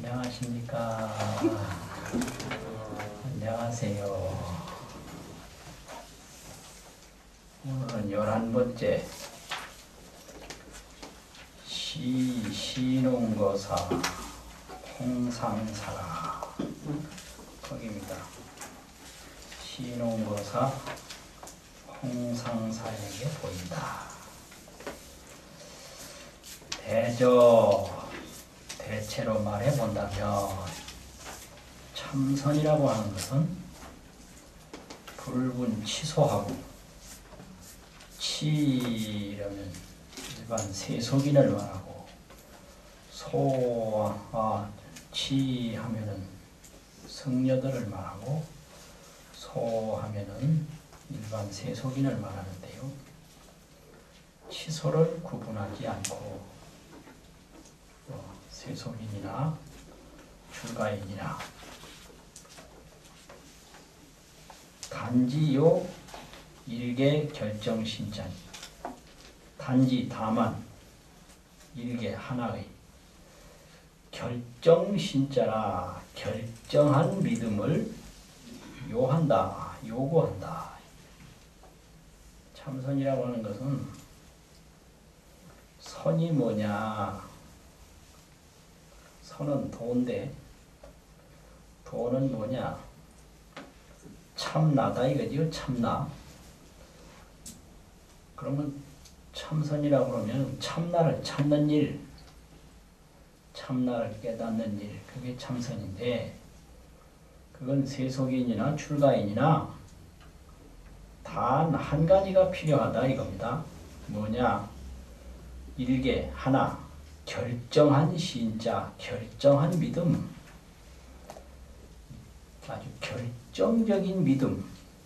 안녕하십니까. 안녕하세요. 오늘은 11번째 시농거사 홍상사라 거기입니다. 시농거사 홍상사에게 보인다. 대체로 말해본다면 참선이라고 하는 것은 불분 취소하고 치라면 일반 세속인을 말하고 치하면은 성녀들을 말하고 소하면은 일반 세속인을 말하는데요. 취소를 구분하지 않고 세속인이나 출가인이나 단지 요 일개 결정신자니 단지 다만 일개 하나의 결정신자라 결정한 믿음을 요구한다. 참선이라고 하는 것은 선이 뭐냐? 선은 도인데 도는 뭐냐? 참나다 이거지요. 참나. 그러면 참선이라고 그러면 참나를 찾는 일, 참나를 깨닫는 일, 그게 참선인데 그건 세속인이나 출가인이나 단 한 가지가 필요하다 이겁니다. 뭐냐? 일개 하나 결정한 신자, 결정한 믿음, 아주 결정적인 믿음,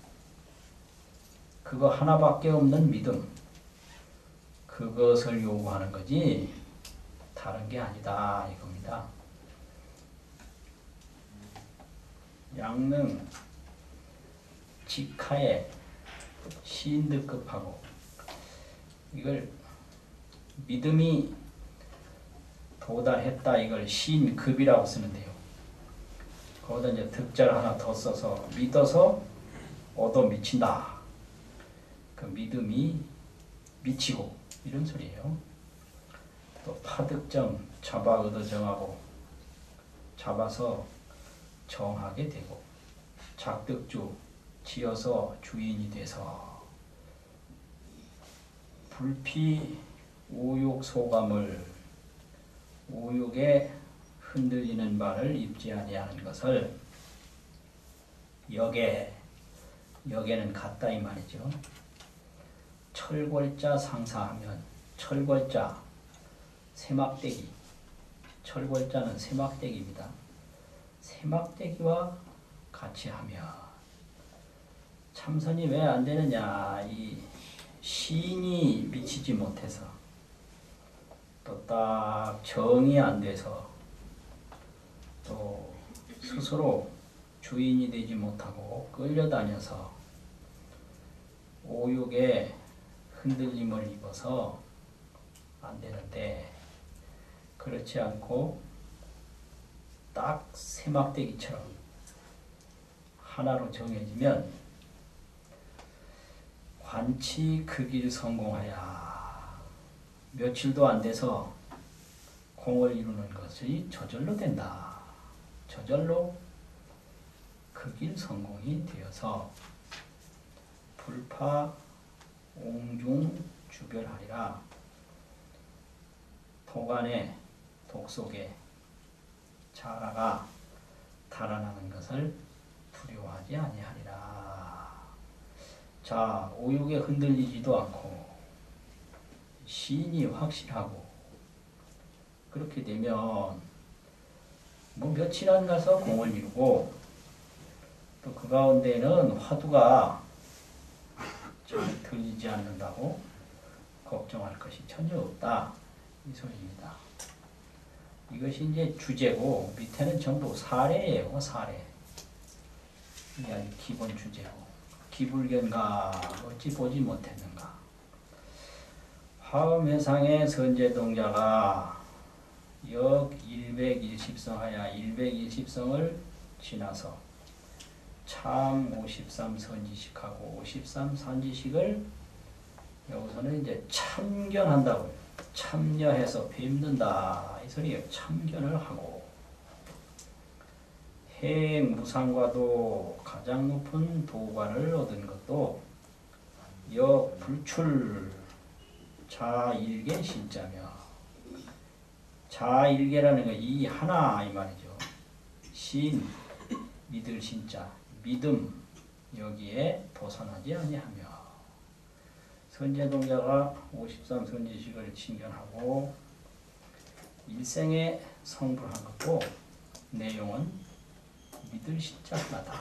그거 하나밖에 없는 믿음, 그것을 요구하는 거지 다른 게 아니다 이겁니다. 양능 직하에 시인득급하고 이걸 믿음이 도달했다 이걸 시인급이라고 쓰는데요. 거기다 이제 득자를 하나 더 써서 믿어서 얻어 미친다. 그 믿음이 미치고 이런 소리예요. 또 파득정 잡아 얻어 정하고 잡아서 정하게 되고 작득주 지어서 주인이 돼서 불피 오욕 소감을 오욕에 흔들리는 바를 입지 아니하는 것을 역에는 같다 이 말이죠. 철골자 상사하면 철골자 세막대기 철골자는 세막대기입니다. 세막대기와 같이 하면 참선이 왜 안 되느냐? 이 신이 미치지 못해서 또 딱 정이 안 돼서 또 스스로 주인이 되지 못하고 끌려다녀서 오욕에 흔들림을 입어서 안 되는데 그렇지 않고 딱 세막대기처럼 하나로 정해지면 관치 그 길 성공하야 며칠도 안 돼서 공을 이루는 것이 저절로 된다. 저절로 그 길 성공이 되어서 불파 옹중 주별하리라. 도간에 독 속에 자라가 달아나는 것을 두려워하지 아니하리라. 자, 오욕에 흔들리지도 않고 시인이 확실하고 그렇게 되면 뭐 며칠 안 가서 공을 이루고 또 그 가운데는 화두가 잘 들리지 않는다고 걱정할 것이 전혀 없다 이 소리입니다. 이것이 이제 주제고 밑에는 전부 사례예요. 사례. 이게 아주 기본 주제고 기불견가 어찌 보지 못했는가. 화엄회상의 선제동자가 역 110성 하야 110성을 지나서 참 53선지식하고 53산지식을 여기서는 이제 참견한다고요. 참여해서 뵙는다 이 소리예요. 참견을 하고 행무상과도 가장 높은 도과를 얻은 것도 역불출 자일계 신자며 자일계라는 거 이 하나 이 말이죠. 신 믿을 신자 믿음 여기에 벗어나지 아니하며 선제동자가 53선지식을 칭견하고 일생에 성불한 것도 내용은 믿을 신자 하나다.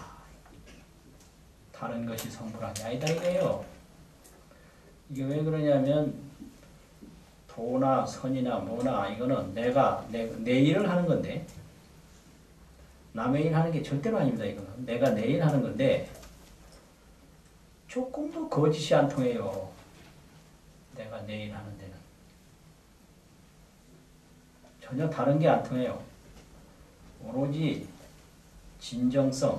다른 것이 성불한 게 아니다 이거예요. 이게 왜 그러냐면 도나 선이나 뭐나 이거는 내 일을 하는 건데 남의 일 하는 게 절대로 아닙니다. 이거는 내가 내 일 하는 건데 조금도 거짓이 안 통해요. 내가 내 일 하는 데는 전혀 다른 게 안 통해요. 오로지 진정성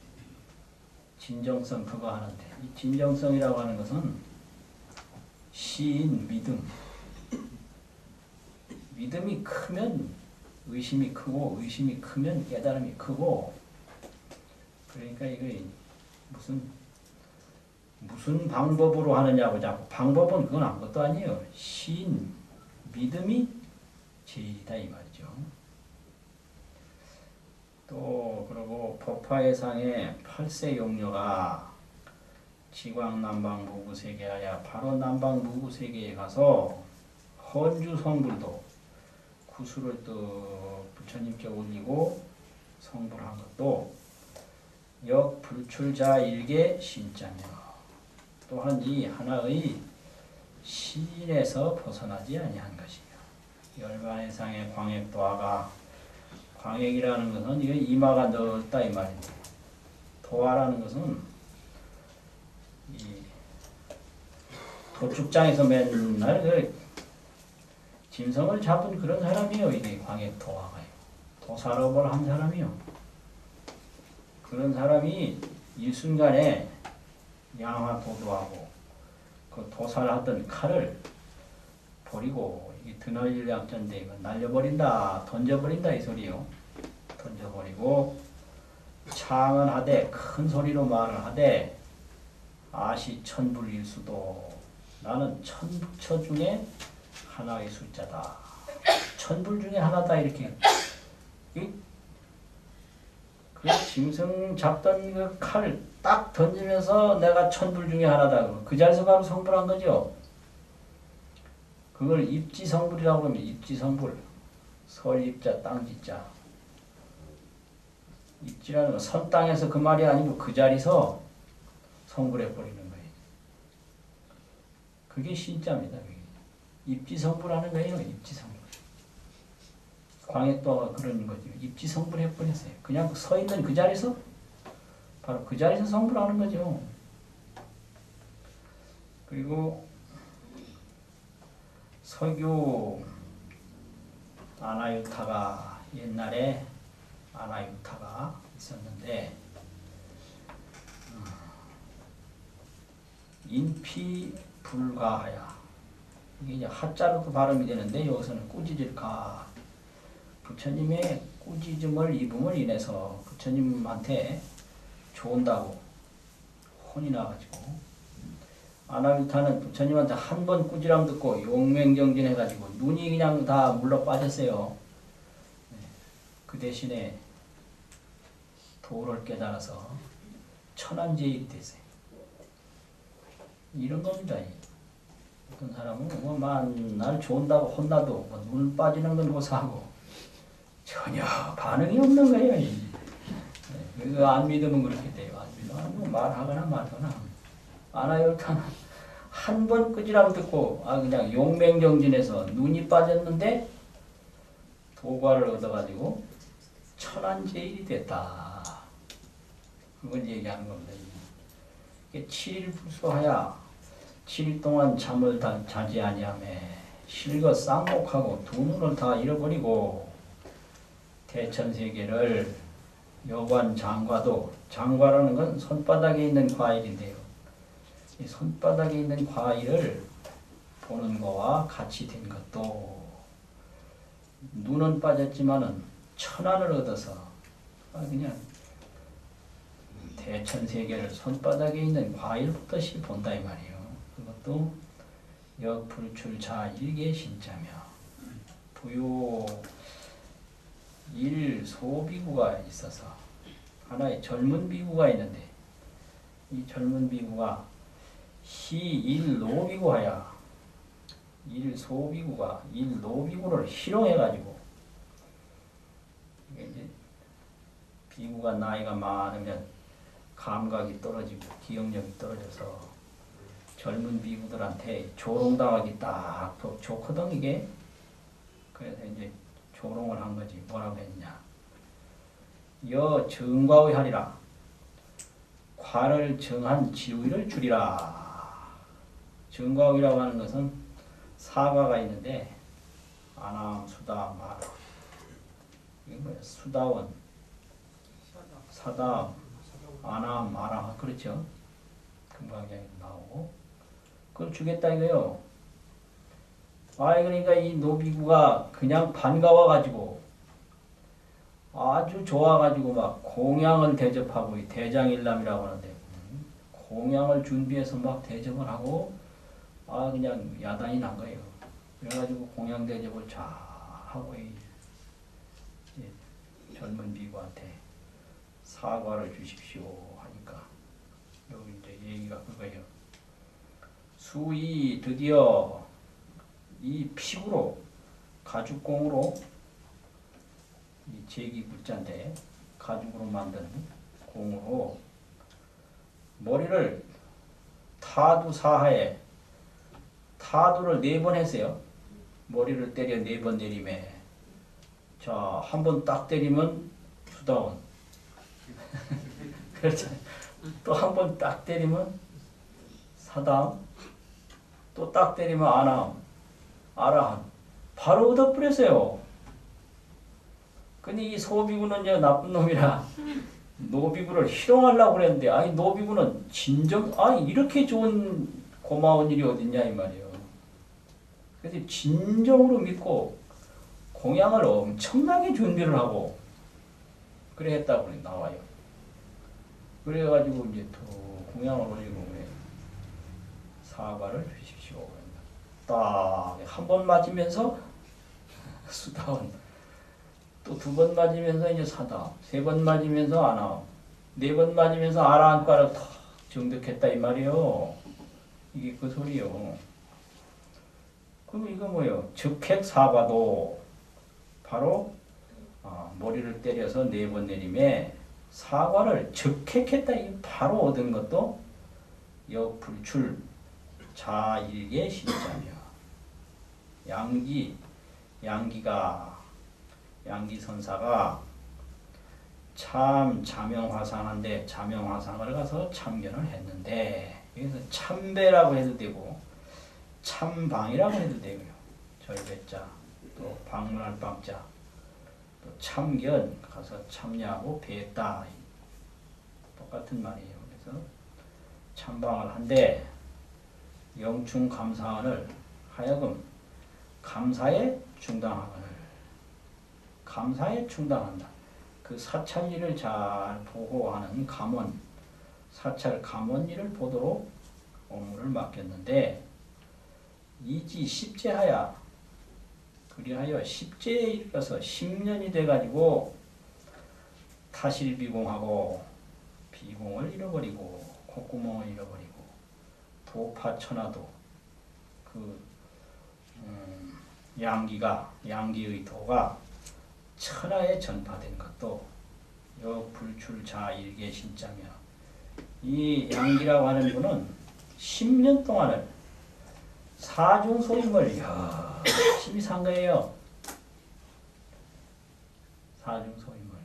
그거 하는데 이 진정성이라고 하는 것은 시인 믿음이 크면 의심이 크고 의심이 크면 깨달음이 크고 그러니까 이거 무슨 방법으로 하느냐고 자꾸 방법은 그건 아무것도 아니에요. 시인 믿음이 제일이다 이 말이죠. 또 그리고 법화의상의 8세 용녀가 지광남방무구세계하야 바로 남방무구세계에 가서 헌주성불도 구수를 또 부처님께 올리고 성불한 것도 역불출자 일계 신자며 또한 이 하나의 시인에서 벗어나지 아니한 것이며 열반의상의 광액도화가 광액이라는 것은 이거 이마가 넓다 이 말입니다. 도화라는 것은 이 도축장에서 맨날 그 짐승을 잡은 그런 사람이요. 이게 광액도화가요. 도사업을 한 사람이요. 그런 사람이 일순간에 양화도도하고 그 도살하던 칼을 버리고 이 드날릴약전대 이거 날려버린다 던져버린다 이 소리요. 던져버리고 창은 하되 큰 소리로 말을 하되 아시 천불일수도 나는 천부처 중에 하나의 숫자다. 천불 중에 하나다 이렇게 그 짐승 잡던 그 칼을 딱 던지면서 내가 천불 중에 하나다. 그 자리에서 바로 성불한 거죠. 그걸 입지성불이라고 합니다. 입지성불. 설입자 땅지자. 입지라는 건 선 땅에서 그 말이 아니고 그 자리에서 성불해버리는 거예요. 그게 신자입니다. 그게. 입지성불하는 거예요. 입지성불. 광역도가 그런 거죠. 입지성불해버렸어요. 그냥 서 있는 그 자리에서 바로 그 자리에서 성불하는 거죠. 그리고 설교 아나유타가 옛날에 아나유타가 있었는데 인피불가하야 이게 이제 하자로도 발음이 되는데 여기서는 꾸짖을가 부처님의 꾸짖음을 입음을 인해서 부처님한테 좋은다고 혼이 나가지고 아나유타는 부처님한테 한 번 꾸지람 듣고 용맹정진 해가지고 눈이 그냥 다 물러 빠졌어요. 그 대신에 도를 깨달아서 천안제일이 됐어요. 이런 겁니다. 어떤 사람은 뭐 날 좋은다고 혼나도 뭐 눈 빠지는 건 고사하고 전혀 반응이 없는 거예요. 그거 안 믿으면 그렇게 돼요. 안 믿으면 뭐 말하거나 말거나. 아나유타는 한 번 끄지람 듣고 그냥 용맹정진해서 눈이 빠졌는데 도과를 얻어가지고 천안제일이 됐다. 그걸 얘기하는 겁니다. 7일 불소하야 7일 동안 잠을 자지 아니하며 실거 쌍욕하고 두 눈을 다 잃어버리고 대천세계를 여관 장과도, 장과라는 건 손바닥에 있는 과일인데요. 이 손바닥에 있는 과일을 보는 거와 같이 된 것도 눈은 빠졌지만은 천안을 얻어서 그냥 대천세계를 손바닥에 있는 과일 보듯이 본다 이 말이에요. 그것도 역불출자일계신자며 부요 일소비구가 있어서 하나의 젊은 비구가 있는데 이 젊은 비구가 희일노비구하야 일소비구가 일노비구를 희롱해가지고 이제 비구가 나이가 많으면 감각이 떨어지고 기억력이 떨어져서 젊은 비구들한테 조롱당하기 딱 좋거든 이게. 그래서 이제 조롱을 한 거지. 뭐라고 했냐. 여 정과의 하리라. 과를 정한 지위를 줄이라. 정과의라고 하는 것은 사과가 있는데 아남, 수다, 마라. 이게 뭐야? 수다원, 사다, 아남, 마라. 그렇죠? 금강경에 나오고. 그걸 주겠다 이거요. 그러니까 이 노비구가 그냥 반가워가지고 아주 좋아가지고 막 공양을 대접하고 이 대장일남이라고 하는데 공양을 준비해서 막 대접을 하고 그냥 야단이 난 거예요. 그래가지고 공양 대접을 잘 하고 이 젊은 비구한테 사과를 주십시오 하니까 여기 이제 얘기가 그거예요. 수이 드디어 이 피구로 가죽공으로 이 제기 굿자인데 가죽으로 만든 공으로 머리를 타두사하에 타두를 4번 했어요. 머리를 때려 4번 내림에 자, 한 번 딱 때리면 수다원 그렇죠. 또 한 번 딱 때리면 사담 또 딱 때리면 아남 아라한 바로 얻어버렸어요. 근데 이 소비구는 이제 나쁜 놈이라 노비구를 희롱하려고 그랬는데 노비구는 진정 이렇게 좋은 고마운 일이 어딨냐 이 말이에요. 그래서 진정으로 믿고 공양을 엄청나게 준비를 하고 그래 했다고 나와요. 그래가지고 이제 또 공양을 올리고 그래. 사과를 주십시오. 딱 한 번 맞으면서 수다원, 또 2번 맞으면서 이제 사다, 3번 맞으면서 아나, 4번 맞으면서 아라한과를 탁 정득했다 이 말이요. 이게 그 소리요. 그럼 이거 뭐예요? 즉핵사과도 바로 머리를 때려서 4번 내림에 사과를 즉핵했다. 이 바로 얻은 것도 역불출 자일계 신자며 양기선사가 참 자명화상한데 자명화상을 가서 참견을 했는데 여기서 참배라고 해도 되고 참방이라고 해도 되고요. 절배자 또 방문할 방자 또 참견 가서 참여하고 배했다 똑같은 말이에요. 그래서 참방을 한데 영충감사원을 하여금 감사에 충당한다. 그 사찰일을 잘 보호하는 감원, 사찰 감원일을 보도록 업무를 맡겼는데 이지 십제하야 그리하여 십제에 이르러서 10년이 돼가지고 타실비공하고 비공을 잃어버리고 콧구멍을 잃어버리고 도파천하도 양기의 도가 천하에 전파된 것도 역불출자일계 신자며 이 양기라고 하는 분은 10년 동안을 사중소임을 열심히 산 거예요. 사중소임을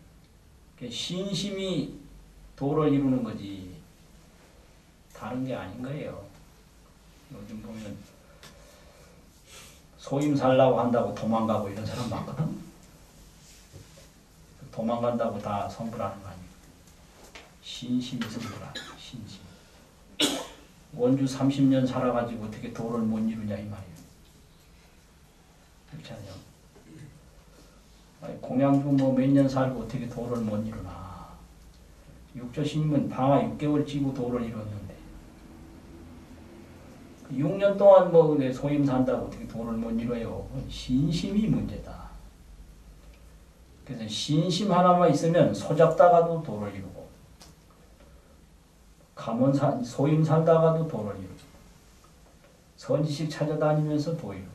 신심이 도를 이루는 거지 다른 게 아닌 거예요. 요즘 보면 소임 살라고 한다고 도망가고 이런 사람 많거든. 도망간다고 다 성불하는 거 아니에요. 신심이 성불하는 거야. 신심. 원주 30년 살아가지고 어떻게 도를 못 이루냐 이 말이에요. 그렇지 않아요? 아니, 공양주 뭐 몇 년 살고 어떻게 도를 못 이루나. 육조신임은 방화 6개월 찌고 도를 이뤘는데 6년 동안 뭐 소임 산다고 어떻게 도를 못 이뤄요. 신심이 문제다. 그래서 신심 하나만 있으면 소잡다가도 도를 이루고 소임 살다가도 도를 이루고 선지식 찾아다니면서 도 이루고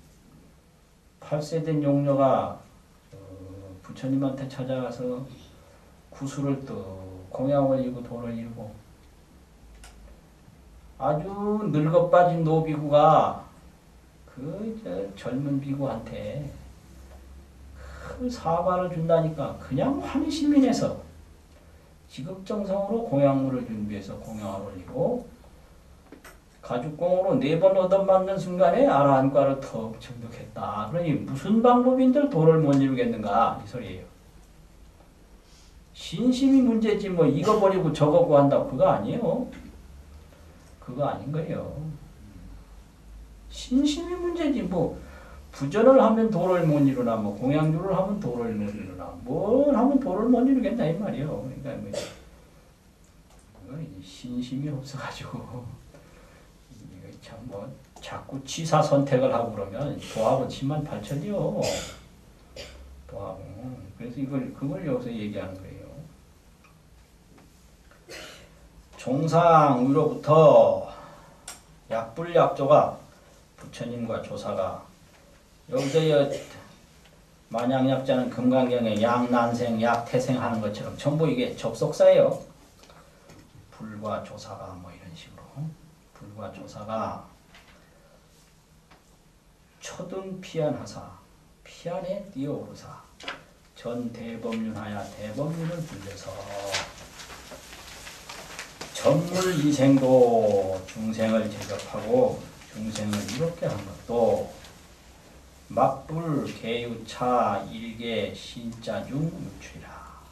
8세 된 용녀가 부처님한테 찾아가서 구슬을 또 공양을 이루고 도를 이루고 아주 늙어 빠진 노비구가 그 젊은 비구한테 큰 사과를 준다니까 그냥 환희심인해서 지극정성으로 공양물을 준비해서 공양을 올리고 가죽공으로 4번 얻어맞는 순간에 아라한과를 턱 정득했다. 그러니 무슨 방법인들 도를 못 이루겠는가 이 소리예요. 신심이 문제지 뭐 이거 버리고 저거 구한다고 그거 아니에요. 그거 아닌 거예요. 신심이 문제지 뭐 부전을 하면 도를 못 이루나 뭐 공양주를 하면 도를 못 이루나 뭘 하면 도를 못 이루겠나 이 말이에요. 그러니까 뭐 신심이 없어가지고 참 뭐 자꾸 취사 선택을 하고 그러면 도하고 78,000이요. 도하고 그래서 그걸 여기서 얘기하는 거예요. 종상 약불약조가 부처님과 조사가 여기서 만약약자는 금강경에 약난생, 약태생 하는 것처럼 전부 이게 접속사예요. 불과 조사가 뭐 이런 식으로 불과 조사가 초등 피안하사 피안에 뛰어오르사 전 대법륜하야 대법륜을 불려서 전물이생도 중생을 제접하고 중생을 이롭게 한 것도 막불 개유차 일개 신자중 유출이라.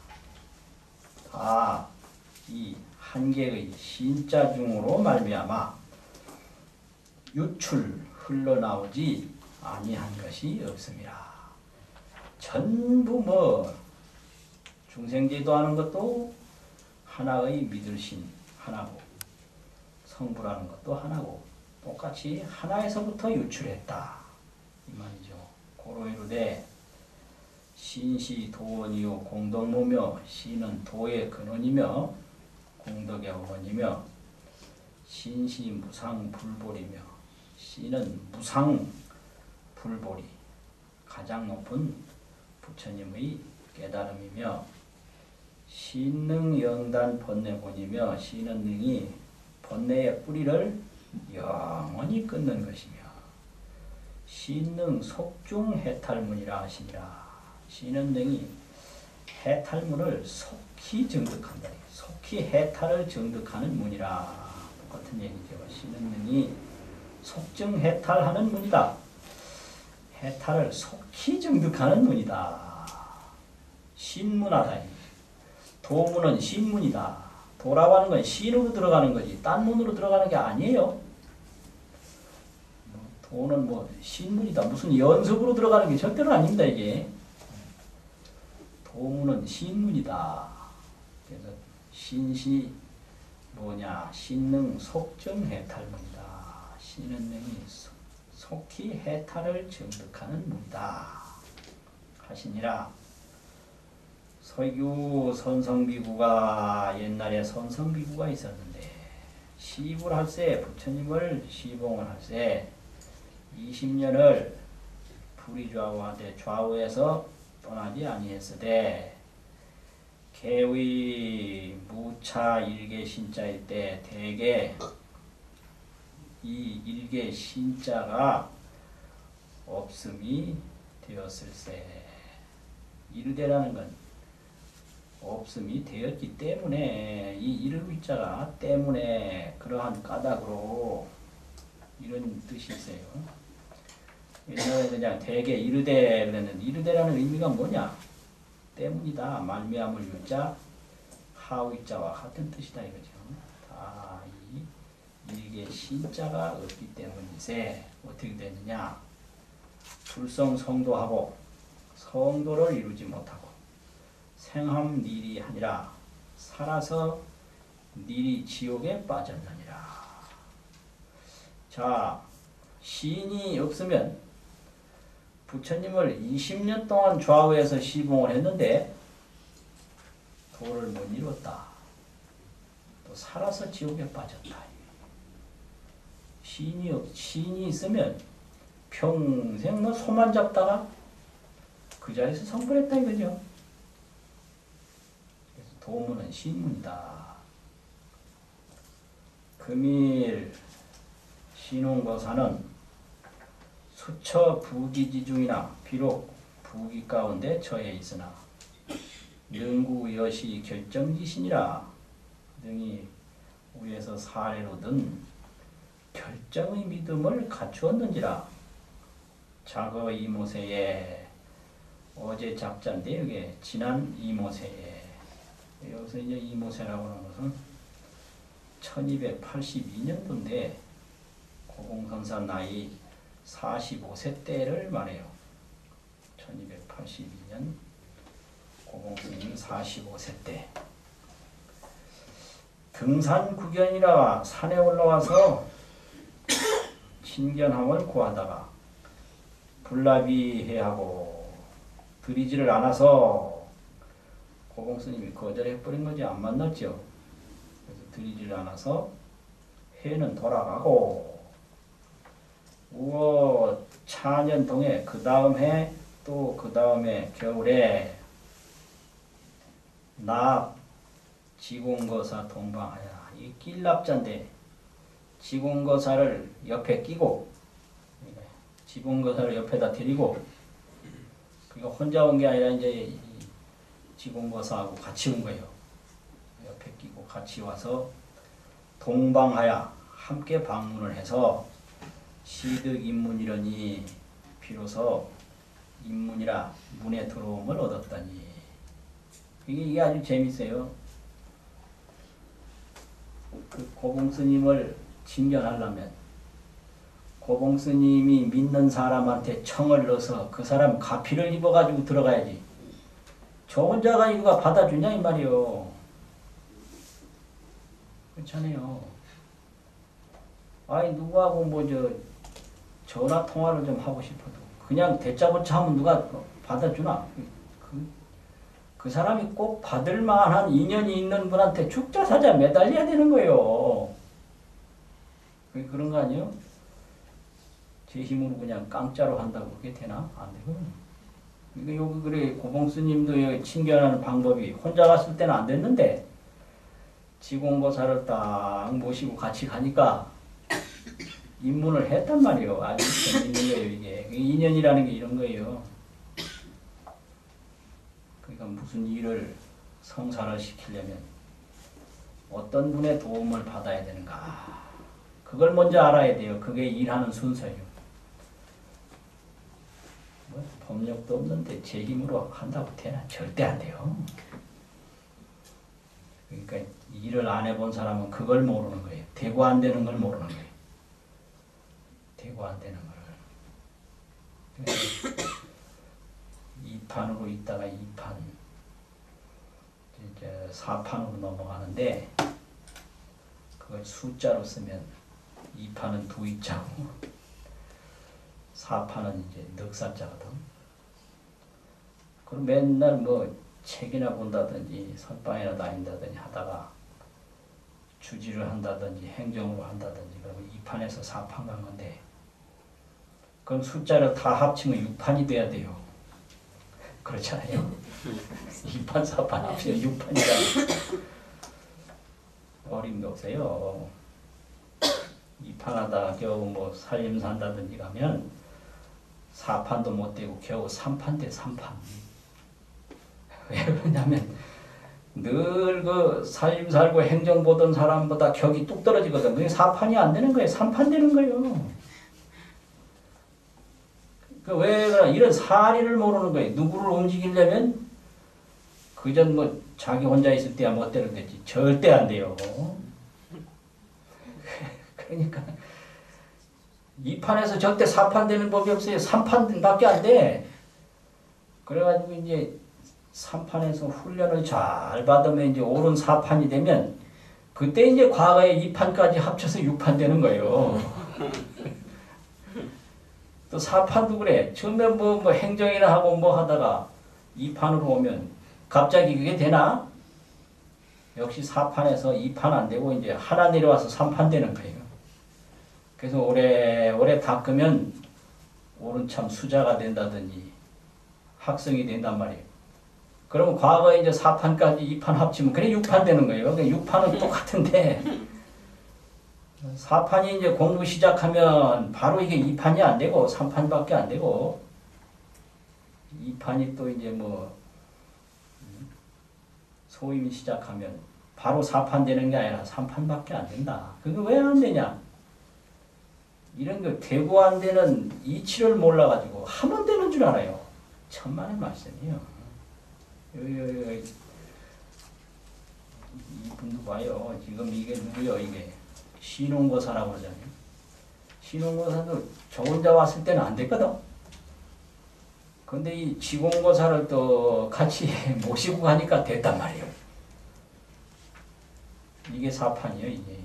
다 이 한계의 신자중으로 말미암아 유출 흘러나오지 아니한 것이 없음이라. 전부 뭐 중생제도하는 것도 하나의 믿을신 하나고 성불하는 것도 하나고 똑같이 하나에서부터 유출했다 이 말이죠. 고로 이르되 신시 도원이요 공덕무며 시는 도의 근원이며 공덕의 어머니며 신시 무상 불보리며 시는 무상 불보리 가장 높은 부처님의 깨달음이며 신능 영단 번뇌본이며 시는 능이 번뇌의 뿌리를 영원히 끊는 것이며 신능 속중 해탈문이라 하시니라. 시는 능이 해탈문을 속히 정득한다. 속히 해탈을 정득하는 문이라. 똑같은 얘기죠. 시는 능이 속증 해탈하는 문이다. 해탈을 속히 정득하는 문이다. 신문하다. 도문은 신문이다. 도라고 하는 건 신으로 들어가는 거지 딴 문으로 들어가는 게 아니에요. 도는 뭐 신문이다. 무슨 연습으로 들어가는 게 절대로 아닙니다. 이게 도문은 신문이다. 그래서 신시 뭐냐 신능 속정 해탈문이다. 신은 능이 속히 해탈을 정득하는 문이다 하시니라. 서유 선성비구가 옛날에 선성비구가 있었는데 시입을 할세 부처님을 시봉을 할세 20년을 불의좌우하되 좌우에서 떠나지 아니했으되 개의 무차 일개 신자일 때 대개 이 일개 신자가 없음이 되었을세. 이르되라는 건 없음이 되었기 때문에 이 이르위자가 때문에 그러한 까닭으로 이런 뜻이 있어요. 옛날에 그냥 대개 이르되 그랬는데 이르되라는 의미가 뭐냐? 때문이다. 말미암을 유자 하위자와 같은 뜻이다 이거죠. 다 이게 신자가 없기 때문이세. 어떻게 되느냐? 불성 성도하고 성도를 이루지 못하고 생함 니리 하니라. 살아서 니리 지옥에 빠졌느니라. 자, 시인이 없으면 부처님을 20년 동안 좌우해서 시봉을 했는데 도를 못 이뤘다. 또 살아서 지옥에 빠졌다. 시인이 있으면 평생 뭐 소만 잡다가 그 자리에서 성불했다 이거죠. 그래서 도문은 신문이다. 금일 신홍거사는 수처 부기지중이나 비록 부기 가운데 처해 있으나 능구여시 결정지신이라. 등이 위에서 사례로 든 결정의 믿음을 갖추었는지라. 자거 이모세에 어제 작자인데 이게 지난 이모세에 여기서 이제 이모세라고 하는 것은 1282년도인데 고공선사 나이 45세 때를 말해요. 1282년 고공스님 45세 때 등산구견이라 산에 올라와서 친견함을 구하다가 불나비해하고 드리지를 않아서 고공스님이 거절해버린 거지. 안 만났죠. 그래서 드리지를 않아서 해는 돌아가고 우어 차년동에 그 다음 해 또 그 다음에 겨울에 납 지공거사 동방하야. 이 낄납자인데 지공거사를 옆에 끼고 지공거사를 옆에다 데리고 그러니까 혼자 온 게 아니라 이제 지공거사하고 같이 온 거예요. 옆에 끼고 같이 와서 동방하야 함께 방문을 해서 시득 입문이러니 비로소 입문이라 문에 들어옴을 얻었다니. 이게 아주 재밌어요. 그 고봉스님을 징견하려면 고봉스님이 믿는 사람한테 청을 넣어서 그 사람 가피를 입어가지고 들어가야지. 저 혼자가 이거 받아주냐 이 말이요. 그렇잖아요. 아니 누구하고 뭐 전화 통화를 좀 하고 싶어도 그냥 대짜고짜 하면 누가 받아주나? 그 사람이 꼭 받을 만한 인연이 있는 분한테 죽자사자 매달려야 되는 거예요. 그런 거 아니에요? 제 힘으로 그냥 깡짜로 한다고 그게 되나? 안 되고. 그러니까 여기 그래 고봉스님도 친견하는 방법이 혼자 갔을 때는 안 됐는데 지공고사를 딱 모시고 같이 가니까 입문을 했단 말이에요. 아주 재밌는 거예요 이게. 인연이라는 게 이런 거예요. 그러니까 무슨 일을 성사를 시키려면 어떤 분의 도움을 받아야 되는가. 그걸 먼저 알아야 돼요. 그게 일하는 순서예요. 뭐 법력도 없는데 제 힘으로 한다고 되나? 절대 안 돼요. 그러니까 일을 안 해본 사람은 그걸 모르는 거예요. 되고 안 되는 걸 모르는 거예요. 되고 안 되는 걸. 2판으로 있다가 2판, 이제 4판으로 넘어가는데 그걸 숫자로 쓰면 2판은 두입자고 4판은 이제 넉살자거든. 그럼 맨날 뭐 책이나 본다든지 선방이나 다닌다든지 하다가 주지를 한다든지 행정으로 한다든지 그러면 2판에서 4판 간 건데 그럼 숫자를 다 합치면 6판이 돼야 돼요. 그렇잖아요. 2판 4판 합치면 6판이라 어림도 없어요. 2판 하다가 겨우 뭐 살림 산다든지 가면 4판도 못 되고 겨우 3판 돼. 3판. 왜 그러냐면 늘 그 살림 살고 행정 보던 사람보다 격이 뚝 떨어지거든. 그게 4판이 안 되는 거예요. 3판 되는 거예요. 왜 그러나 이런 사리를 모르는 거예요. 누구를 움직이려면 그전 뭐 자기 혼자 있을 때야 멋대로 됐지. 절대 안 돼요. 그러니까 이 판에서 절대 4판 되는 법이 없어요. 3판밖에 안 돼. 그래가지고 이제 3판에서 훈련을 잘 받으면 이제 옳은 4판이 되면 그때 이제 과거의 2판까지 합쳐서 6판 되는 거예요. 또 4판도 그래. 처음에 뭐 행정이나 하고 뭐 하다가 2판으로 오면 갑자기 그게 되나? 역시 4판에서 2판 안 되고 이제 하나 내려와서 3판 되는 거예요. 그래서 오래 닦으면 오른참 수자가 된다든지 학성이 된단 말이에요. 그러면 과거에 이제 4판까지 2판 합치면 그래 6판 되는 거예요. 6판은 똑같은데 4판이 이제 공부 시작하면 바로 이게 2판이 안 되고 3판밖에 안 되고 2판이 또 이제 뭐 소임이 시작하면 바로 4판 되는 게 아니라 3판밖에 안 된다. 그게 왜 안 되냐? 이런 거 되고 안 되는 이치를 몰라가지고 하면 되는 줄 알아요. 천만의 말씀이에요. 이분도 봐요. 지금 이게 누구요? 이게 신혼고사라고 그러잖아요. 신혼고사도 저 혼자 왔을 때는 안 됐거든. 근데 이 지공고사를 또 같이 모시고 가니까 됐단 말이에요. 이게 4판이에요, 이게.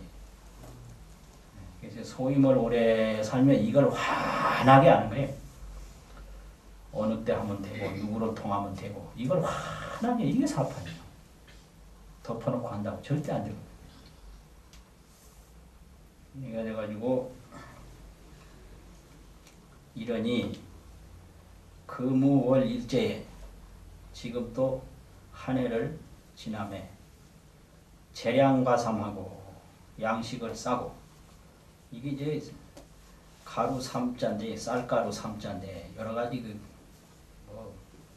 그래서 소임을 오래 살면 이걸 환하게 하는 거예요. 어느 때 하면 되고, 누구로 통하면 되고, 이걸 환하게, 이게 4판이에요. 덮어놓고 한다고 절대 안 되고. 이거 돼가지고, 이러니, 금우월일제에 지금 또 한 해를 지남에 재량과삼하고 양식을 싸고 이게 이제 가루 3자인데 쌀가루 3자인데 여러 가지 뭐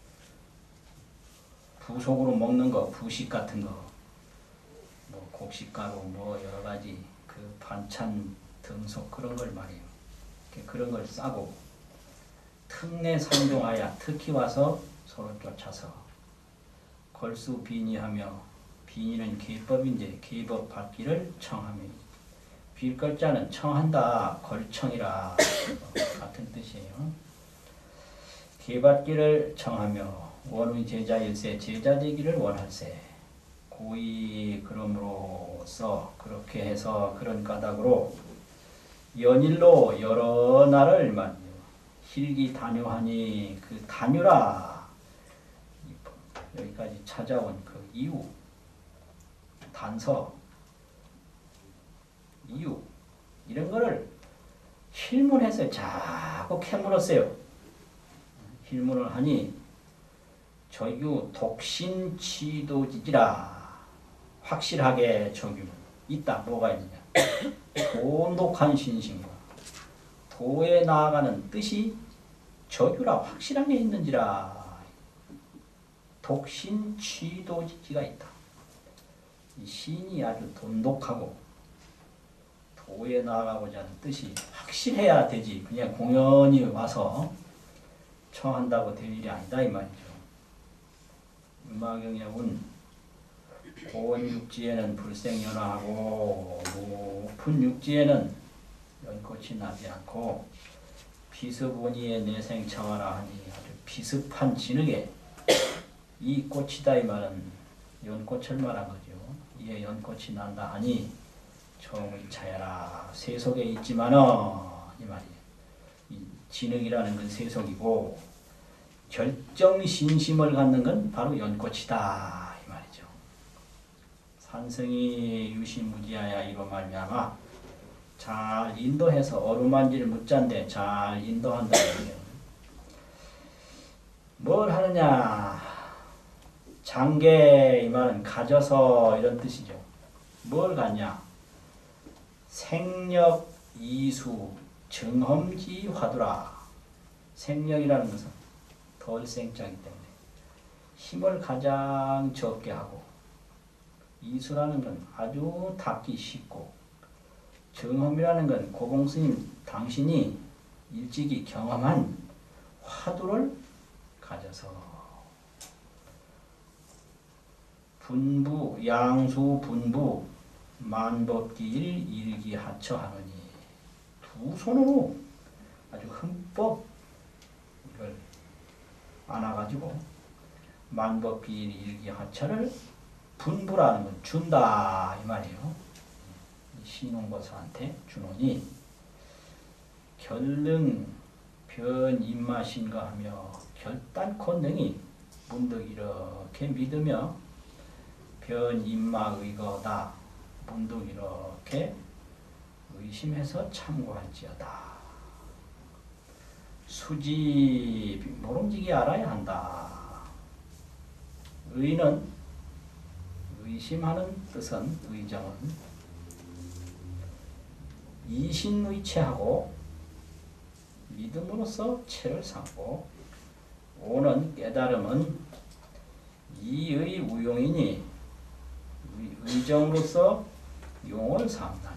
부속으로 먹는 거 부식 같은 거 뭐 곡식가루 뭐 여러 가지 그 반찬 등속 그런 걸 말이에요. 그런 걸 싸고 특내 상종하여 특히 와서 서로 쫓아서 걸수 비니하며 비니는 계법인데 계법 받기를 청하며 빌걸자는 청한다 걸청이라 같은 뜻이에요. 계받기를 청하며 원의 제자일세 제자 되기를 원할세 고의 그럼으로써 그렇게 해서 그런 까닭으로 연일로 여러 날을 만 hil기 단유하니 그 단유라 여기까지 찾아온 그 이유 단서 이유 이런 거를 힐문해서 자꾸 캐물었어요. 힐문을 하니 저유 독신치도지지라 확실하게 저유 있다. 뭐가 있느냐 돈독한 신심과 도에 나아가는 뜻이 저규라 확실하게 있는지라 독신취도지지가 있다. 이 신이 아주 돈독하고 도에 나아가고자 하는 뜻이 확실해야 되지. 그냥 공연히 와서 청한다고 될 일이 아니다 이 말이죠. 음악영역은 고원육지에는 불생연화하고 높은 육지에는 연꽃이 나지 않고 비습원이의 내생청하라 하니 아주 비습한 진흙에 이 꽃이다 이 말은 연꽃을 말한 거죠. 이에 연꽃이 난다 하니 정의 차야라 세속에 있지만은 이 말이에요. 이 진흙이라는 건 세속이고 결정신심을 갖는 건 바로 연꽃이다 이 말이죠. 산성이 유시무지하야 이로 말미암아 잘 인도해서 어루만지를 묻잔데 잘 인도한다. 뭘 하느냐? 장계 이 말은 가져서 이런 뜻이죠. 뭘 갖냐? 생력 이수 정험지 화두라. 생력이라는 것은 덜생자이기 때문에 힘을 가장 적게 하고 이수라는 건 아주 닦기 쉽고 정험이라는 건 고공스님 당신이 일찍이 경험한 화두를 가져서 분부, 양수, 분부, 만법기일, 일기하처하느니 두 손으로 아주 흠뻑 이걸 안아가지고 만법기일, 일기하처를 분부라는 건 준다 이 말이에요. 신용보사한테 주노니 결능 변 입마신가 하며 결단코 능히 문득 이렇게 믿으며 변 입마 의거다 문득 이렇게 의심해서 참고할지어다. 수지 모름지기 알아야 한다. 의는 의심하는 뜻은 의정은 이신의체하고 믿음으로써 체를 삼고 오는 깨달음은 이의 우용이니 의정으로서 용을 삼나니.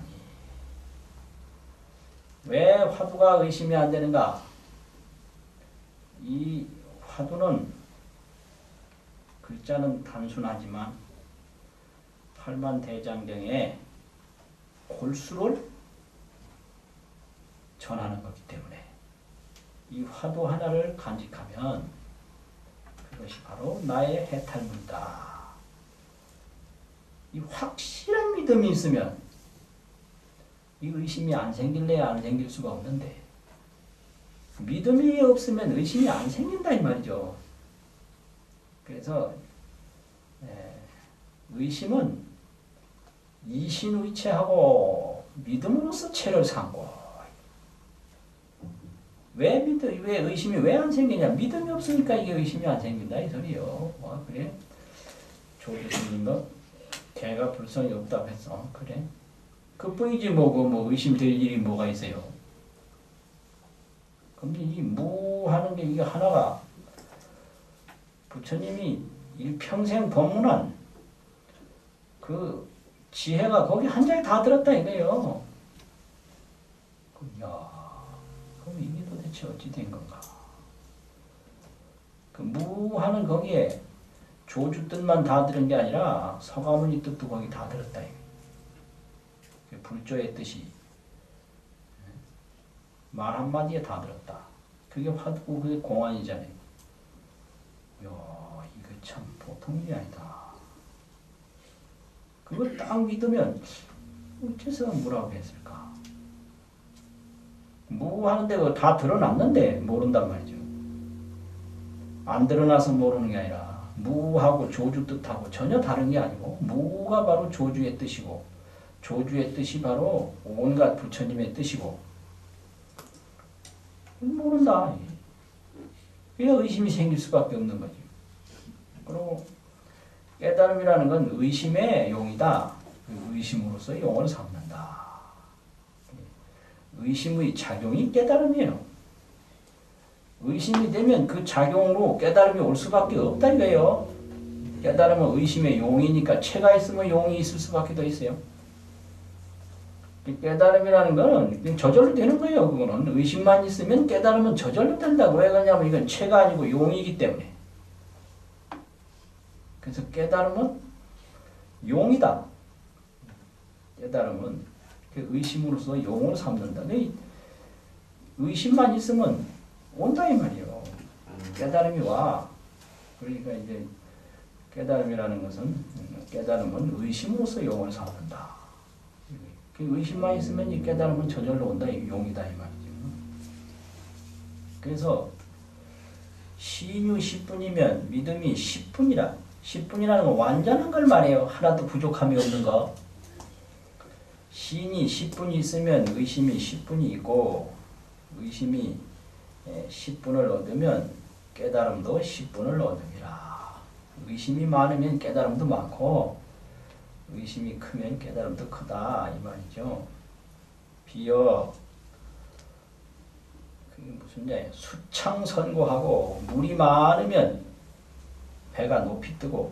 왜 화두가 의심이 안 되는가? 이 화두는 글자는 단순하지만 팔만대장경에 골수를 전하는 거기 때문에 이 화두 하나를 간직하면 그것이 바로 나의 해탈문이다. 이 확실한 믿음이 있으면 이 의심이 안 생길래야 안 생길 수가 없는데 믿음이 없으면 의심이 안 생긴다 이 말이죠. 그래서 의심은 이신의체하고 믿음으로써 체를 삼고. 왜 의심이 왜 안 생기냐? 믿음이 없으니까 이게 의심이 안 생긴다 이 소리요. 그래? 조주스님도 개가 불성이 없다고 했어. 그래? 그뿐이지 뭐 의심될 일이 뭐가 있어요? 근데 이 무하는 게 이게 하나가 부처님이 일평생 법문한 그 지혜가 거기 한 장에 다 들었다 이거예요. 야, 그럼 이게 도대체 어찌 된 건가? 그 무하는 거기에 조주 뜻만 다 들은 게 아니라 서가모니 뜻도 거기 다 들었다. 불조의 뜻이 말 한마디에 다 들었다. 그게 화두고 그게 공안이잖아요. 야, 이거 참 보통 일이 아니다. 그걸 딱 믿으면 어째서 뭐라고 했을까? 뭐 하는데 그거 다 드러났는데 모른단 말이죠. 안 드러나서 모르는 게 아니라 무하고 조주 뜻하고 전혀 다른 게 아니고 무가 바로 조주의 뜻이고 조주의 뜻이 바로 온갖 부처님의 뜻이고 모른다. 그래 의심이 생길 수밖에 없는 거지. 그리고 깨달음이라는 건 의심의 용이다. 의심으로서 용을 삼는다. 의심의 작용이 깨달음이에요. 의심이 되면 그 작용으로 깨달음이 올 수밖에 없다 이거예요. 깨달음은 의심의 용이니까 체가 있으면 용이 있을 수밖에 더 있어요. 깨달음이라는 거는 저절로 되는 거예요. 그거는 의심만 있으면 깨달음은 저절로 된다고. 왜 그러냐면 이건 체가 아니고 용이기 때문에. 그래서 깨달음은 용이다. 깨달음은 그 의심으로서 용을 삼는다. 의심만 있으면 온다 이 말이에요. 깨달음이 와. 그러니까 이제 깨달음이라는 것은 깨달음은 의심으로서 용을 삼는다. 그 의심만 있으면 이 깨달음은 저절로 온다. 용이다 이 말이죠. 그래서 신유 10분이면 믿음이 10분이라. 10분이라는 건 완전한 걸 말해요. 하나도 부족함이 없는 거. 신이 10분이 있으면 의심이 10분이 있고 의심이 10분을 얻으면 깨달음도 10분을 얻음이라. 의심이 많으면 깨달음도 많고 의심이 크면 깨달음도 크다 이 말이죠. 비어 그게 무슨 예 수창선고하고 물이 많으면 배가 높이 뜨고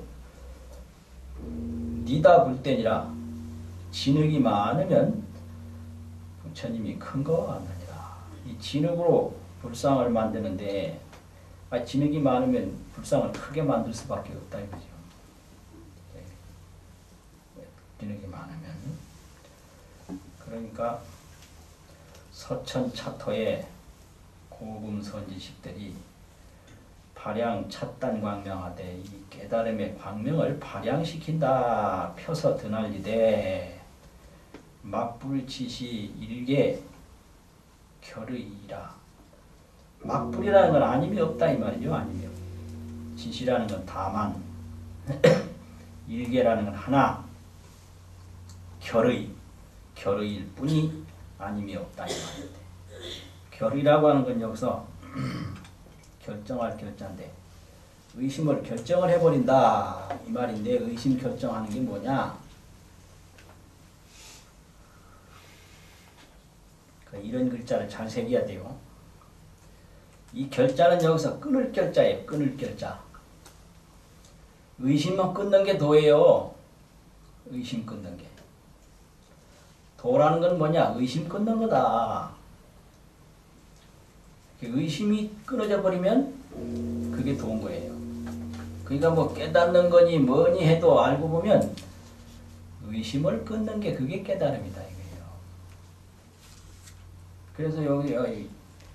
니다 불때니라. 진흙이 많으면 부처님이 큰 거 아니라. 이 진흙으로 불상을 만드는데 진흙이 많으면 불상을 크게 만들 수밖에 없다 이거죠. 진흙이 많으면. 그러니까 서천차토의 고금 선지식들이 발양 찻단 광명하되 이 깨달음의 광명을 발양시킨다. 펴서 드날리되 막불지시 일개 결의이라. 막불이라는 건 아님이 없다 이 말이죠. 아님이 없다. 지시라는 건 다만 일개라는 건 하나 결의일 뿐이 아님이 없다 이 말인데, 결의라고 하는 건 여기서 결정할 결자인데 의심을 결정을 해버린다 이 말인데, 의심 결정하는 게 뭐냐? 이런 글자를 잘 새겨야 돼요. 이 결자는 여기서 끊을 결자예요. 끊을 결자. 의심만 끊는 게 도예요. 의심 끊는 게. 도라는 건 뭐냐? 의심 끊는 거다. 의심이 끊어져 버리면 그게 도인 거예요. 그러니까 뭐 깨닫는 거니 뭐니 해도 알고 보면 의심을 끊는 게 그게 깨달음이다 이거예요. 그래서 여기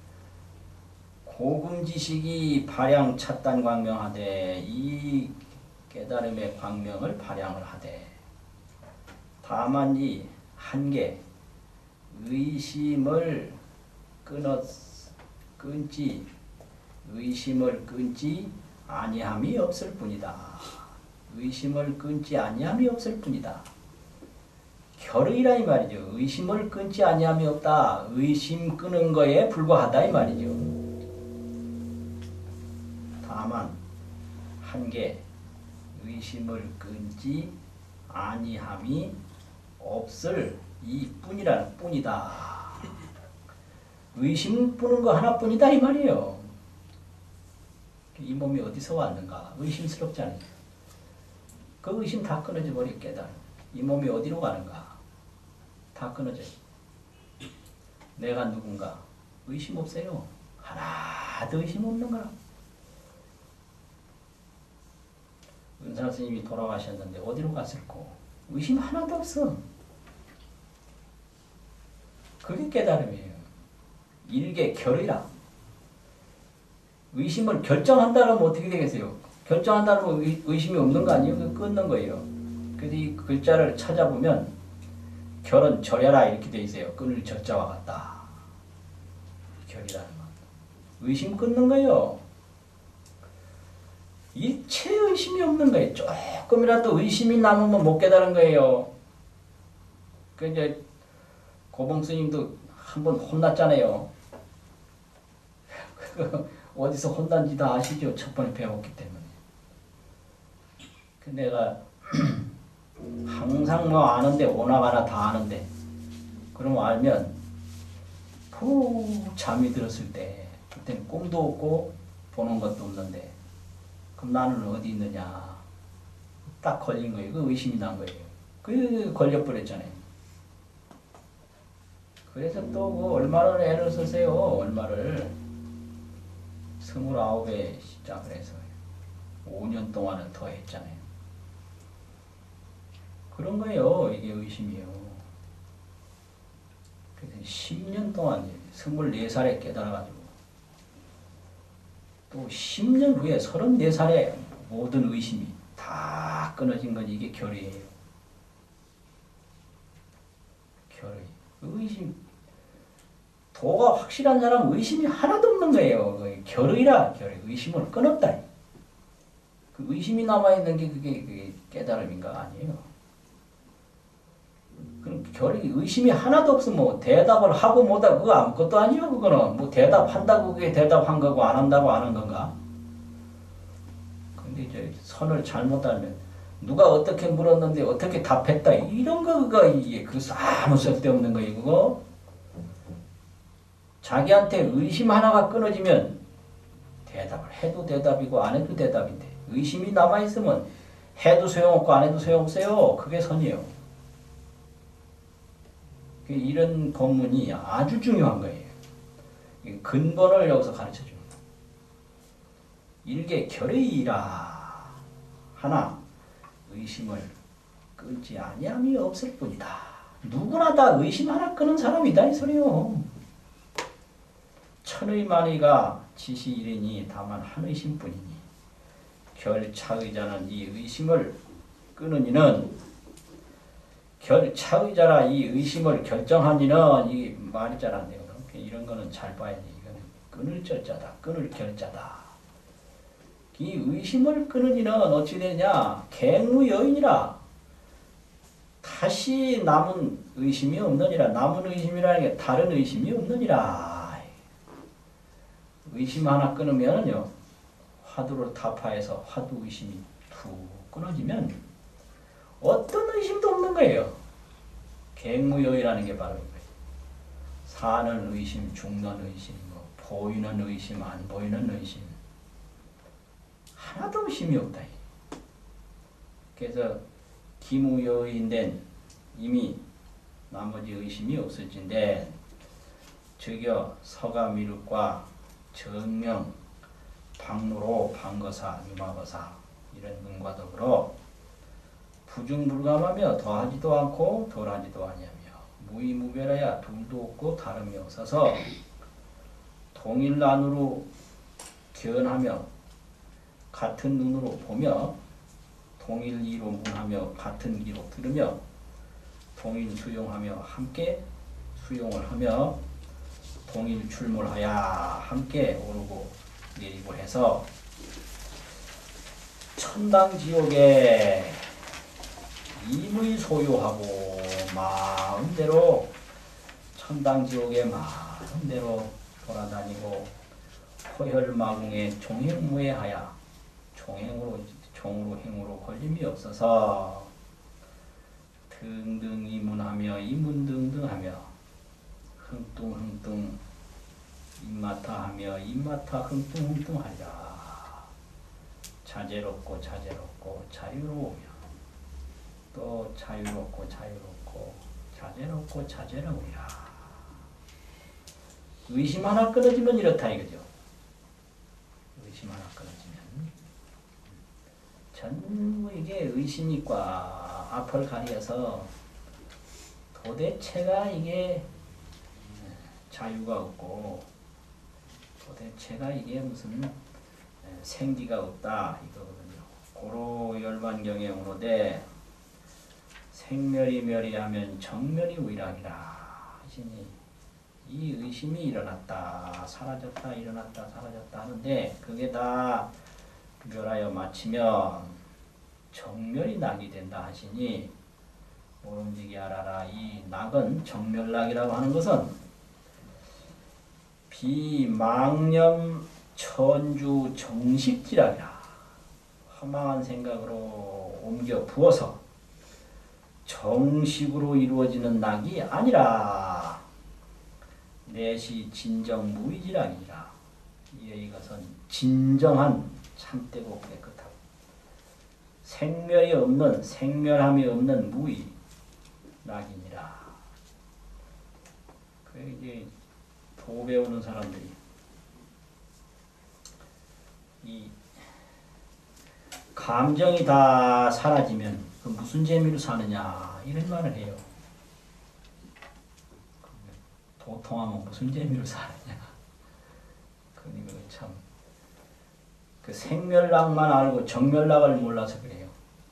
고금지식이 발양 찻단 광명하되 이 깨달음의 광명을 발양을 하되 다만 이 한계 의심을 끊지 아니함이 없을 뿐이다. 의심을 끊지 아니함이 없을 뿐이다. 결의라 이 말이죠. 의심을 끊지 아니함이 없다. 의심 끊은 거에 불과하다 이 말이죠. 다만 한계 의심을 끊지 아니함이 없을 이 뿐이라는 뿐이다. 의심 뿌는 거 하나뿐이다 이 말이에요. 이 몸이 어디서 왔는가? 의심스럽지 않아요. 그 의심 다 끊어져 버려 깨달음. 이 몸이 어디로 가는가? 다 끊어져요. 내가 누군가? 의심 없어요. 하나도 의심 없는 거라. 은사 스님이 돌아가셨는데 어디로 갔을꼬? 의심 하나도 없어. 그게 깨달음이에요. 일개 결의라. 의심을 결정한다면 어떻게 되겠어요? 결정한다면 의심이 없는 거 아니에요? 그거 끊는 거예요. 그래서 이 글자를 찾아보면 결은 절여라 이렇게 돼 있어요. 끊을 절자와 같다. 결이라는 건. 의심 끊는 거예요. 일체 의심이 없는 거예요. 조금이라도 의심이 남으면 못 깨달은 거예요. 그 이제 고봉 스님도 한번 혼났잖아요. 어디서 혼난지 다 아시죠? 첫 번에 배웠기 때문에. 그 내가 항상 뭐 아는데 오나가나 다 아는데 그럼 알면 푹 잠이 들었을 때 그때는 꿈도 없고 보는 것도 없는데 그럼 나는 어디 있느냐 딱 걸린 거예요. 그 의심이 난 거예요. 그 걸려버렸잖아요. 그래서 또 그 얼마를 애를 쓰세요. 얼마를 29에 시작을 해서 5년 동안은 더 했잖아요. 그런 거예요. 이게 의심이에요. 그래서 10년 동안 24살에 깨달아가지고 또 10년 후에 34살에 모든 의심이 다 끊어진 건 이게 결의예요. 결의. 의심. 도가 확실한 사람은 의심이 하나도 없는 거예요. 결의라. 결의. 의심을 끊었다. 그 의심이 남아있는 게 그게 깨달음인가 아니에요. 그럼 결의 의심이 하나도 없으면 뭐 대답을 하고 못하고 그거 아무것도 아니에요. 그거는 뭐 대답한다고 그게 대답한 거고 안 한다고 안 한 건가. 근데 이제 선을 잘못 알면 누가 어떻게 물었는데 어떻게 답했다 이런 거가 이게 그래서 아무 쓸데없는 거예요. 그거 자기한테 의심 하나가 끊어지면 대답을 해도 대답이고 안 해도 대답인데 의심이 남아있으면 해도 소용없고 안 해도 소용없어요. 그게 선이에요. 이런 법문이 아주 중요한 거예요. 근본을 여기서 가르쳐줍니다. 일개 결의이라 하나 의심을 끊지 아니함이 없을 뿐이다. 누구나 다 의심 하나 끄는 사람이다 이 소리요. 천의 만의가 지시이르니 다만 한 의심뿐이니 결차의자는 이 의심을 끄는 이는 결차의자라 이 의심을 결정한 이는 이 말이 잘 안 돼요. 이런 거는 잘 봐야지. 이거는 끊을 절자다. 끊을 결자다. 이 의심을 끄는 이는 어찌 되냐? 갱무여인이라. 다시 남은 의심이 없느니라. 남은 의심이라는 게 다른 의심이 없느니라. 의심 하나 끊으면요. 화두를 타파해서 화두 의심이 툭 끊어지면 어떤 의심도 없는 거예요. 갱무여이라는 게 바로 이거예요. 사는 의심, 죽는 의심, 뭐 보이는 의심, 안 보이는 의심 하나도 의심이 없다. 그래서 기무여인된 이미 나머지 의심이 없을진데 즉여 서가미륵과 정명, 박루로, 방거사, 유마거사 이런 문과 더불어 부중불감하며 더하지도 않고 덜하지도 아니하며 무이무별하여 둘도 없고 다름이 없어서 동일난으로 견하며 같은 눈으로 보며 동일이로 문하며 같은 귀로 들으며 동일 수용하며 함께 수용을 하며 동일 출몰하여 함께 오르고 내리고 해서 천당지옥에 임의 소유하고 마음대로 천당지옥에 마음대로 돌아다니고 호혈마궁에 종행무해하여 종으로 행으로 걸림이 없어서 등등 이문하며 이문등등하며 흥뚱흥뚱 입마타하며 입마타 흥뚱흥뚱하리라. 자제롭고 자제롭고 자유로우며 또 자유롭고 자유롭고 자제롭고 자제로우리라. 의심 하나 끊어지면 이렇다 이거죠. 의심 하나 끊어지면 전부 이게 의심이 꽉 앞을 가려서 도대체가 이게 자유가 없고 도대체가 이게 무슨 생기가 없다 이거거든요. 고로 열반경에 오노되 생멸이 멸이하면 정멸이 우일하니라 하시니 이 의심이 일어났다 사라졌다 일어났다 사라졌다 하는데 그게 다 멸하여 마치면 정멸이 낙이 된다 하시니 모름지기 알아라. 이 낙은 정멸낙이라고 하는 것은 비망념 천주 정식지락이라. 허망한 생각으로 옮겨 부어서 정식으로 이루어지는 낙이 아니라 내시 진정 무의지락이라. 이것은 진정한 참되고 깨끗하고 생멸이 없는 생멸함이 없는 무의 낙이니라. 그 이제 도 배우는 사람들이 이 감정이 다 사라지면 그 무슨 재미로 사느냐 이런 말을 해요. 도통하면 무슨 재미로 사느냐. 그러니까 참 그 생멸락만 알고 정멸락을 몰라서 그래요.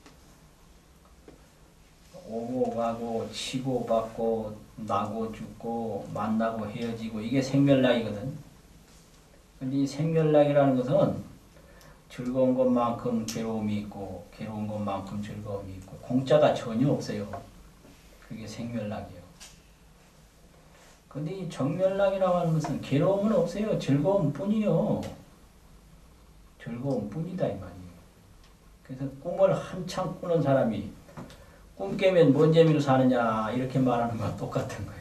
오고 가고 치고 받고 나고 죽고 만나고 헤어지고 이게 생멸락이거든. 근데 이 생멸락이라는 것은 즐거운 것만큼 괴로움이 있고 괴로운 것만큼 즐거움이 있고 공짜가 전혀 없어요. 그게 생멸락이에요. 근데 이 정멸락이라고 하는 것은 괴로움은 없어요. 즐거움뿐이요. 즐거움뿐이다 이 말이에요. 그래서 꿈을 한창 꾸는 사람이 꿈 깨면 뭔 재미로 사느냐 이렇게 말하는 거랑 똑같은 거예요.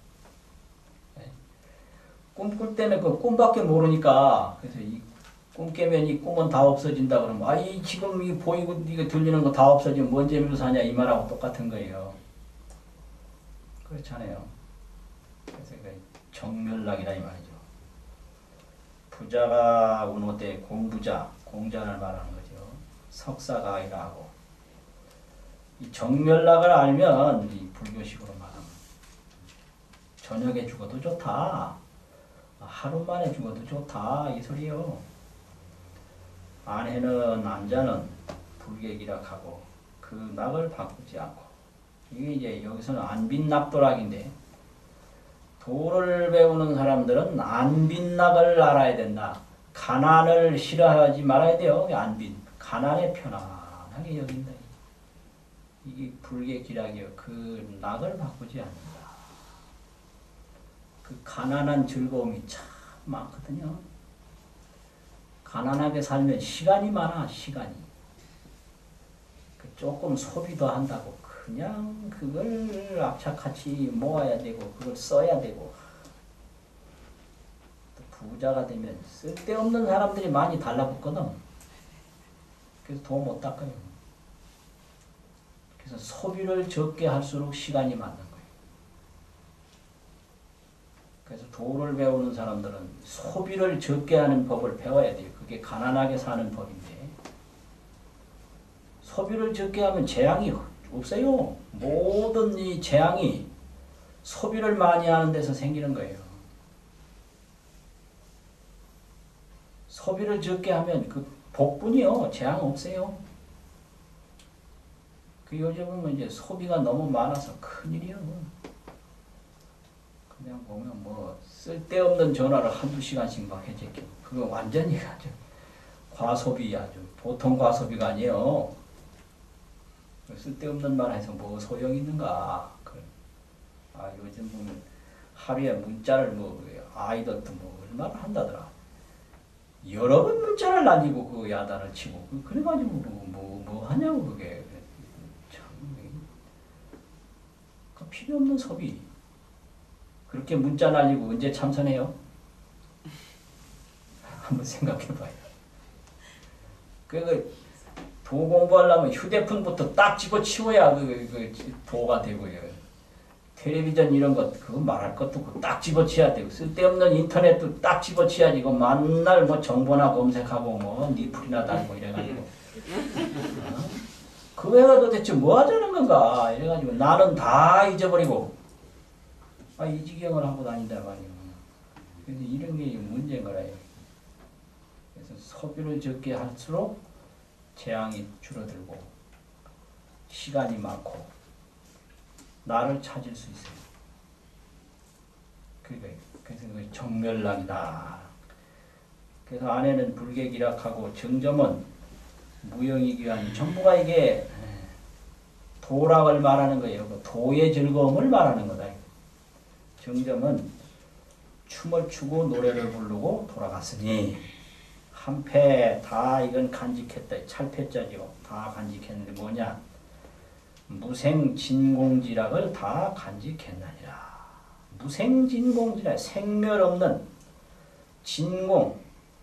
꿈 꿀 때는 그 꿈밖에 모르니까 그래서 이 꿈 깨면 이 꿈은 다 없어진다 그러면 아이 지금 이 보이고 이거 들리는 거 다 없어지면 뭔 재미로 사냐 이 말하고 똑같은 거예요. 그렇잖아요. 그래서 정멸락이라 이 말이죠. 부자가 운호대 공부자, 공자를 말하는 거죠. 석사가 아니라 하고. 이 정멸락을 알면 이 불교식으로 말하면 저녁에 죽어도 좋다. 하루 만에 죽어도 좋다. 이 소리요. 안해는 안자는 불객이락하고 그 낙을 바꾸지 않고. 이게 이제 여기서는 안빈낙도락인데 도를 배우는 사람들은 안빈낙을 알아야 된다. 가난을 싫어하지 말아야 돼요. 안빈. 가난에 편안하게 여긴다. 이게 불계 기락이요. 그 낙을 바꾸지 않는다. 그 가난한 즐거움이 참 많거든요. 가난하게 살면 시간이 많아. 시간이. 조금 소비도 한다고 그냥 그걸 악착같이 모아야 되고 그걸 써야 되고. 또 부자가 되면 쓸데없는 사람들이 많이 달라붙거든. 그래서 돈 못 닦아요. 그래서 소비를 적게 할수록 시간이 많은 거예요. 그래서 도를 배우는 사람들은 소비를 적게 하는 법을 배워야 돼요. 그게 가난하게 사는 법인데 소비를 적게 하면 재앙이 없어요. 모든 이 재앙이 소비를 많이 하는 데서 생기는 거예요. 소비를 적게 하면 그 복분이요. 재앙 없어요. 그 요즘은 이제 소비가 너무 많아서 큰일이요. 그냥 보면 뭐 쓸데없는 전화를 한두 시간씩 막 해제끼고 그거 완전히 아주 과소비 아주 보통 과소비가 아니에요. 쓸데없는 말 해서 뭐 소용이 있는가. 요즘 보면 하루에 문자를 뭐 아이들도 뭐 얼마나 한다더라. 여러 번 문자를 날리고 그 야단을 치고 그래가지고 뭐 하냐고 그게 참 필요 없는 소비. 그렇게 문자 날리고 언제 참선해요? 한번 생각해봐요. 도 공부하려면 휴대폰부터 딱 집어치워야 그 도가 되고요. 텔레비전 이런 것 그거 말할 것도 없고 딱 집어치워야 되고 쓸데없는 인터넷도 딱 집어치워야지. 이거 만날 뭐 정보나 검색하고 뭐 니플이나 달고 이래가지고 그 애가 도대체 뭐 하자는 건가 이래가지고 나는 다 잊어버리고 이 지경을 하고 다닌단 말이에요. 그래서 이런 게 문제인 거라요. 그래서 소비를 적게 할수록 재앙이 줄어들고 시간이 많고 나를 찾을 수 있어요. 그래서 정멸락이다. 그래서 안에는 불객이락하고 정점은 무영이귀환 전부가 이게 도락을 말하는 거예요. 도의 즐거움을 말하는 거다. 정점은 춤을 추고 노래를 부르고 돌아갔으니 한패 다 이건 간직했다. 찰패자죠. 다 간직했는데 뭐냐? 무생진공지락을 다 간직했나니라. 무생진공지락 생멸 없는 진공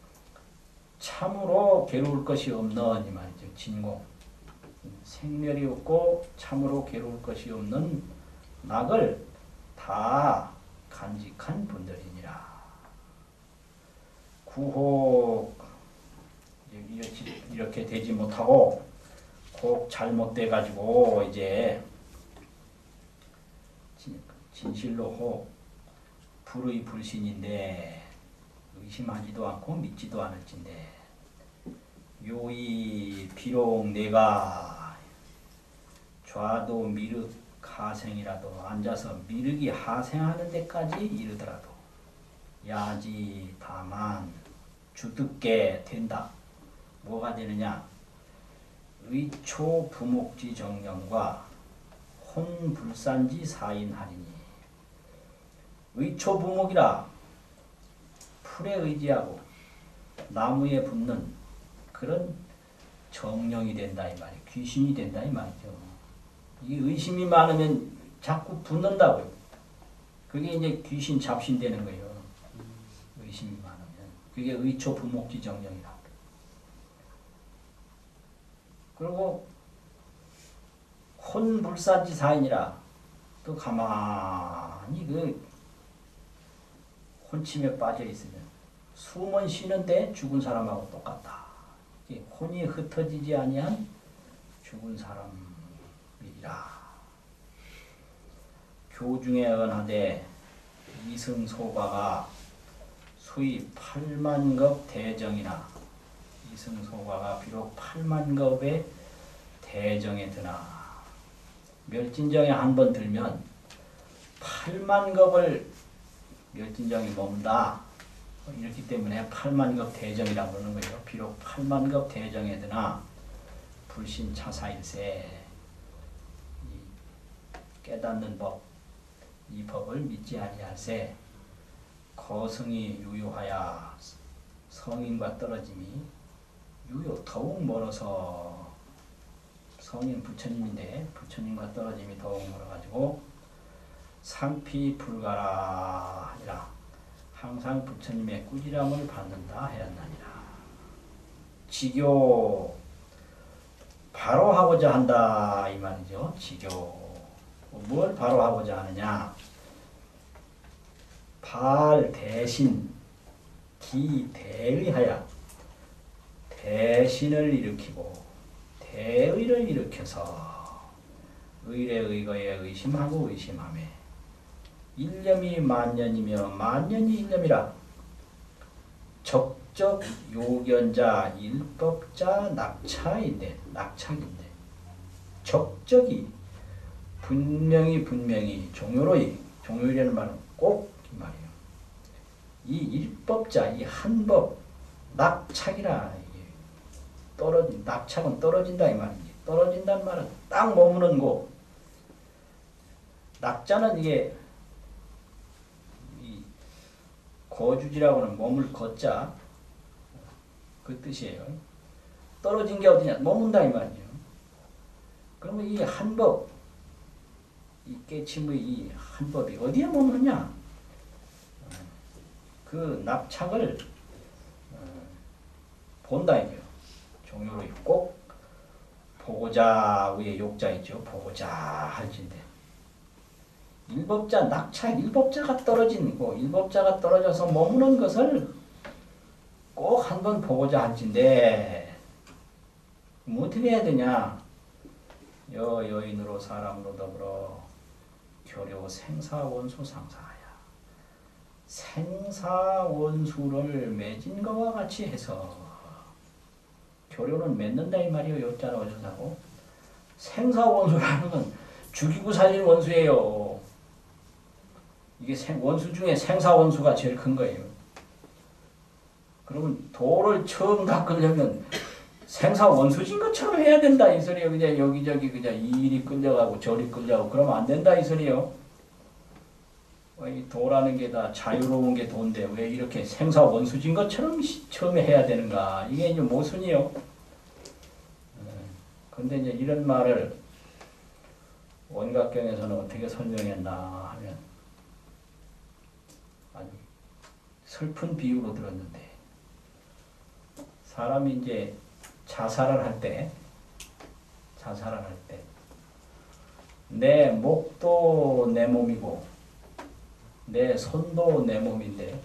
참으로 괴로울 것이 없는 이 말이죠. 진공 생멸이 없고 참으로 괴로울 것이 없는 낙을 다 간직한 분들이니라. 구호 이렇게 되지 못하고 꼭 잘못돼 가지고 이제 진실로 혹 불의 불신인데 의심하지도 않고 믿지도 않을진데 요이 비록 내가 좌도 미륵 하생이라도 앉아서 미륵이 하생하는 데까지 이르더라도 야지 다만 주듣게 된다. 뭐가 되느냐? 의초 부목지 정령과 혼불산지 사인하리니. 의초 부목이라 풀에 의지하고 나무에 붙는 그런 정령이 된다 이 말이에요. 귀신이 된다 이 말이죠. 이 의심이 많으면 자꾸 붙는다고요. 그게 이제 귀신 잡신되는 거예요. 의심이 많으면. 그게 의초 부목지 정령이라. 그리고 혼불산지 사인이라 또 가만히 그 혼침에 빠져 있으면 숨은 쉬는데 죽은 사람하고 똑같다. 혼이 흩어지지 아니한 죽은 사람이라. 교중에 언하되 이승소가가 수의 8만급 대정이나 이승소가가 비록 8만급의 대정에 드나 멸진정에 한 번 들면 8만급을 멸진정이 머문다. 이렇기 때문에 8만급 대정이라고 그러는 거예요. 비록 8만급 대정에 드나 불신차사일세. 깨닫는 법, 이 법을 믿지 아니할세. 거승이 유효하야 성인과 떨어짐이 유효 더욱 멀어서 성인 부처님인데 부처님과 떨어짐이 더욱 멀어가지고 상피 불가라 하니라. 항상 부처님의 꾸지람을 받는다 하였나니라. 지교 바로 하고자 한다 이 말이죠. 지교 뭘 바로 하고자 하느냐. 발 대신 기 대의하여 대신을 일으키고 대의를 일으켜서 의례 의거에 의심하고 의심하며 일념이 만년이며 만년이 일념이라. 적적 요견자 일법자 낙차인데 낙착인데 적적이 분명히 종요로이라는 말은 꼭 이 말이에요. 이 일법자 이 한법 낙착이라. 이게 떨어진 낙착은 떨어진다 이 말이지. 떨어진다는 말은 딱 머무는 곳. 낙자는 이게 이 거주지라고 하는 머물 거자 그 뜻이에요. 떨어진 게 어디냐? 머문다 이 말이에요. 그러면 이 한법 이 깨침의 이 한법이 어디에 머무느냐? 그 납착을 본다 이거요. 종요로 꼭 보고자 위에 욕자 있죠. 보고자 할진데 일법자 낙착 일법자가 떨어진 거 일법자가 떨어져서 머무는 것을 꼭 한번 보고자 할진데 뭐 어떻게 해야 되냐? 여인으로 사람으로 더불어 교류 생사원수 상사하야. 생사원수를 맺은 것과 같이 해서 교류는 맺는다 이 말이에요. 요자로 어쩌다고. 생사원수라는 건 죽이고 살린 원수예요. 이게 원수 중에 생사원수가 제일 큰 거예요. 그러면 도를 처음 닦으려면 생사원수진 것처럼 해야 된다 이 소리예요. 그냥 여기저기 그냥 이리 끌려가고 저리 끌려가고 그러면 안 된다 이 소리예요. 이 도라는 게 다 자유로운 게 도인데 왜 이렇게 생사원수진 것처럼 처음에 해야 되는가. 이게 이제 모순이요. 근데 이제 이런 말을 원각경에서는 어떻게 설명했나 하면 아주 슬픈 비유로 들었는데 사람이 이제 자살을 할 때 내 목도 내 몸이고 내 손도 내 몸인데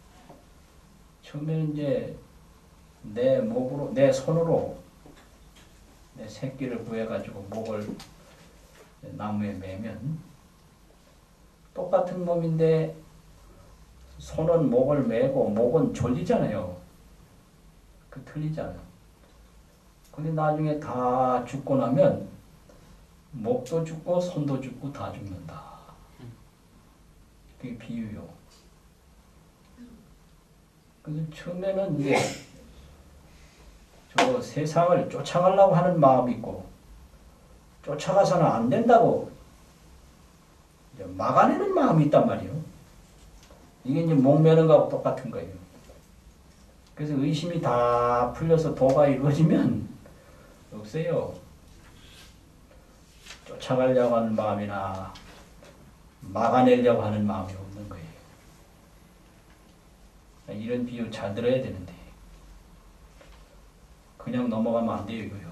처음에 이제 내 목으로 내 손으로 내 새끼를 구해가지고 목을 나무에 매면 똑같은 몸인데 손은 목을 매고 목은 졸리잖아요. 그 틀리잖아요. 근데 나중에 다 죽고 나면 목도 죽고 손도 죽고 다 죽는다. 그게 비유요. 근데 처음에는 이제 저 세상을 쫓아가려고 하는 마음이 있고 쫓아가서는 안 된다고 이제 막아내는 마음이 있단 말이에요. 이게 이제 목매는 거하고 똑같은 거예요. 그래서 의심이 다 풀려서 도가 이루어지면 없어요. 쫓아가려고 하는 마음이나 막아내려고 하는 마음이 없는 거예요. 이런 비유 잘 들어야 되는데 그냥 넘어가면 안 돼요. 이거요.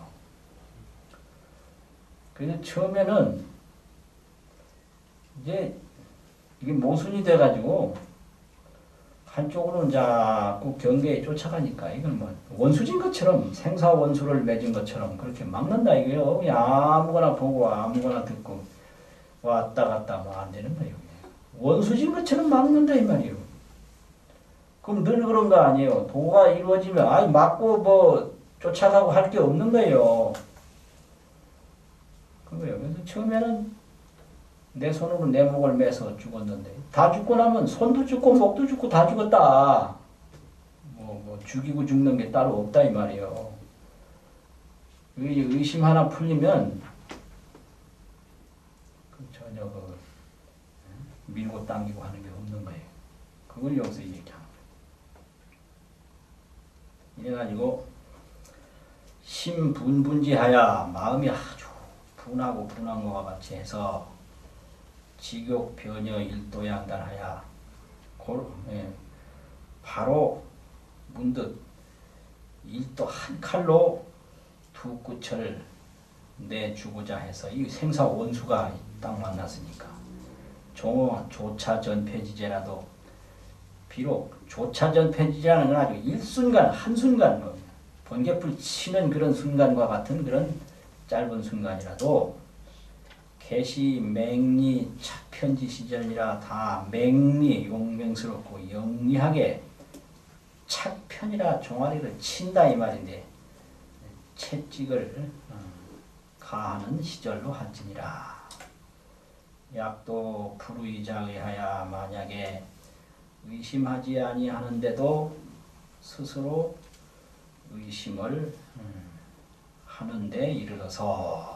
그래서 처음에는 이제 이게 모순이 돼가지고 한쪽으로는 자꾸 경계에 쫓아가니까 이건 뭐 원수진 것처럼 생사 원수를 맺은 것처럼 그렇게 막는다 이거요. 그냥 아무거나 보고 아무거나 듣고 왔다 갔다 뭐 안 되는 거예요. 원수진 것처럼 막는다 이 말이에요. 그럼 늘 그런 거 아니에요. 도가 이루어지면 아이 막고 뭐 쫓아가고 할 게 없는 거예요. 그거예요. 그래서 처음에는 내 손으로 내 목을 매서 죽었는데 다 죽고 나면 손도 죽고 목도 죽고 다 죽었다. 뭐 죽이고 죽는 게 따로 없다 이 말이에요. 의심 하나 풀리면 전혀 밀고 당기고 하는 게 없는 거예요. 그걸 여기서 얘기하는 거예요. 이래가지고 심분분지하여 마음이 아주 분하고 분한 것과 같이 해서 직욕 변여 일도양단하여 바로 문득 일도 한 칼로 두 끝을 내주고자 해서 이 생사 원수가 딱 만났으니까 조차전폐지제라도 비록 조차전폐지제라는 건 아주 일순간 한순간 번개불 치는 그런 순간과 같은 그런 짧은 순간이라도 개시 맹리 차편지 시절이라 다 맹리 용맹스럽고 영리하게 차편이라 종아리를 친다 이 말인데 채찍을 가하는 시절로 할지니라. 약도 불의자의하여 만약에 의심하지 아니하는데도 스스로 의심을 하는데 이르러서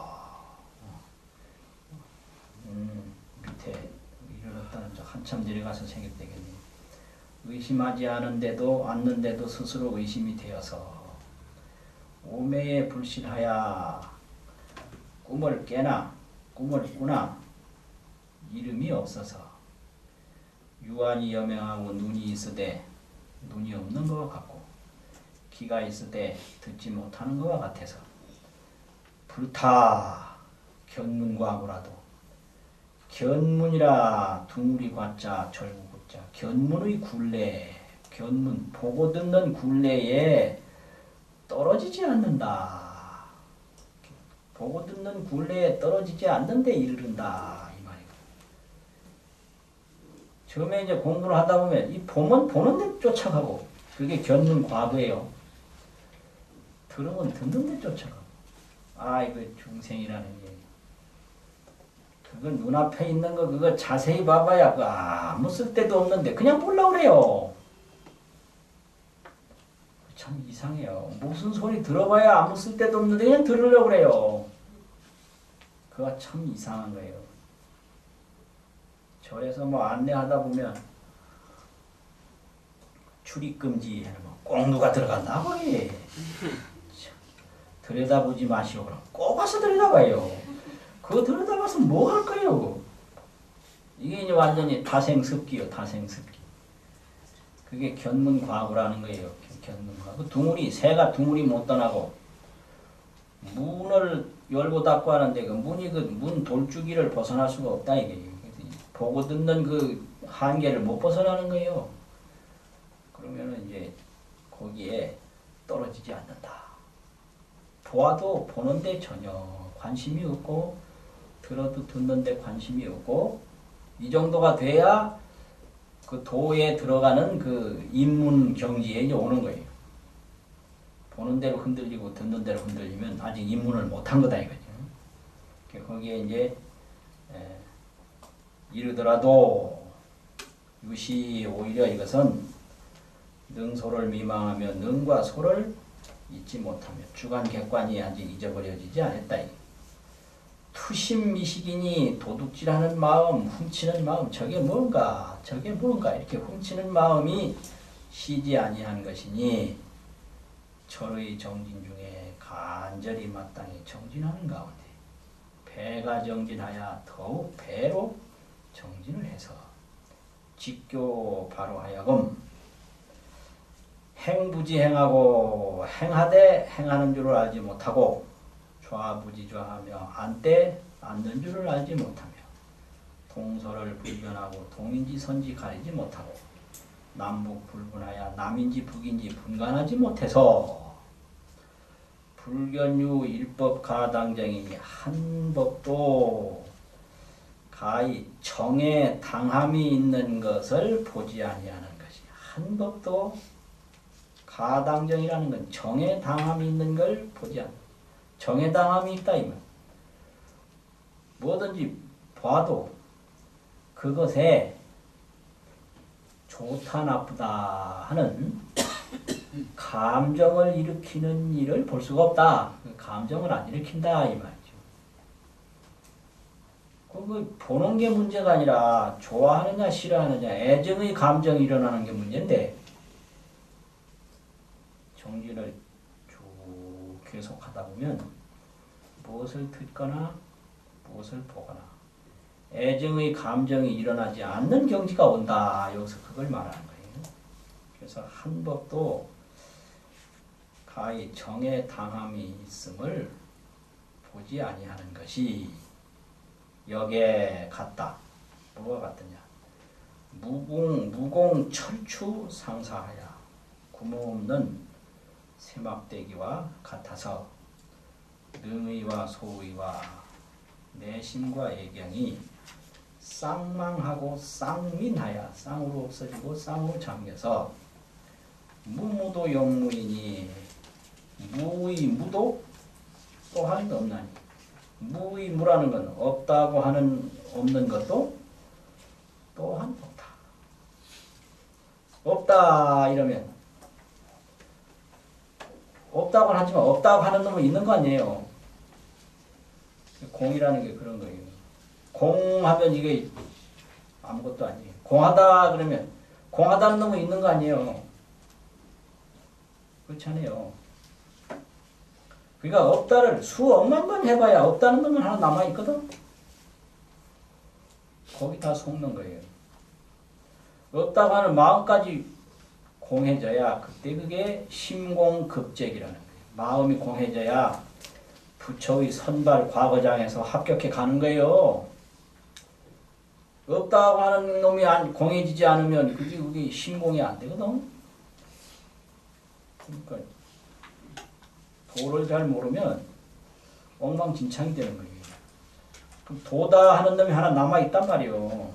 밑에 이르렀다는 한참 내려가서 생겼되겠네. 의심하지 않는데도 스스로 의심이 되어서 오매에 불신하여 꿈을 꾸나 이름이 없어서 유한이 여명하고 눈이 있으되 눈이 없는 것 같고 귀가 있으되 듣지 못하는 것과 같아서 불타 견문과고라도 견문이라 둥우리 과자 절구구자 견문의 굴레 견문 보고 듣는 굴레에 떨어지지 않는다. 보고 듣는 굴레에 떨어지지 않는데 이르른다 이 말이고. 처음에 이제 공부를 하다 보면 이 보는 데 쫓아가고 그게 견문 과거예요. 들으면 듣는 데 쫓아가고 이거 중생이라는 게 그건 눈앞에 있는 거 그거 자세히 봐봐야 그 아무 쓸데도 없는데 그냥 보려고 그래요. 참 이상해요. 무슨 소리 들어봐야 아무 쓸데도 없는데 그냥 들으려고 그래요. 그거 참 이상한 거예요. 절에서 뭐 안내하다 보면 출입금지 꼭 누가 들어간다 거기. 들여다보지 마시오. 그럼 꼭 가서 들여다봐요. 그거 들여다봐서 뭐 할 거예요? 이게 이제 완전히 다생습기요. 다생습기. 그게 견문과구라는 거예요. 견문과구. 둥우리 새가 둥우리 못 떠나고 문을 열고 닫고 하는데 그 문이 그 문 돌주기를 벗어날 수가 없다 이게. 보고 듣는 그 한계를 못 벗어나는 거예요. 그러면은 이제 거기에 떨어지지 않는다. 보아도 보는데 전혀 관심이 없고 들어도 듣는데 관심이 없고 이 정도가 돼야 그 도에 들어가는 그 입문 경지에 이제 오는 거예요. 보는 대로 흔들리고 듣는 대로 흔들리면 아직 입문을 못한 거다 이거죠. 거기에 이제 이르더라도 유시 오히려 이것은 능소를 미망하며 능과 소를 잊지 못하며 주관 객관이 아직 잊어버려지지 않았다. 투심미식이니 도둑질하는 마음, 훔치는 마음, 저게 뭔가 이렇게 훔치는 마음이 쉬지 아니한 것이니 절의 정진 중에 간절히 마땅히 정진하는 가운데 배가 정진하여 더욱 배로 정진을 해서 직교 바로 하여금 행부지행하고 행하되 행하는 줄을 알지 못하고 좌부지좌하며 안때 앉는 줄을 알지 못하며 동서를 불변하고 동인지 선지 가리지 못하고 남북 불분하여 남인지 북인지 분간하지 못해서 불견유 일법 가당정이니 한 법도 가히 정에 당함이 있는 것을 보지 아니하는 것이 한 법도 가당정이라는 건 정에 당함이 있는 걸 보지 않는 정에 당함이 있다 이말. 뭐든지 봐도 그것에 좋다 나쁘다 하는 감정을 일으키는 일을 볼 수가 없다. 감정을 안 일으킨다 이 말이죠. 그 보는 게 문제가 아니라 좋아하느냐 싫어하느냐 애정의 감정이 일어나는 게 문제인데 정진을 쭉 계속하다 보면 무엇을 듣거나 무엇을 보거나 애정의 감정이 일어나지 않는 경지가 온다. 여기서 그걸 말하는 거예요. 그래서 한 법도 가히 정에 당함이 있음을 보지 아니하는 것이 역에 같다. 뭐가 같느냐? 무공 철추 상사하야 구멍없는 세막대기와 같아서 능의와 소의와 내심과 애경이 쌍망하고 쌍민하야 쌍으로 없어지고 쌍으로 잠겨서 무무도 영무이니 무의 무도 또한 없나니 무의 무라는 건 없다고 하는 없는 것도 또한 없다. 없다 이러면 없다고는 하지만 없다고 하는 놈은 있는 거 아니에요. 공이라는 게 그런 거예요. 공하면 이게 아무것도 아니에요. 공하다 그러면 공하다는 놈은 있는 거 아니에요. 그렇잖아요. 그러니까 없다를 수억만 번 해봐야 없다는 놈은 하나 남아있거든. 거기 다 속는 거예요. 없다고 하는 마음까지 공해져야 그때 그게 심공급적이라는 거예요. 마음이 공해져야 부처의 선발 과거장에서 합격해 가는 거예요. 없다고 하는 놈이 공해지지 않으면 그게 심공이 안 되거든. 그러니까 도를 잘 모르면 엉망진창이 되는 거예요. 그럼 도다 하는 놈이 하나 남아있단 말이에요.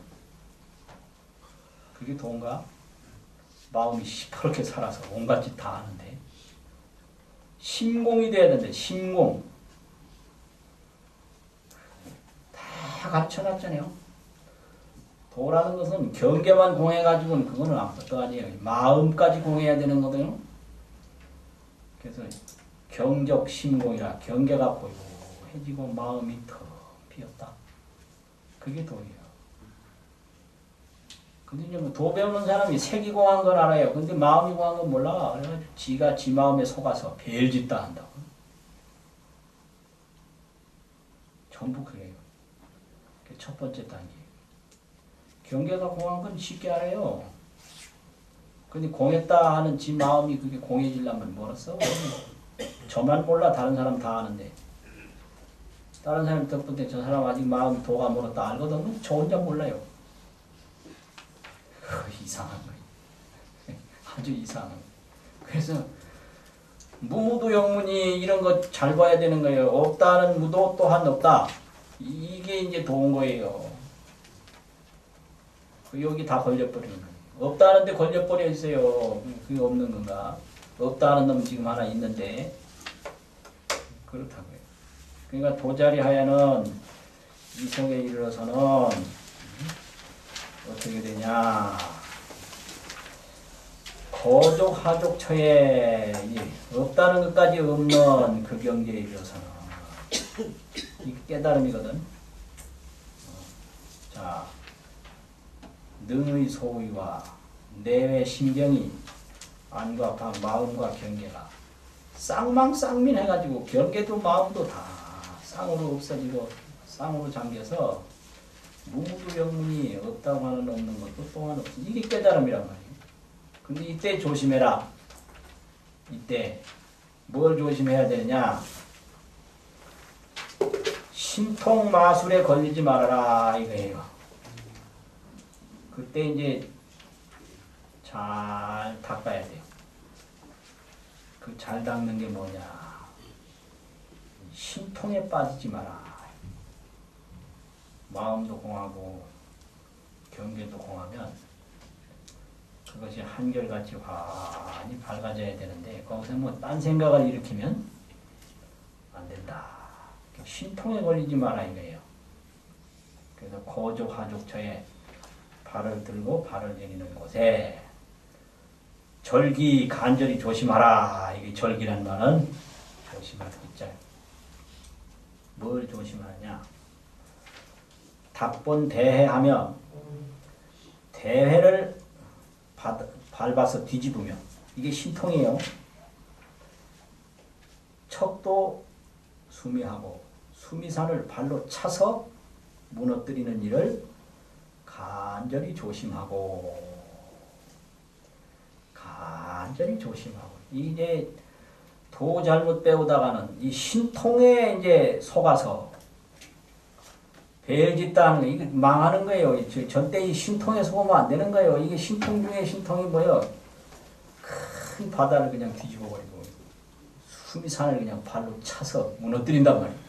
그게 도인가? 마음이 시퍼렇게 살아서 온갖 짓 다 하는데 심공이 돼야 되는데 심공 다 가르쳐놨잖아요. 도라는 것은 경계만 공해가지고는 그거는 아무것도 아니에요. 마음까지 공해야 되는 거거든요. 그래서 경적 심공이라 경계가 고요해지고 마음이 더 비었다. 그게 도예요. 근데 이제 도 배우는 사람이 색이 공한 건 알아요. 근데 마음이 공한 건 몰라. 그래가지고 지가 지 마음에 속아서 별짓다 한다고. 전부 그래요. 그게 첫 번째 단계. 경계가 공한 건 쉽게 알아요. 근데 공했다 하는 지 마음이 그게 공해지려면 멀었어. 저만 몰라. 다른 사람 다 아는데. 다른 사람 덕분에 저 사람 아직 마음 도가 멀었다 알거든. 저 혼자 몰라요. 이상한 거예요. 아주 이상한 거예요. 그래서 무무도 영문이 이런 거 잘 봐야 되는 거예요. 없다는 무도 또한 없다. 이게 이제 도운 거예요. 여기 다 걸려버리는 거예요. 없다는데 걸려버려 있어요. 그게 없는 건가? 없다는 놈 지금 하나 있는데 그렇다고요. 그러니까 도자리 하야는 이성에 이르러서는 어떻게 되냐? 거족 하족처에 없다는 것까지 없는 그 경지에 이르러서는 이게 깨달음이거든. 자, 능의 소의와 내외 심경이 안과 방 마음과 경계가 쌍망쌍민 해가지고 경계도 마음도 다 쌍으로 없어지고 쌍으로 잠겨서 무무도 영문이 없다고 하는 없는 것도 또한 없어. 이게 깨달음이란 말이에요. 근데 이때 조심해라. 이때 뭘 조심해야 되느냐? 신통 마술에 걸리지 말아라 이거예요. 그때 이제 자 잘 닦아야 돼요. 그 잘 닦는 게 뭐냐? 신통에 빠지지 마라. 마음도 공하고 경계도 공하면 그것이 한결같이 환히 밝아져야 되는데 거기서 뭐 딴 생각을 일으키면 안 된다. 신통에 걸리지 마라 이거예요. 그래서 고족하족처에 발을 들고 발을 내리는 곳에 절기 간절히 조심하라. 이게 절기란 말은 조심할 기자. 뭘 조심하느냐? 닭본 대회하며 대회를 밟아서 뒤집으며 이게 신통이에요. 척도 수미하고 수미산을 발로 차서 무너뜨리는 일을 간절히 조심하고 이제 도 잘못 배우다가는 이 신통에 이제 속아서 배짓다는 거 이게 망하는 거예요. 절대 이 신통에 속으면 안 되는 거예요. 이게 신통 중에 신통이 뭐예요? 큰 바다를 그냥 뒤집어 버리고 수미산을 그냥 발로 차서 무너뜨린단 말이에요.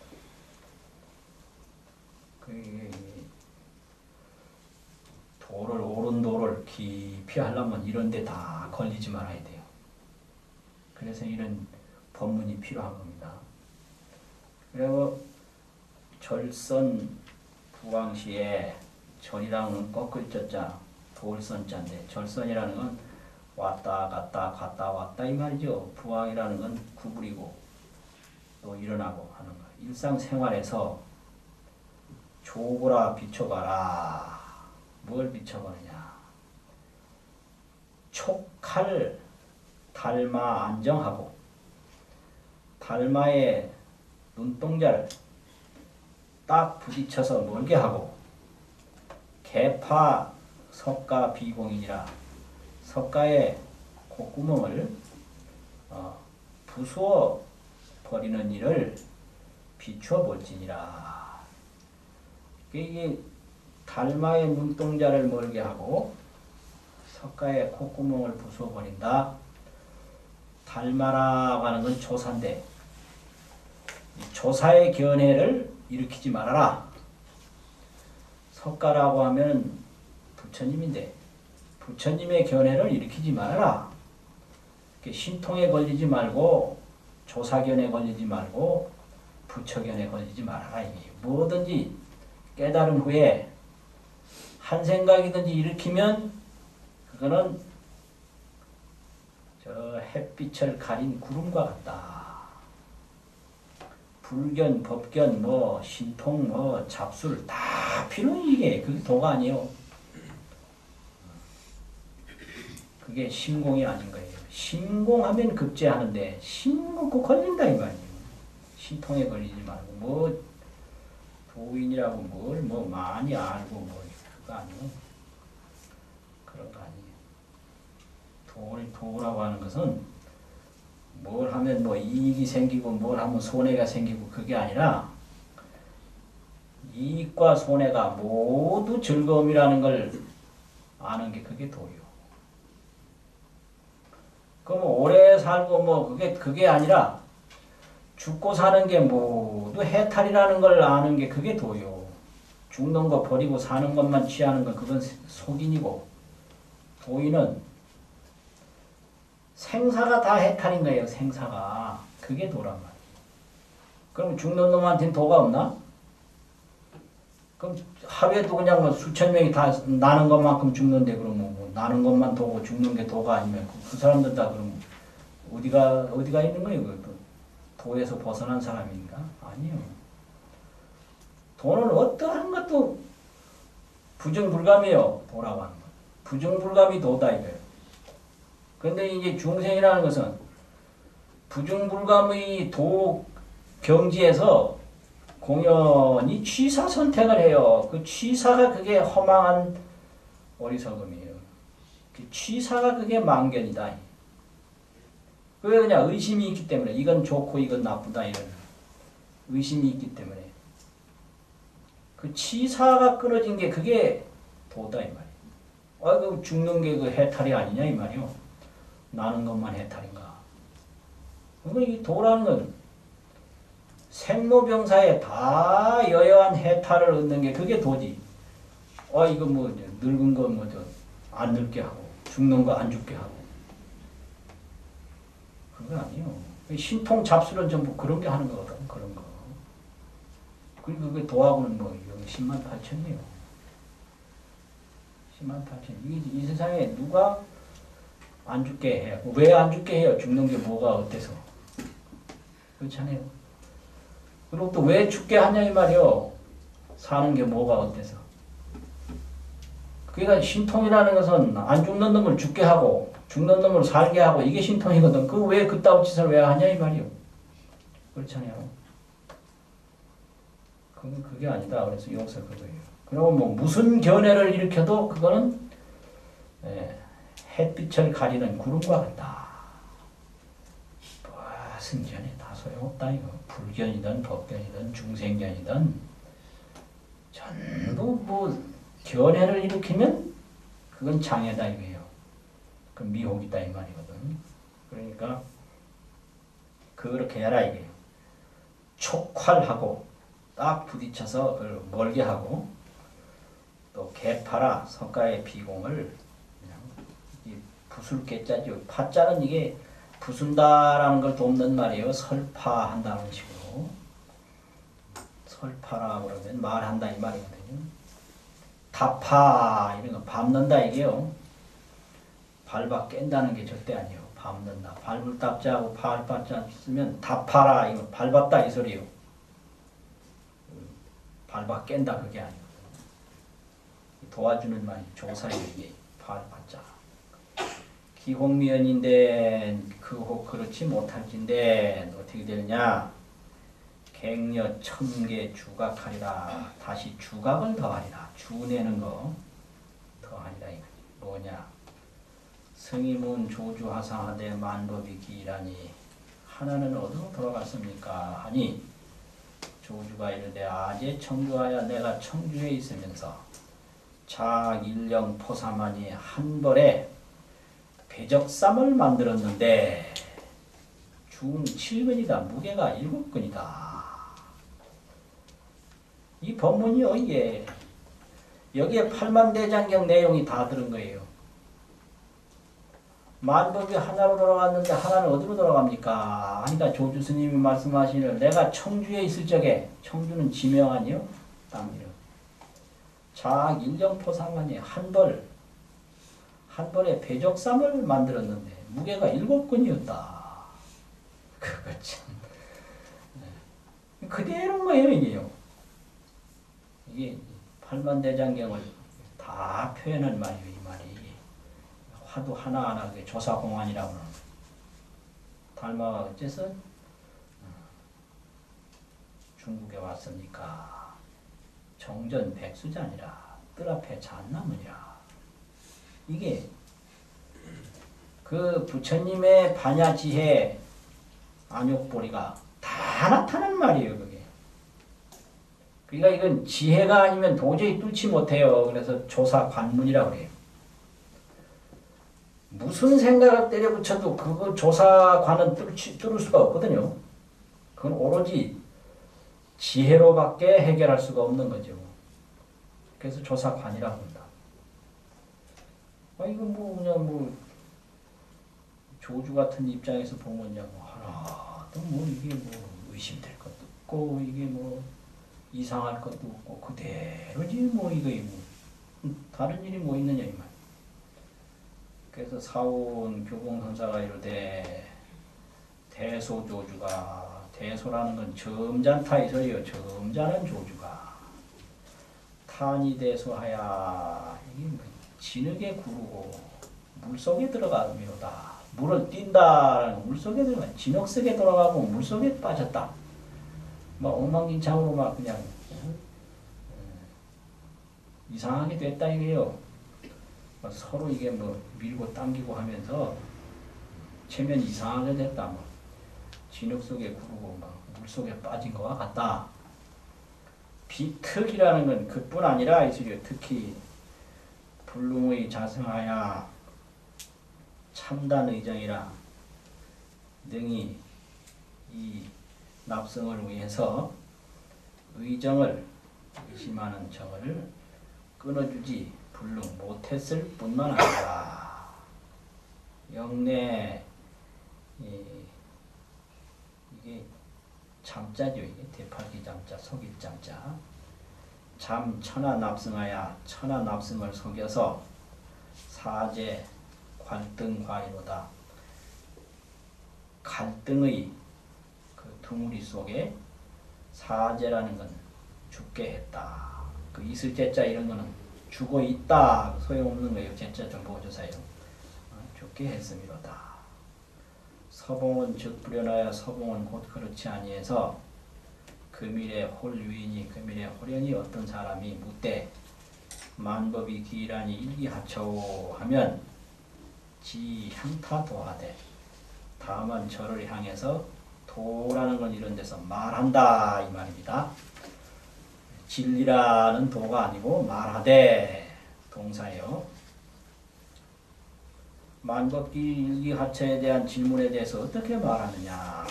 옳은 도를 깊이 하려면 이런 데 다 걸리지 말아야 돼요. 그래서 이런 법문이 필요한 겁니다. 그리고 절선 부광시에 절이라는 거꾸로 졌자 돌선자인데 절선이라는 건 왔다 갔다 갔다 왔다 이 말이죠. 부광이라는 건 구부리고 또 일어나고 하는 거. 일상생활에서 조보라 비춰봐라. 뭘 비춰보느냐. 촉할 달마 안정하고 달마의 눈동자를 딱 부딪혀서 멀게 하고 개파 석가 비공이니라. 석가의 콧구멍을 부수어 버리는 일을 비추어 볼지니라. 이게 달마의 눈동자를 멀게 하고 석가의 콧구멍을 부수어 버린다. 달마라고 하는 건 조사인데 조사의 견해를 일으키지 말아라. 석가라고 하면 부처님인데 부처님의 견해를 일으키지 말아라. 신통에 걸리지 말고 조사견에 걸리지 말고 부처견에 걸리지 말아라. 뭐든지 깨달은 후에 한 생각이든지 일으키면 그거는 저 햇빛을 가린 구름과 같다. 불견, 법견, 뭐 신통, 뭐 잡술 다 필요해. 이게 그게 도가 아니에요. 그게 신공이 아닌 거예요. 신공하면 급제하는데 신공 꼭 걸린다 이 말이에요. 신통에 걸리지 말고 뭐 도인이라고 뭘 뭐 많이 알고 뭐 그거 아니에요. 그런 거 아니에요. 도라고 하는 것은 뭘 하면 뭐 이익이 생기고 뭘 하면 손해가 생기고 그게 아니라 이익과 손해가 모두 즐거움이라는 걸 아는 게 그게 도요. 그럼 오래 살고 뭐 그게 아니라 죽고 사는 게 모두 해탈이라는 걸 아는 게 그게 도요. 죽는 거 버리고 사는 것만 취하는 건 그건 속인이고 도인은 생사가 다 해탈인 거예요. 생사가. 그게 도란 말이에요. 그럼 죽는 놈한테는 도가 없나? 그럼 하루에도 그냥 뭐 수천 명이 다 나는 것만큼 죽는데 그러면 뭐 나는 것만 도고 죽는 게 도가 아니면 그 사람들 다 그럼 어디가 있는 거예요? 그 도에서 벗어난 사람인가? 아니요. 도는 어떠한 것도 부정불감이에요. 도라고 하는 건. 부정불감이 도다 이거예요. 그런데 이제 중생이라는 것은 부정불감의 도 경지에서 공연히 취사 선택을 해요. 그 취사가 그게 허망한 어리석음이에요. 그 취사가 그게 망견이다. 왜 그러냐? 의심이 있기 때문에. 이건 좋고 이건 나쁘다 이런 의심이 있기 때문에. 그 취사가 끊어진 게 그게 도다 이 말이에요. 그 죽는 게 그 해탈이 아니냐 이 말이요. 나는 것만 해탈인가. 그러니까 이 도라는 건 생로병사에 다 여여한 해탈을 얻는 게 그게 도지. 이거 뭐 늙은 거 뭐 안 늙게 하고 죽는 거 안 죽게 하고 그거 아니에요. 신통 잡수는 전부 그런 게 하는 거거든. 그런 거. 그리고 그 도하고는 뭐 10만 8천이에요. 10만 8천. 이 세상에 누가 안 죽게 해요? 왜 안 죽게 해요? 죽는 게 뭐가 어때서? 그렇잖아요. 그리고 또 왜 죽게 하냐 이 말이요. 사는 게 뭐가 어때서? 그러니까 신통이라는 것은 안 죽는 놈을 죽게 하고 죽는 놈을 살게 하고 이게 신통이거든. 그 왜 그따위 짓을 왜 하냐 이 말이요. 그렇잖아요. 그게 아니다. 그래서 용서 그거예요. 그리고 뭐 무슨 견해를 일으켜도 그거는 햇빛을 가리는 구름과 같다. 무슨 견해 다 소용없다 이거. 불견이든 법견이든 중생견이든 전부 뭐 견해를 일으키면 그건 장애다 이거예요. 그 미혹이다 이 말이거든. 그러니까 그렇게 해라 이게. 촉활하고 딱 부딪혀서 그걸 멀게 하고 또 개파라 석가의 비공을 그냥 이 부술 개자죠. 파자는 이게 부순다라는 걸 돕는 말이에요. 설파한다는 식으로. 설파라 그러면 말한다 이 말이거든요. 다파 이런 거 밟는다 이게요. 밟아 깬다는 게 절대 아니에요. 밟는다. 밟을 답자하고 파할 답자 쓰면 다파라 이거 밟았다 이 소리요. 밟아 깬다 그게 아니거든요. 도와주는 말이 조사에 이게 밟았자. 기홍미연인데 그혹 그렇지 못할진데 어떻게 되느냐. 갱려 천개 주각하리라. 다시 주각을 더하리라. 주내는 거 더하리라 이거지. 뭐냐. 성이문 조주하상하되 만법이 기이라니 하나는 어디로 돌아갔습니까? 하니 조주가 이르되 아제 청주하여 내가 청주에 있으면서 자일령 포사만이 한 벌에 배적삼을 만들었는데 중 7근이다. 무게가 7근이다. 이 법문이요 이게 여기에 팔만대장경 내용이 다 들은 거예요. 만법이 하나로 돌아갔는데 하나는 어디로 돌아갑니까? 하니까 조주 스님이 말씀하시는 내가 청주에 있을 적에 청주는 지명 아니요? 땅 이름. 자 일령포상만이 한 벌에 배적삼을 만들었는데 무게가 7근이었다. 그거 참 그대로인 거예요 이게요. 이게 팔만대장경을 다 표현한 말이에요. 이 말이 화두 하나하나 조사공안이라고 하는 달마가 어째서 중국에 왔습니까? 정전 백수자니라 뜰 앞에 잣나무니라. 이게 그 부처님의 반야지혜 안욕보리가 다 나타난 말이에요. 그게. 그러니까 이건 지혜가 아니면 도저히 뚫지 못해요. 그래서 조사관문이라고 그래요. 무슨 생각을 때려붙여도 그거 조사관은 뚫을 수가 없거든요. 그건 오로지 지혜로밖에 해결할 수가 없는 거죠. 그래서 조사관이라고 합니다. 이거 뭐 그냥 뭐 조주 같은 입장에서 보면 그냥 뭐 하나도 뭐 이게 뭐 의심될 것도 없고 이게 뭐 이상할 것도 없고 그대로지 뭐 이거 뭐 다른 일이 뭐 있느냐 이 말. 그래서 사온 교봉선사가 이르되 대소조주가 대소라는 건 점잖다 이 소리요. 점잖은 조주가 탄이 대소하야 이게 뭐 진흙에 구르고 물속에 들어가미로다. 물을 뛴다. 물속에 들어가 진흙 속에 들어가고 물속에 빠졌다. 막 엉망진창으로 막 그냥 이상하게 됐다 이게요. 서로 이게 뭐 밀고 당기고 하면서 체면 이상하게 됐다. 뭐 진흙 속에 구르고 막 물속에 빠진 것과 같다. 비특이라는 건 그뿐 아니라 특히 불능의 자성하야 참단 의정이라 능히 이 납승을 위해서 의정을 의심하는 정을 끊어주지 불능 못했을 뿐만 아니라 영내 이게 잠자죠. 이게 대팔기 잠자, 속일 잠자. 잠 천하 납승하야 천하 납승을 속여서 사제 관등 과이로다. 갈등의 그 둥우리 속에 사제라는 건 죽게 했다. 그 있을 제자 이런 거는 죽어 있다. 소용없는 거예요. 제자 좀 보조사예요. 죽게 했음이로다. 서봉은 즉 불연하여 서봉은 곧 그렇지 아니해서 금일에 홀유인이 금일에 홀연이 어떤 사람이 묻되 만법이 기일하니 일기하처오 하면 지 향타 도하되 다만 저를 향해서 도라는 건 이런 데서 말한다 이 말입니다. 진리라는 도가 아니고 말하되 동사예요. 만법기 일기하처에 대한 질문에 대해서 어떻게 말하느냐.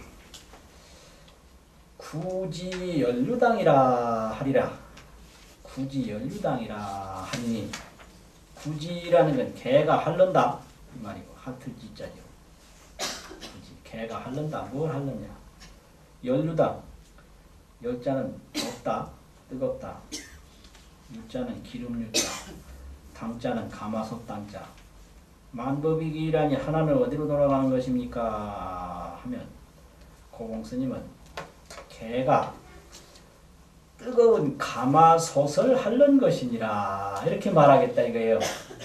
굳이 연루당이라 하리라. 굳이 연루당이라 하니 굳이라는 건 개가 할른다 이 말이고 하트 지자죠. 굳이 개가 할른다. 뭘 할느냐. 연루당 열자는 덥다 뜨겁다. 유자는 기름 유자. 당자는 가마솥 당자. 만법이기라니 하나는 어디로 돌아가는 것입니까 하면 고공스님은 개가 뜨거운 가마솥을 핥는 것이니라 이렇게 말하겠다 이거예요.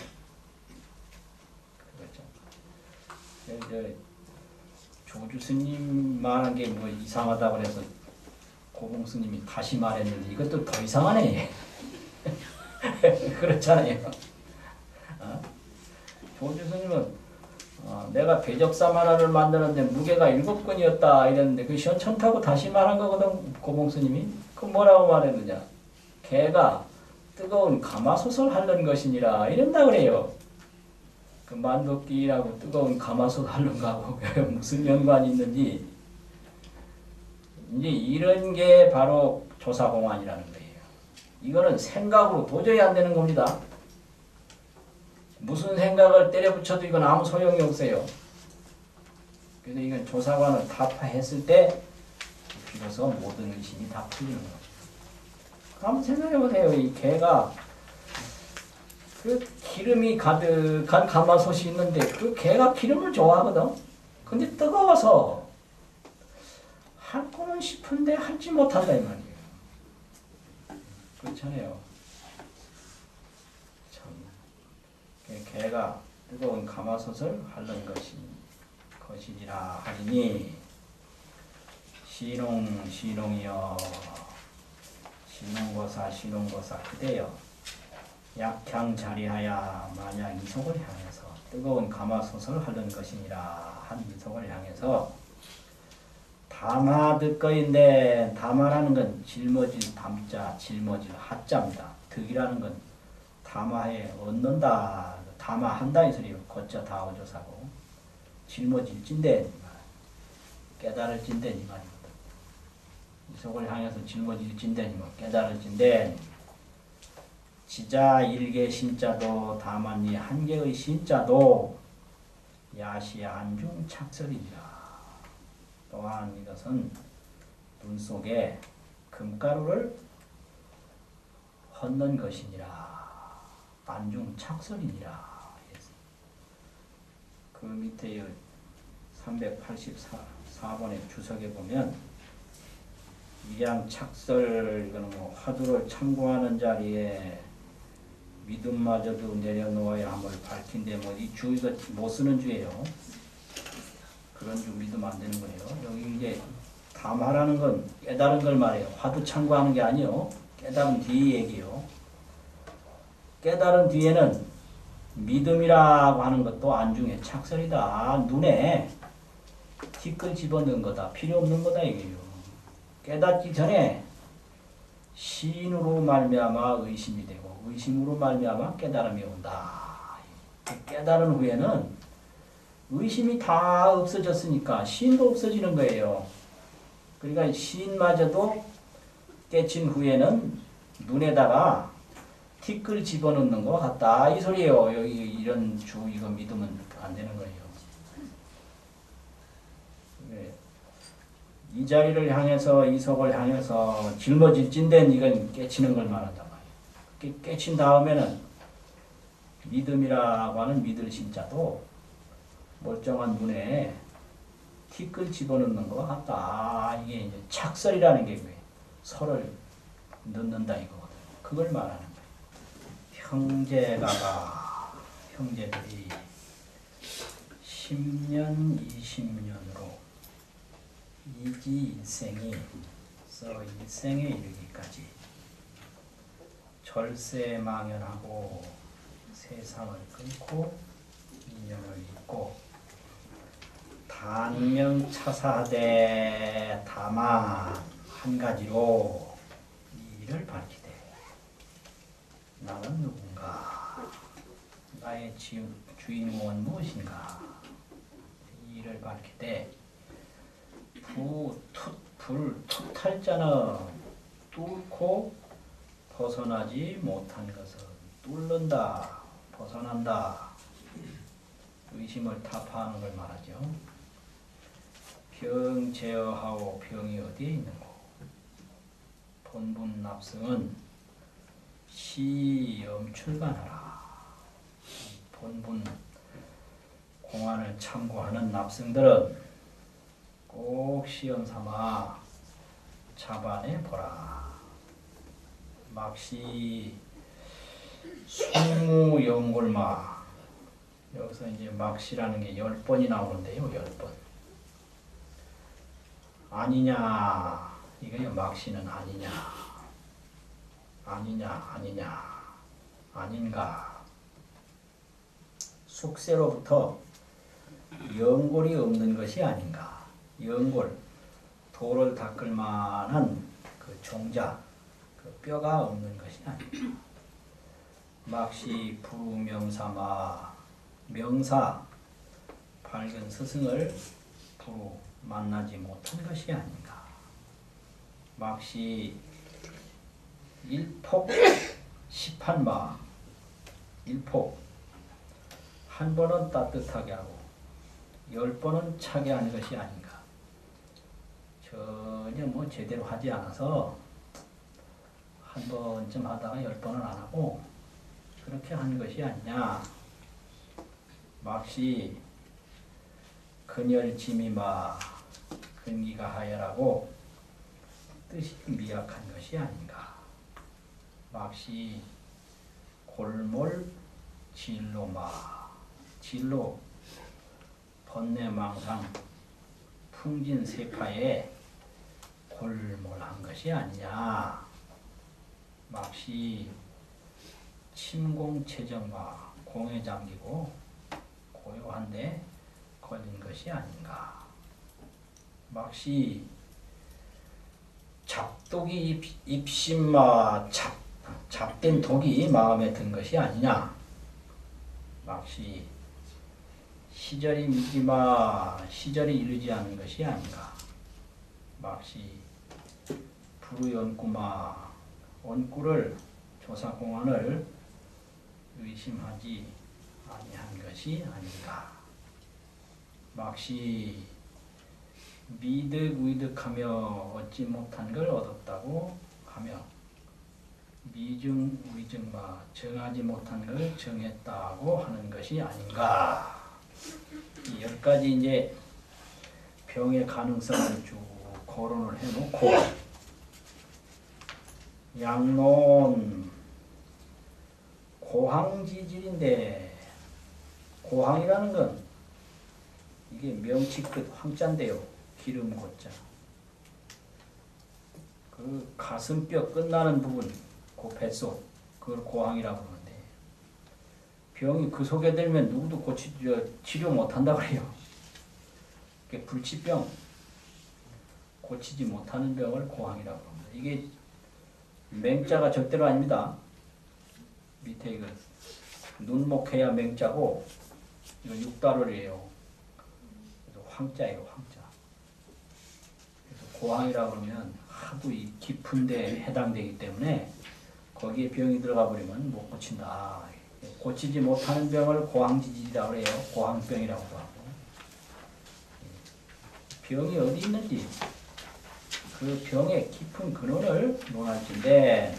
그렇죠. 조주스님 말한 게 뭐 이상하다고 그래서 고공스님이 다시 말했는데 이것도 더 이상하네. 그렇잖아요. 조주스님은 내가 배적사만화를 만드는데 무게가 7근이었다 이랬는데 그 시원찮다고 다시 말한 거거든. 고봉스님이. 그 뭐라고 말했느냐. 개가 뜨거운 가마솥을 핥는 것이니라 이런다 그래요. 그 만법기라고 뜨거운 가마솥 핥는 거하고 무슨 연관이 있는지 이제 이런 게 바로 조사공안이라는 거예요. 이거는 생각으로 도저히 안 되는 겁니다. 무슨 생각을 때려붙여도 이건 아무 소용이 없어요. 그래서 이건 조사관을 타파했을 때 비로소 모든 의심이 다 풀리는 거죠. 한번 생각해보세요. 이 개가 그 기름이 가득한 가마솥이 있는데 그 개가 기름을 좋아하거든. 근데 뜨거워서 핥고는 싶은데 핥지 못한다 이 말이에요. 그렇잖아요. 개가 뜨거운 가마솥을 핥는 것이니라 하리니 시농이여 시농고사 그대여 약향 자리하야 만약 이속을 향해서 뜨거운 가마솥을 핥는 것이니라 한 이속을 향해서 담하 득거인데 담하라는 건 짊어질 담자 짊어질 하자입니다. 득이라는 건 담하에 얻는다 담하한다 이 소리예요. 거자 다어조사고 짊어질 찐대 깨달을 찐대 이 말입니다. 이속을 향해서 짊어질 찐대니 뭐 깨달을 찐대 지자 일개 신자도 다만이 한 개의 신자도 야시 안중 착설이니라. 또한 이것은 눈 속에 금가루를 헛는 것이니라. 안중 착설이니라. 그 밑에 384번의 주석에 보면 이양 착설 이거는 뭐 화두를 참고하는 자리에 믿음마저도 내려놓아야 함을 밝힌데 뭐 이 주 이거 못 쓰는 주예요. 그런 주 믿으면 안 되는 거예요. 여기 이제 담하라는 건 깨달은 걸 말해요. 화두 참고하는 게 아니요. 깨달은 뒤에 얘기요. 깨달은 뒤에는 믿음이라고 하는 것도 안중에 착설이다. 눈에 티끌 집어넣은 거다. 필요 없는 거다 이게요. 깨닫기 전에 신으로 말미암아 의심이 되고 의심으로 말미암아 깨달음이 온다. 깨달은 후에는 의심이 다 없어졌으니까 신도 없어지는 거예요. 그러니까 신마저도 깨친 후에는 눈에다가 티끌 집어넣는 것 같다 이 소리예요. 여기 이런 주 이거 믿으면 안 되는 거예요. 이 자리를 향해서 이속을 향해서 짊어질 데는 이건 깨치는 걸 말한다 말이에요. 깨친 다음에는 믿음이라고 하는 믿을 신자도 멀쩡한 눈에 티끌 집어넣는 것 같다. 이게 이제 착설이라는 게 설을 넣는다 이거거든요. 그걸 말하는 거예요. 형제들이 10년, 20년으로 이지 일생에 이르기까지 절세망연하고 세상을 끊고 인연을 잇고 단명차사하되 다만 한 가지로 이를 밝히되 나는 누군가 나의 주인공은 무엇인가 이를 밝히되 불투탈자는 뚫고 벗어나지 못한 것을 뚫는다 벗어난다 의심을 타파하는 걸 말하죠. 병 제어하고 병이 어디에 있는고 본분 납승은 시염출간하라. 본분 공안을 참고하는 납승들은 꼭 시험 삼아 자반해 보라. 막시 숙무연골마 여기서 이제 막시라는 게 10번이 나오는데요. 10번. 아니냐 이거요. 막시는 아니냐 아닌가 숙세로부터 연골이 없는 것이 아닌가. 연골 돌을 닦을 만한 그 종자 그 뼈가 없는 것이 아닌가. 막시 부명사마 명사 밝은 스승을 부루 만나지 못한 것이 아닌가. 막시 일폭 시판마 일폭 한 번은 따뜻하게 하고 10번은 차게 하는 것이 아닌가. 전혀 뭐 제대로 하지 않아서 한 번쯤 하다가 10번은 안 하고 그렇게 한 것이 아니냐. 막시 근열지미마 근기가 하여라고 뜻이 미약한 것이 아닌가. 막시 골몰 진로마 진로 번뇌망상 풍진세파에 골몰한 것이 아니냐. 막시 침공체정과 공에 잠기고 고요한데 걸린 것이 아닌가. 막시 잡독이 입심마 잡된 독이 마음에 든 것이 아니냐. 막시 시절이 미지마 시절이 이르지 않은 것이 아닌가. 막시 부르연구마 원구를 조사공안을 의심하지 아니한 것이 아닌가. 막시 미득의득하며 얻지 못한 걸 얻었다고 하며 미증의증마 정하지 못한 걸 정했다고 하는 것이 아닌가. 이 10가지 이제 병의 가능성을 쭉 거론을 해놓고 양론 고항지질인데 고항이라는 건 이게 명치 끝 황자인데요. 기름 고자. 그 가슴뼈 끝나는 부분, 그 뱃속, 그걸 고항이라고 그러는데 병이 그 속에 들면 누구도 치료 못한다 그래요. 그게 불치병, 고치지 못하는 병을 고항이라고 합니다. 이게 맹자가 절대로 아닙니다. 밑에 이거 눈목해야 맹자고 이거 육달월이에요. 그래서 황자예요, 황자. 그래서 고황이라 그러면 하도 이 깊은 데 해당되기 때문에 거기에 병이 들어가 버리면 못 고친다. 고치지 못하는 병을 고황지질이라고 그래요. 고황병이라고도 하고. 병이 어디 있는지 그 병의 깊은 근원을 논할진데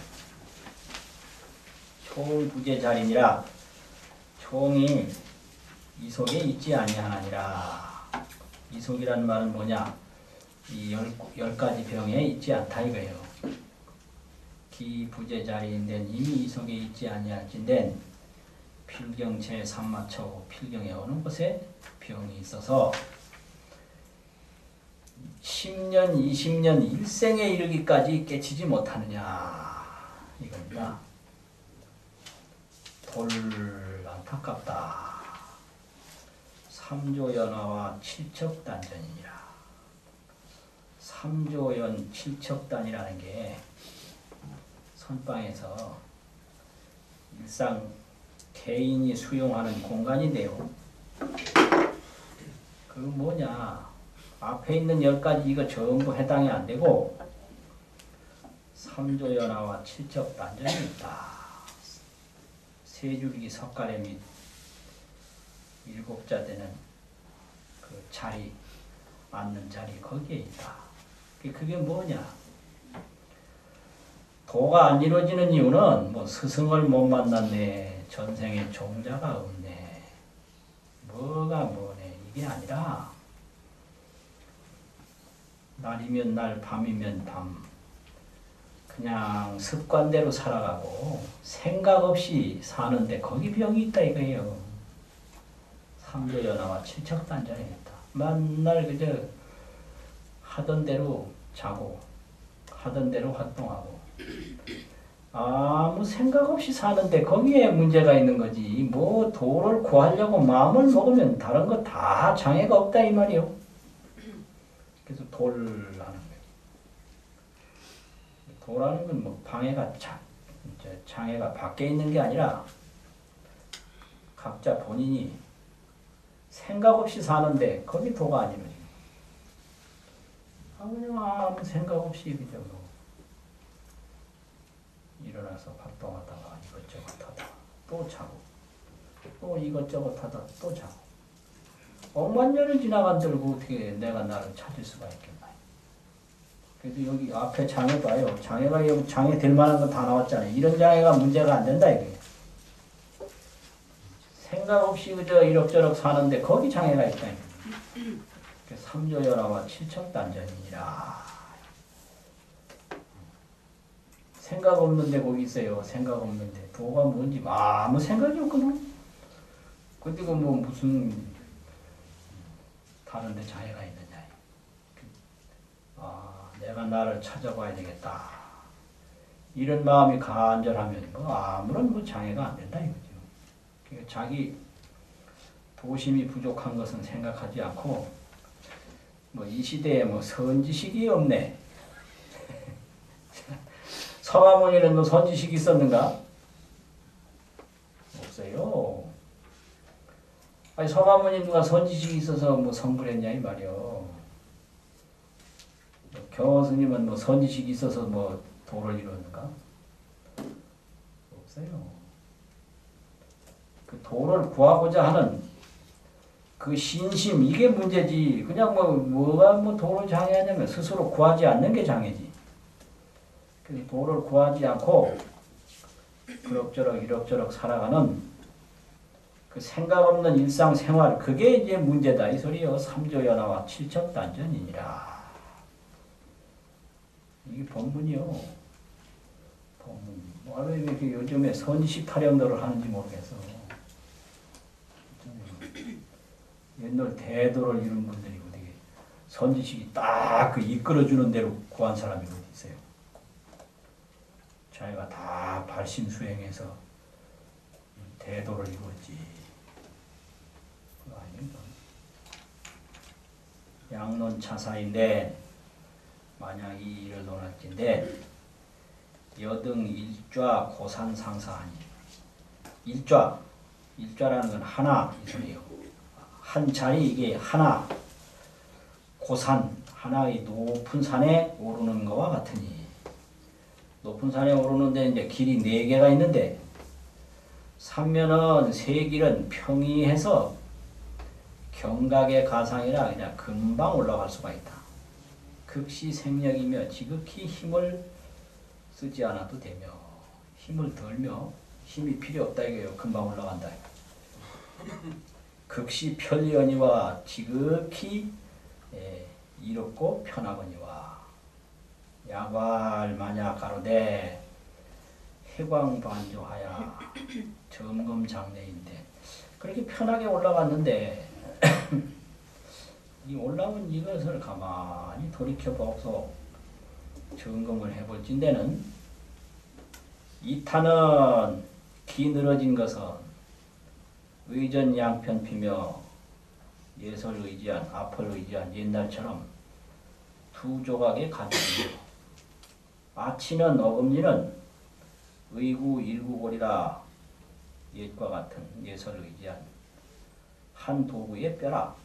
총부재자리니라 총이 이속에 있지 아니하니라. 이속이라는 말은 뭐냐? 이 열 가지 병에 있지 않다 이거예요. 기부재자리인데 이미 이속에 있지 아니할진데 필경 제3마초 필경에 어느 곳에 병이 있어서 10년, 20년, 일생에 이르기까지 깨치지 못하느냐 이겁니다. 돌 안타깝다. 삼조연화와 칠척단전이니라. 삼조연 칠척단이라는 게 선방에서 일상 개인이 수용하는 공간인데요. 그 뭐냐? 앞에 있는 10가지 이거 전부 해당이 안 되고 삼조연화와 칠척단전이 있다. 세줄기 석가래 및 일곱자 되는 그 자리, 앉는 자리 거기에 있다. 그게 뭐냐? 도가 안 이루어지는 이유는 뭐 스승을 못 만났네, 전생에 종자가 없네, 뭐가 뭐네 이게 아니라 날이면 날, 밤이면 밤, 그냥 습관대로 살아가고 생각 없이 사는데 거기 병이 있다 이거예요. 삼조연화와 칠척단전이 있다. 맨날 그저 하던 대로 자고 하던 대로 활동하고 아무 생각 없이 사는데 거기에 문제가 있는 거지. 뭐 도를 구하려고 마음을 먹으면 다른 거 다 장애가 없다 이 말이요. 그래서 도를 하는 거예요. 도라는 건 뭐 방해가 장애가 밖에 있는 게 아니라 각자 본인이 생각 없이 사는데 거기 도가 아니거든요. 그냥 아무 생각 없이 그저 뭐 일어나서 활동하다가 이것저것 하다가 또 자고 또 이것저것 하다가 또 자고 억만 년을 지나간들고 어떻게 내가 나를 찾을 수가 있겠나. 그래서 여기 앞에 장애 봐요. 장애가 여기 장애 될 만한 건 다 나왔잖아요. 이런 장애가 문제가 안 된다 이게. 생각 없이 그저 이럭저럭 사는데 거기 장애가 있다. 삼조연화와 칠척단전이니라. 생각 없는데 거기 있어요. 생각 없는데 도가 뭔지 아무 생각이 없거든. 근데 그 뭐 무슨 다른데 장애가 있느냐. 내가 나를 찾아봐야 되겠다. 이런 마음이 간절하면 뭐 아무런 뭐 장애가 안 된다 이거죠. 그러니까 자기 도심이 부족한 것은 생각하지 않고 뭐 이 시대에 뭐 선지식이 없네. 서가모니는 뭐 선지식이 있었는가? 없어요. 아니 서가모니 누가 선지식이 있어서 뭐 성불했냐 이 말이요. 경호스님은 뭐 선지식이 있어서 뭐 도를 이루었는가? 없어요. 그 도를 구하고자 하는 그 신심 이게 문제지. 그냥 뭐가 뭐 도를 장애하냐면 스스로 구하지 않는 게 장애지. 그 도를 구하지 않고 그럭저럭 이럭저럭 살아가는 그 생각 없는 일상생활 그게 이제 문제다 이 소리요. 삼조연화와 칠척단전이니라. 이게 본문이요. 본문. 왜 이렇게 요즘에 선지식 타령도를 하는지 모르겠어. 옛날 대도를 이룬 분들이 어떻게 선지식이 딱 그 이끌어주는 대로 구한 사람이 어디 있어요. 자기가 다 발심수행해서 대도를 이루었지. 그거 아닌가? 양론차사인데 만약 이 일을 논할진데 여등 일좌 고산상사하니. 일좌라는 건 하나 이 소리예요. 한 자리 이게 하나. 고산 하나의 높은 산에 오르는 것과 같으니. 높은 산에 오르는데 이제 길이 4개가 있는데 삼면은 세 길은 평이해서 경각의 가상이라 그냥 금방 올라갈 수가 있다. 극시 생력이며 지극히 힘을 쓰지 않아도 되며 힘을 덜며 힘이 필요 없다 이거예요. 금방 올라간다. 극시 편리하니와 지극히 이롭고 편하거니와 야괄 만약 가로되 해광반조하여 점검장래인데 그렇게 편하게 올라갔는데 이 올라온 이것을 가만히 돌이켜보고 점검을 해볼진대는 이타는 기 늘어진 것은 의전 양편피며 예설 의지한 앞을 의지한 옛날처럼 두 조각의 가죽이요 아치는 어금니는 의구 일구골이라 옛과 같은 예설 의지한 한 도구의 뼈라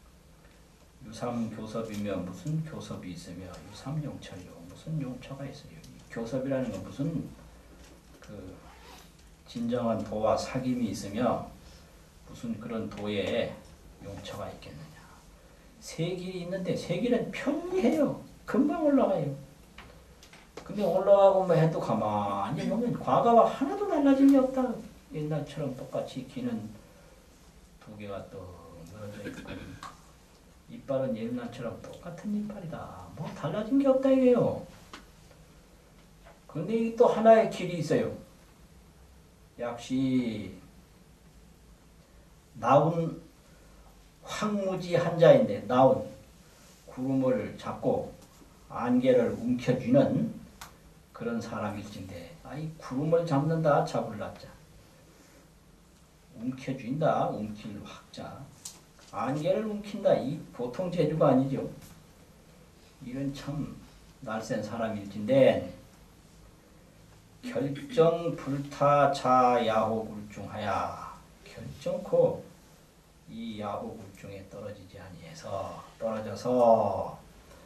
유삼교섭이며 무슨 교섭이 있으며 유삼용처요 무슨 용처가 있어요. 교섭이라는 건 무슨 그 진정한 도와 사귐이 있으며 무슨 그런 도에 용처가 있겠느냐. 세 길이 있는데 세 길은 편리해요. 금방 올라가요. 근데 올라가고 뭐 해도 가만히 보면 과거와 하나도 달라진 게 없다. 옛날처럼 똑같이 귀는 두 개가 또 늘어져 있고 이빨은 옛날처럼 똑같은 이빨이다. 뭐 달라진 게 없다 이게요. 근데 또 하나의 길이 있어요. 역시 나온 황무지 한자인데 나온 구름을 잡고 안개를 움켜쥐는 그런 사람일진데 아이 구름을 잡는다 잡을라자 움켜쥔다 움킬 확자 안개를 움킨다 이 보통 재주가 아니죠. 이런 참 날쌘 사람일진데 결정 불타자 야호굴중하야 결정코 이 야호굴중에 떨어지지 아니해서 떨어져서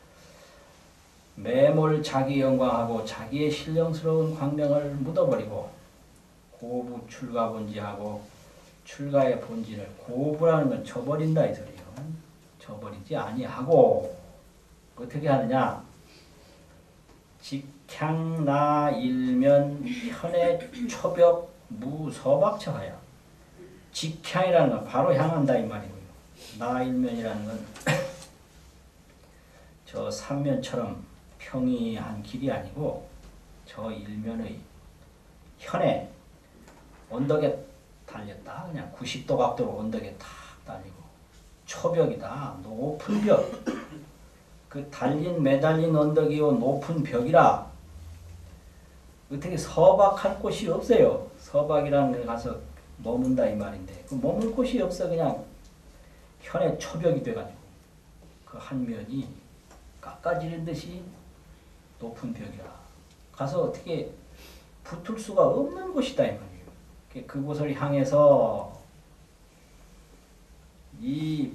매몰 자기 영광하고 자기의 신령스러운 광명을 묻어버리고 고부 출가 본지하고 출가의 본질을 고부라는 건 저버린다 이 소리요. 저버리지 아니하고 어떻게 하느냐? 직향나 일면 현의 초벽 무서박처하여 직향이라는 건 바로 향한다 이 말이고요. 나 일면이라는 건 저 삼면처럼 평이한 길이 아니고 저 일면의 현에 언덕에 달렸다. 그냥 90도 각도로 언덕에 탁 달리고 초벽이다. 높은 벽. 그 달린 매달린 언덕이요 높은 벽이라 어떻게 서박할 곳이 없어요. 서박이라는 데 가서 머문다 이 말인데 그 머물 곳이 없어. 그냥 현에 초벽이 돼가지고 그 한 면이 깎아지는 듯이 높은 벽이라 가서 어떻게 붙을 수가 없는 곳이다 이 말이에요. 그곳을 향해서 이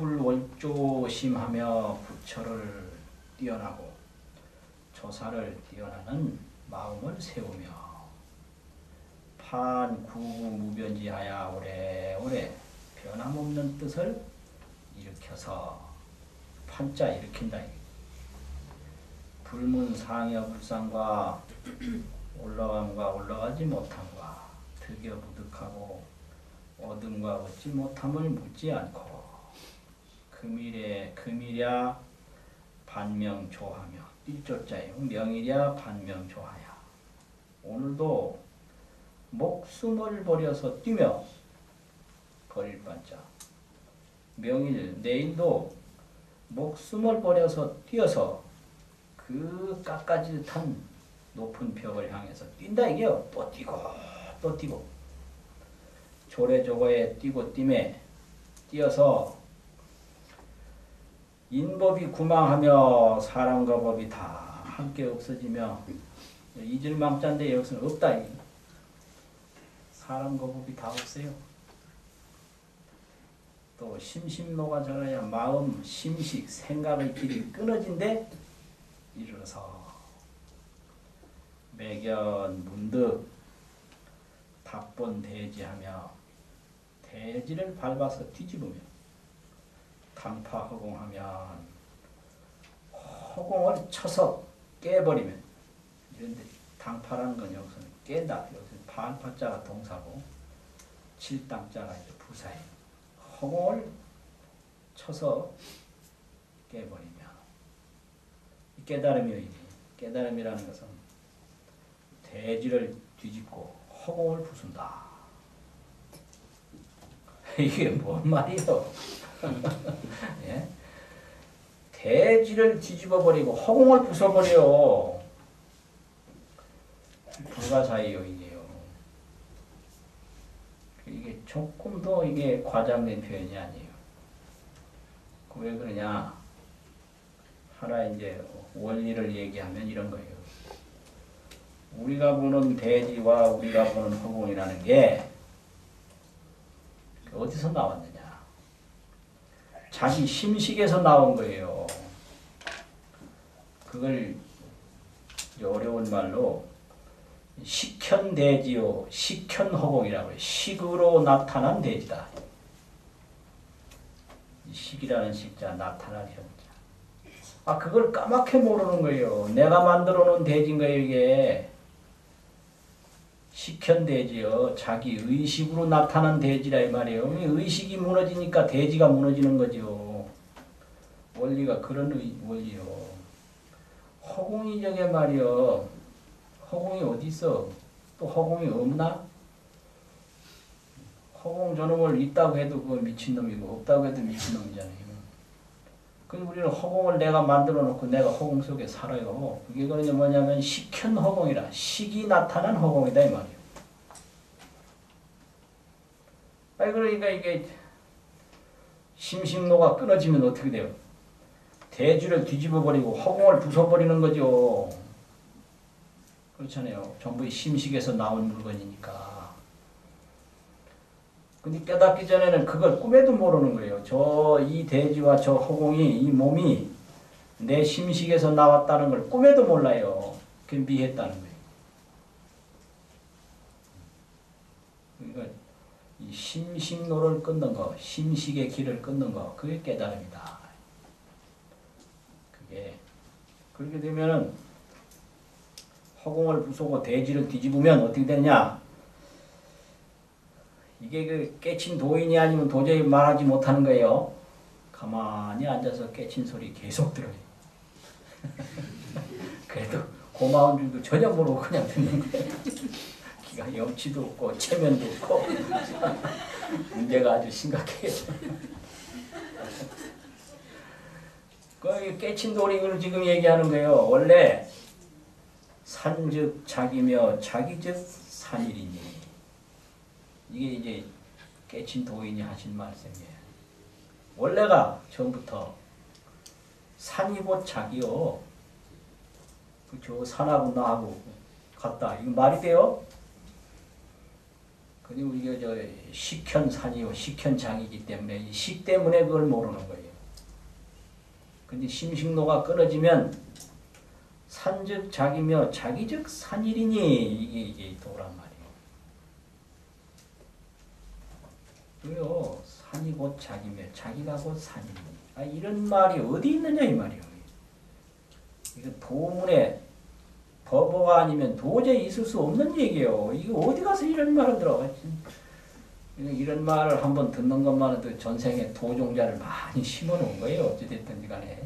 초불월조심하며 부처를 뛰어나고 조사를 뛰어나는 마음을 세우며 판구무변지하야 오래오래 변함없는 뜻을 일으켜서 판자 일으킨다. 불문상여불상과 올라감과 올라가지 못함과 득여부득하고 얻음과 얻지 못함을 묻지 않고 금일야 반명조하며 띠조자요 명일야 반명조하야 오늘도 목숨을 버려서 뛰며 버릴 반자 명일 내일도 목숨을 버려서 뛰어서 그 깎아지듯한 높은 벽을 향해서 뛴다 이게요. 또 뛰고 또 뛰고 조래조거에 뛰고 뛰매 뛰어서 인법이 구망하며 사람과 법이 다 함께 없어지며 이질망자인데 여기서는 없다. 사람 거북이 다 없어요. 또 심심노가 저러야 마음, 심식, 생각의 길이 끊어진데 이르러서 매견, 문득 답본 대지하며 대지를 밟아서 뒤집으며 당파 허공하면 허공을 쳐서 깨버리면 이런데 당파라는 건 여기서는 깬다. 여기서는 반파자가 동사고 칠당자가 이제 부사예요. 허공을 쳐서 깨버리면 깨달음이요. 깨달음이라는 것은 대지를 뒤집고 허공을 부순다. 이게 뭔 말이요? 예? 대지를 뒤집어버리고 허공을 부숴버려. 불가사의요, 이게요. 이게 조금 더 이게 과장된 표현이 아니에요. 왜 그러냐? 하나 이제 원리를 얘기하면 이런 거예요. 우리가 보는 대지와 우리가 보는 허공이라는 게 어디서 나왔느냐? 자기 심식에서 나온 거예요. 그걸 어려운 말로 식현대지요, 식현허공이라고 해요. 식으로 나타난 대지다. 식이라는 식자, 나타난 현자. 그걸 까맣게 모르는 거예요. 내가 만들어 놓은 대지인 거예요, 이게. 식현대지요. 자기 의식으로 나타난 대지라 이 말이에요. 의식이 무너지니까 대지가 무너지는 거죠. 원리가 그런 원리요. 허공이 저게 말이요. 허공이 어디 있어? 또 허공이 없나? 허공 저놈을 있다고 해도 그건 미친놈이고 없다고 해도 미친놈이잖아요. 그럼 우리는 허공을 내가 만들어 놓고 내가 허공 속에 살아요. 그게 뭐냐면 식현 허공이라. 식이 나타난 허공이다 이 말이에요. 그러니까 이게 심식노가 끊어지면 어떻게 돼요? 대지를 뒤집어버리고 허공을 부숴버리는 거죠. 그렇잖아요. 전부 심식에서 나온 물건이니까. 근데 깨닫기 전에는 그걸 꿈에도 모르는 거예요. 이 대지와 저 허공이, 이 몸이 내 심식에서 나왔다는 걸 꿈에도 몰라요. 그게 미했다는 거예요. 그러니까 이 심식노를 끊는 거, 심식의 길을 끊는 거, 그게 깨달음이다. 그게 그렇게 되면은 허공을 부수고 대지를 뒤집으면 어떻게 되냐? 이게 그 깨친 도인이 아니면 도저히 말하지 못하는 거예요. 가만히 앉아서 깨친 소리 계속 들어요. 그래도 고마운 줄도 전혀 모르고 그냥 듣는 거예요. 기가 염치도 없고 체면도 없고 문제가 아주 심각해요. 그 깨친 도인을 지금 얘기하는 거예요. 원래 산즉 자기며 자기즉 산일이니. 이게 이제 깨친 도인이 하신 말씀이에요. 원래가 처음부터 산이 곧 자기요. 저 산하고 나하고 같다. 이거 말이 돼요? 그리고 이게 저 식현산이요, 식현장이기 때문에 이 식 때문에 그걸 모르는 거예요. 근데 심식노가 끊어지면 산즉 자기며 자기즉 산일이니 이게 도란 말이에요. 그래요. 산이 곧 자기며 자기가 곧 산이니. 이런 말이 어디 있느냐 이 말이에요. 이거 도문에 법어가 아니면 도저히 있을 수 없는 얘기예요. 이거 어디 가서 이런 말을 들어가지? 이런 말을 한번 듣는 것만 해도 전생에 도종자를 많이 심어놓은 거예요. 어찌됐든지 간에.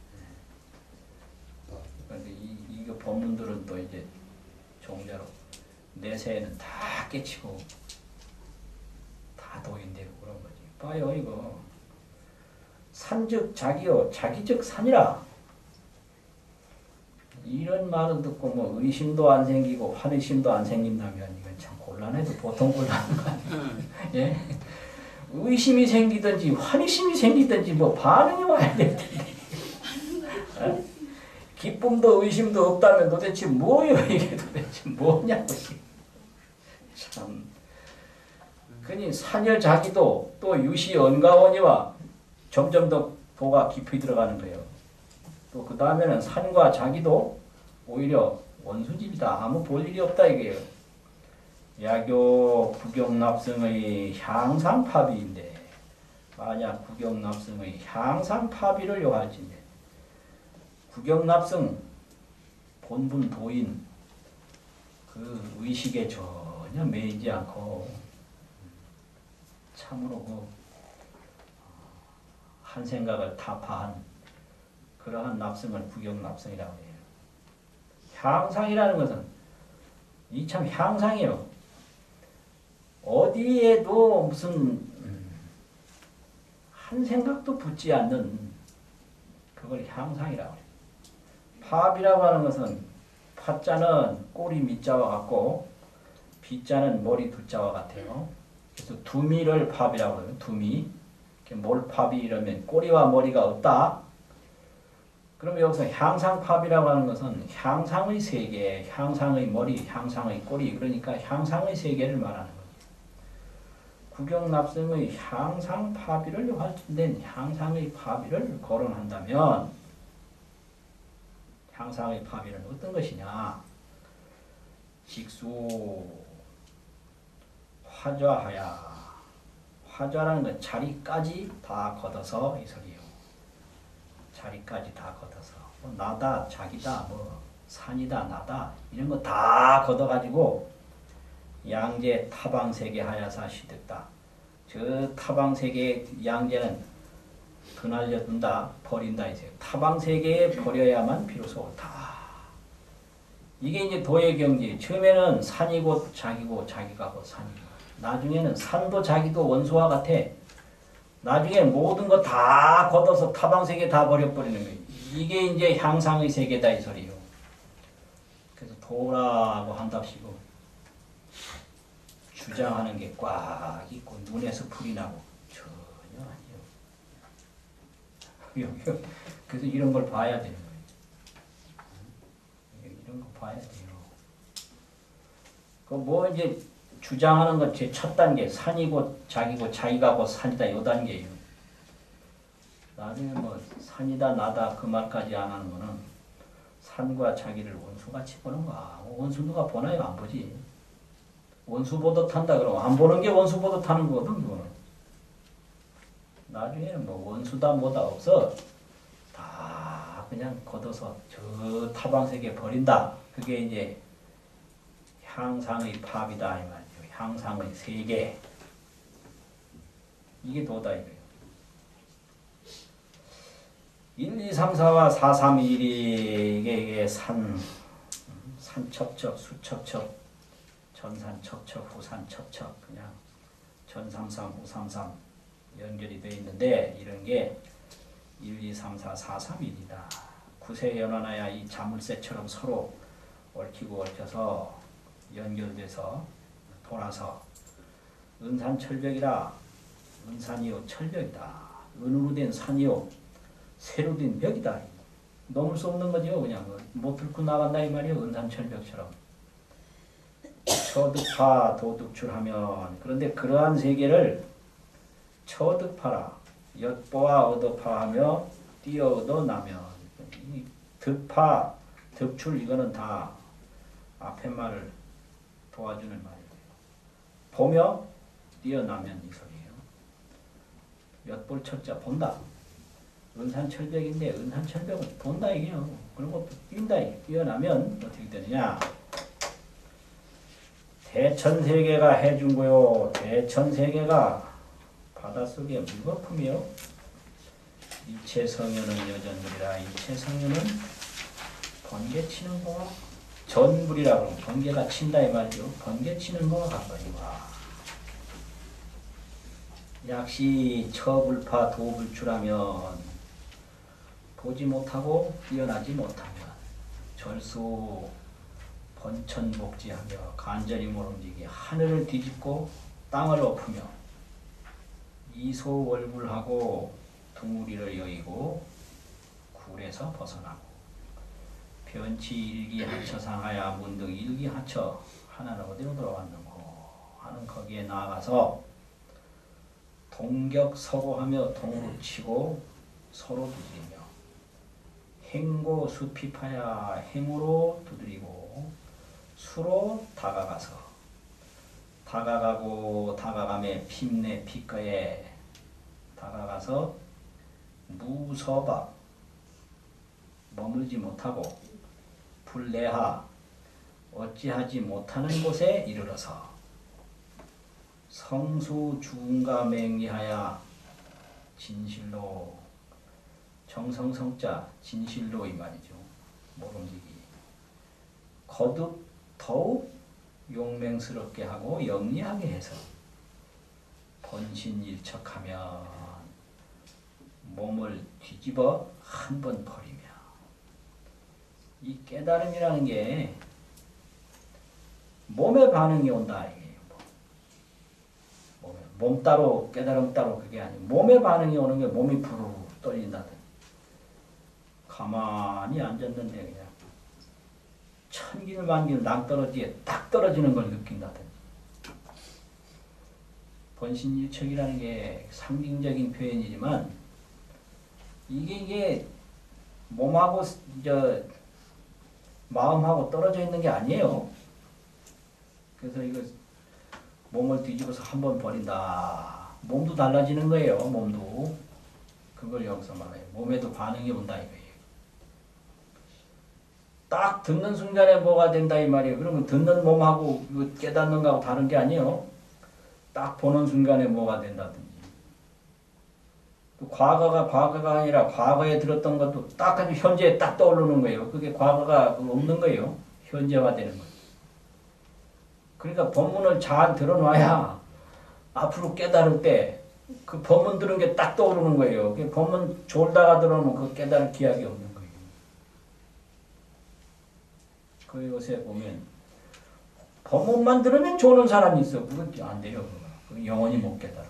그런데 이 법문들은 또 이제 종자로 내세에는 다 깨치고 다 도인되고 그런 거지. 봐요 이거. 산즉 자기요 자기즉 산이라. 이런 말을 듣고 뭐 의심도 안 생기고 환의심도 안 생긴다면 이건 참 곤란해도 보통 곤란한 거 아니에요. 예? 의심이 생기든지 환의심이 생기든지 뭐 반응이 와야 될 텐데. 기쁨도 의심도 없다면 도대체 뭐예요? 이게 도대체 뭐냐고. 참. 그니 산여 자기도 또 유시 언가원이와 점점 더 도가 깊이 들어가는 거예요. 또 그 다음에는 산과 자기도 오히려 원수집이다. 아무 볼 일이 없다 이게요. 야교 구경납승의 향상파비인데 만약 구경납승의 향상파비를 요할진데 구경납승 본분 도인 그 의식에 전혀 매이지 않고 참으로 그 한 생각을 타파한 그러한 납승을 구경납승이라고 해요. 향상이라는 것은 이 참 향상이요. 어디에도 무슨 한 생각도 붙지 않는 그걸 향상이라고 해요. 파비라고 하는 것은 파자는 꼬리 밑자와 같고 비자는 머리 두자와 같아요. 그래서 두미를 파비라고 해요. 두미. 몰파비 이러면 꼬리와 머리가 없다. 그럼 여기서 향상파비라고 하는 것은 향상의 세계, 향상의 머리, 향상의 꼬리 그러니까 향상의 세계를 말하는 거죠. 구경납승의 향상파비를 요할진된 향상의 파비를 거론한다면 향상의 파비는 어떤 것이냐? 직수 화좌하야. 화좌라는 건 자리까지 다 걷어서 이 소리요. 자리까지 다 걷어서 뭐 나다, 자기다, 뭐 산이다, 나다 이런 거 다 걷어가지고 양재 타방세계 하야사 시득다. 저 타방세계 양재는 드날려둔다, 버린다 이제 타방세계에 버려야만 비로소 옳다. 이게 이제 도의 경지. 처음에는 산이 곧 자기고 자기가 곧 산이고 나중에는 산도 자기도 원소와 같아. 나중에 모든 거 다 걷어서 타방세계 다 버려버리는 거예요. 이게 이제 향상의 세계다 이 소리요. 그래서 도라고 한답시고 주장하는 게 꽉 있고 눈에서 불이 나고 전혀 아니에요. 그래서 이런 걸 봐야 되는 거예요. 이런 거 봐야 돼요. 그 뭐 이제 주장하는 것 제 첫 단계 산이고 자기고 자기가 곧 산이다 요 단계예요. 나중에 뭐 산이다 나다 그 말까지 안 하는 거는 산과 자기를 원수같이 보는 거야. 원수 누가 보나요? 안 보지. 원수 보듯 한다 그러면 안 보는 게 원수 보듯 하는 거거든 그거는. 나중에는 뭐 원수다 뭐다 없어. 다 그냥 걷어서 저 타방세계에 버린다. 그게 이제 향상의 파비다 이 말이죠. 향상의 세계. 이게 도다 이거예요. 1, 2, 3, 4와 4, 3, 1이 이게 산첩첩, 수첩첩, 전산첩첩, 후산첩첩 그냥 전삼삼, 후삼삼 연결이 되어 있는데 이런 게 1, 2, 3, 4, 4, 3, 1이다. 구세연환하야 이 자물쇠처럼 서로 얽히고 얽혀서 연결돼서 돌아서 은산철벽이라 은산이요 철벽이다. 은으로 된 산이요 새로 된 벽이다. 넘을 수 없는 거죠. 그냥 못 뚫고 나간다 이 말이에요. 은산철벽처럼. 처득파 도득출하면 그런데 그러한 세계를 처득파라 엿보아 얻어파하며 띄어 얻어나면 이 득파 득출 이거는 다 앞에 말을 도와주는 말이에요. 보며 뛰어나면 이 소리예요. 엿볼 철자 본다. 은산철벽인데 은산철벽은 본다 이게요. 그리고 뛴다 이게. 뛰어나면 어떻게 되느냐. 대천세계가 해준 거요. 대천세계가 바닷속에 물거품이요. 이체성현은 여전물이라. 이체성현은 번개치는 거와 전불이라고 하면 번개가 친다 이 말이죠. 번개치는 거와 가까이와. 약시 처불파 도불출하면 보지 못하고 뛰어나지 못하면 절수 번천복지하며 간절히 모름지기 하늘을 뒤집고 땅을 엎으며 이소월불하고 둥우리를 여의고 굴에서 벗어나고 변치 일기하처상하야 문득 일기하처 하나는 어디로 들어갔는고 하는 거기에 나아가서 동격서고하며 동으로 치고 서로 두드리며 행고 수피파야 행으로 두드리고 수로 다가가서 다가가고 다가가며 핍내 피꺼에 다가가서 무서박 머물지 못하고 불내하 어찌하지 못하는 곳에 이르러서 성수 중가맹리하야 진실로 정성성자 진실로 이 말이죠. 모름지기 거듭 더욱 용맹스럽게 하고 영리하게 해서 번신일척하면 몸을 뒤집어 한 번 버리며 이 깨달음이라는 게 몸의 반응이 온다 이게요. 몸 따로 깨달음 따로 그게 아니고 몸의 반응이 오는 게 몸이 부르르 떨린다든지 가만히 앉았는데 그냥 천길 만길 낭떠러지에 딱 떨어지는 걸 느낀다든지 번신일척이라는 게 상징적인 표현이지만 이게 몸하고 마음하고 떨어져 있는 게 아니에요. 그래서 이거 몸을 뒤집어서 한 번 버린다. 몸도 달라지는 거예요. 몸도. 그걸 여기서 말해요. 몸에도 반응이 온다 이거예요. 딱 듣는 순간에 뭐가 된다 이 말이에요. 그러면 듣는 몸하고 깨닫는 거하고 다른 게 아니에요. 딱 보는 순간에 뭐가 된다든지. 또 과거가 아니라 과거에 들었던 것도 딱 아주 현재에 딱 떠오르는 거예요. 그게 과거가 없는 거예요. 현재화되는 거예요. 그러니까 법문을 잘 들어놔야 앞으로 깨달을 때 그 법문 들은 게 딱 떠오르는 거예요. 그 법문 졸다가 들어오면 그 깨달을 기약이 없는 거예요. 그 요새 보면 법문만 들으면 좋은 사람이 있어. 그건 안 돼요. 그거 영원히 못 깨달아.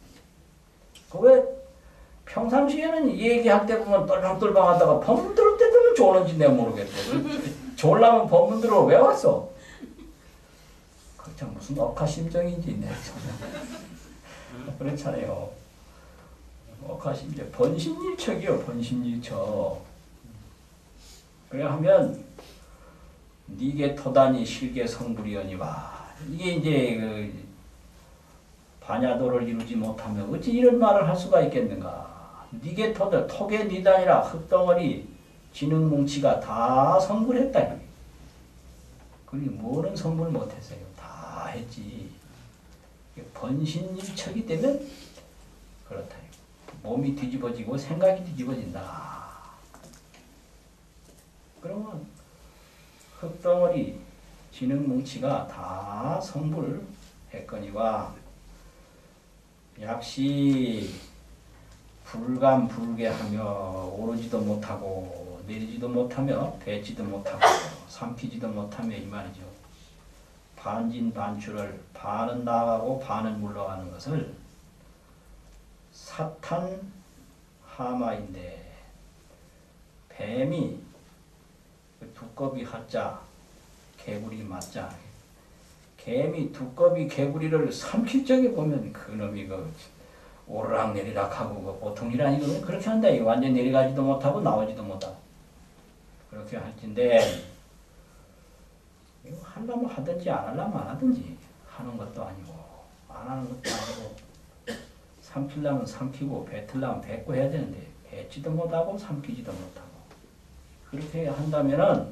왜 평상시에는 이 얘기할 때 보면 똘방똘방 하다가 법문 들을 때 되면 좋은지 내가 모르겠어. 졸라면 법문 들어 왜 왔어? 참 무슨 억하심정인지 내 그렇잖아요. 억하심정 번신일척이요. 번신일척. 그래 하면 니게 토다니 실게 성불이여니와 이게 이제 그 반야도를 이루지 못하면 어찌 이런 말을 할 수가 있겠는가. 니게 토다 톡의 니단이라 흙덩어리 지능뭉치가 다 성불했다. 그리고 뭐는 성불 못했어요. 다 했지. 번신일척이 되면 그렇다. 몸이 뒤집어지고 생각이 뒤집어진다. 그러면 흙덩어리 지능뭉치가 다 성불했거니와 약시 불감불개하며 오르지도 못하고 내리지도 못하며 뱉지도 못하고 삼키지도 못하며 이 말이죠. 반진반출을 반은 나가고 반은 물러가는 것을 사탄하마인데 뱀이 두꺼비 하자 개구리 맞자 개미 두꺼비 개구리를 삼킬 적에 보면 그놈이 그 오르락 내리락 하고 그 보통 일 아니거든. 그렇게 한다. 이거 완전 내려가지도 못하고 나오지도 못하고 그렇게 할텐데 이거 하려면 하든지 안 하려면 안 하든지 하는 것도 아니고 안 하는 것도 아니고 삼키려면 삼키고 뱉으려면 뱉고 해야 되는데 뱉지도 못하고 삼키지도 못하고 그렇게 한다면은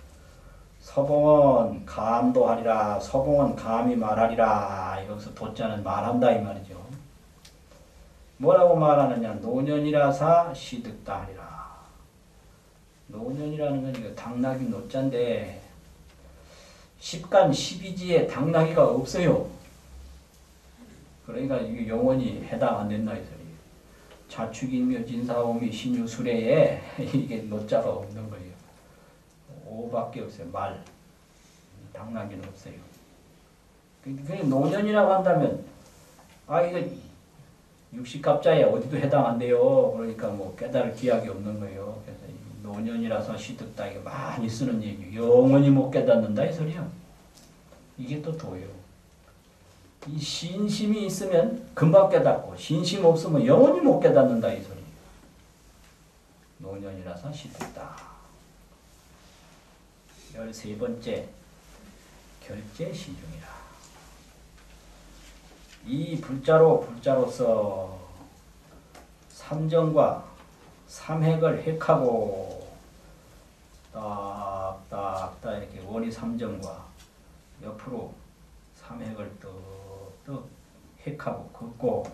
서봉은 감도 하리라. 서봉은 감히 말하리라. 여기서 도자는 말한다 이 말이죠. 뭐라고 말하느냐. 노년이라사 시득다 하리라. 노년이라는 건 이거 당나귀 노자인데 십간 12지에 당나귀가 없어요. 그러니까 이게 영원히 해당 안 된다 이 소리. 자축인묘 진사오미 신유수레에 이게 노자가 없는 거예요. 오밖에 없어요. 말. 당나귀는 없어요. 그게 노년이라고 한다면 이거 육식갑자에 어디도 해당 안 돼요. 그러니까 뭐 깨달을 기약이 없는 거예요. 그래서 노년이라서 시듣다 이게 많이 쓰는 얘기. 영원히 못 깨닫는다 이 소리야. 이게 또 도요. 이 신심이 있으면 금방 깨닫고 신심 없으면 영원히 못 깨닫는다 이 소리. 노년이라서 시듣다. 13번째 결제시중이라. 이 불자로서 삼정과 삼핵을 핵하고 딱딱딱 이렇게 원이 삼정과 옆으로 삼핵을 뚝뚝 핵하고 긋고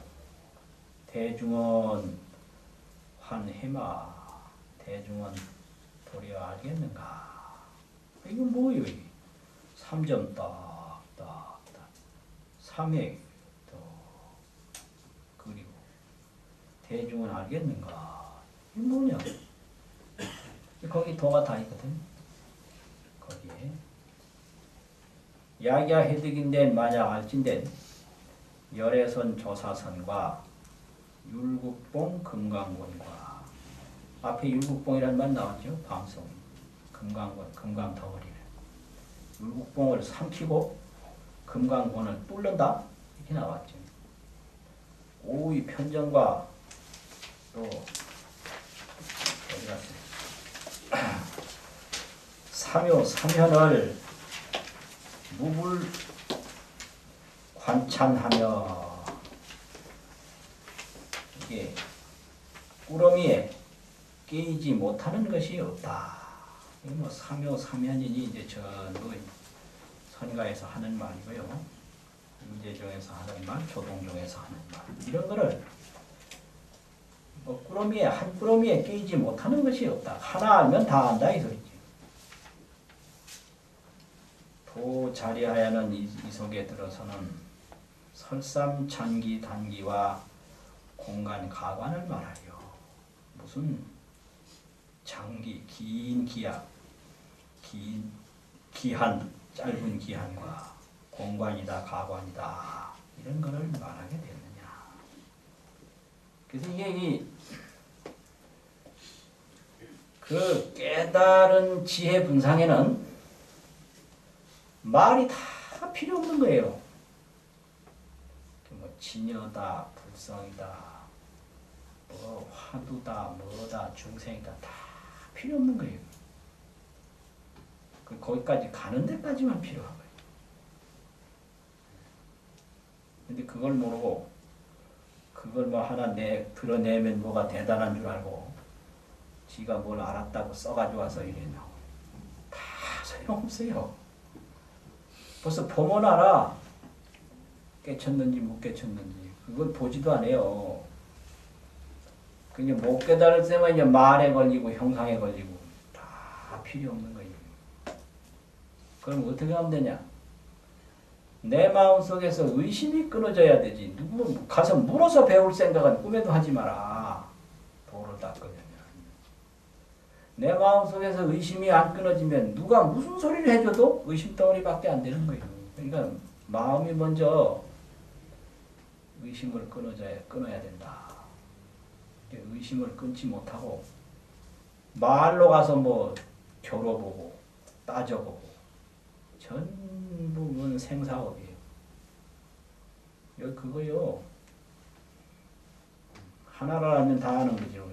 대중은 환해마 대중은 도리어 알겠는가? 이건 뭐예요? 이게? 삼점 딱딱딱 삼핵 또 그리고 대중은 알겠는가? 이게 뭐냐? 거기 도가 다 있거든. 거기에 야기야 해득인된 만약 알진된 열애선 조사선과 율국봉 금강원과 앞에 율국봉이라는 말 나왔죠. 방송 금강원 금강덩어리를 율국봉을 삼키고 금강원을 뚫는다 이렇게 나왔죠. 오의 편정과 또 어디 갔어요? 삼요 삼현을 무불 관찬하며 이게 꾸러미에 깨이지 못하는 것이 없다. 이 뭐 삼요 삼현이니 이제 전부 선가에서 하는 말이고요. 임재중에서 하는 말, 조동중에서 하는 말 이런 거를 뭐 꾸러미에 한 꾸러미에 깨이지 못하는 것이 없다. 하나 알면 다 안다 이 소리지. 도 자리하야는 이 속에 들어서는 설삼 장기 단기와 공간 가관을 말하여 무슨 장기 긴 기약 긴 기한 짧은 기한과 공간이다 가관이다 이런 거를 말하게 되느냐. 그래서 이게 그 깨달은 지혜 분상에는 말이 다 필요 없는 거예요. 뭐 진여다, 불성이다, 뭐 화두다, 뭐다, 중생이다 다 필요 없는 거예요. 거기까지 가는 데까지만 필요한 거예요. 근데 그걸 모르고 그걸 뭐 하나 드러내면 뭐가 대단한 줄 알고 지가 뭘 알았다고 써가지고 와서 이래요. 다 소용없어요. 벌써 보면 알아. 깨쳤는지 못 깨쳤는지. 그걸 보지도 않아요. 그냥 못 깨달을 때만 이제 말에 걸리고 형상에 걸리고 다 필요 없는 거예요. 그럼 어떻게 하면 되냐? 내 마음속에서 의심이 끊어져야 되지. 누구 가서 물어서 배울 생각은 꿈에도 하지 마라. 도를 닦으려면. 내 마음속에서 의심이 안 끊어지면 누가 무슨 소리를 해줘도 의심덩어리밖에 안 되는 거예요. 그러니까 마음이 먼저 의심을 끊어야 된다. 의심을 끊지 못하고 말로 가서 뭐 겨뤄보고 따져보고 전부는 생사업이에요. 여기 그거요. 하나를 알면 다 아는 거죠.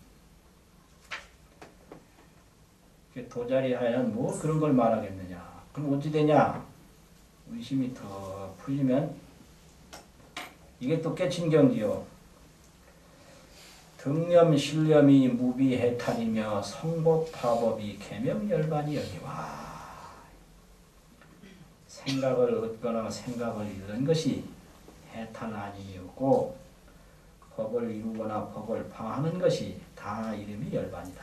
도자리 하에는 뭐 그런 걸 말하겠느냐. 그럼 어찌 되냐? 의심이 더 풀리면 이게 또 깨친 경지요. 등념 신념이 무비해탈이며 성법파법이 개명열반이 여기와. 생각을 얻거나 생각을 잃는 것이 해탈 아니었고 법을 이루거나 법을 파하는 것이 다 이름이 열반이다.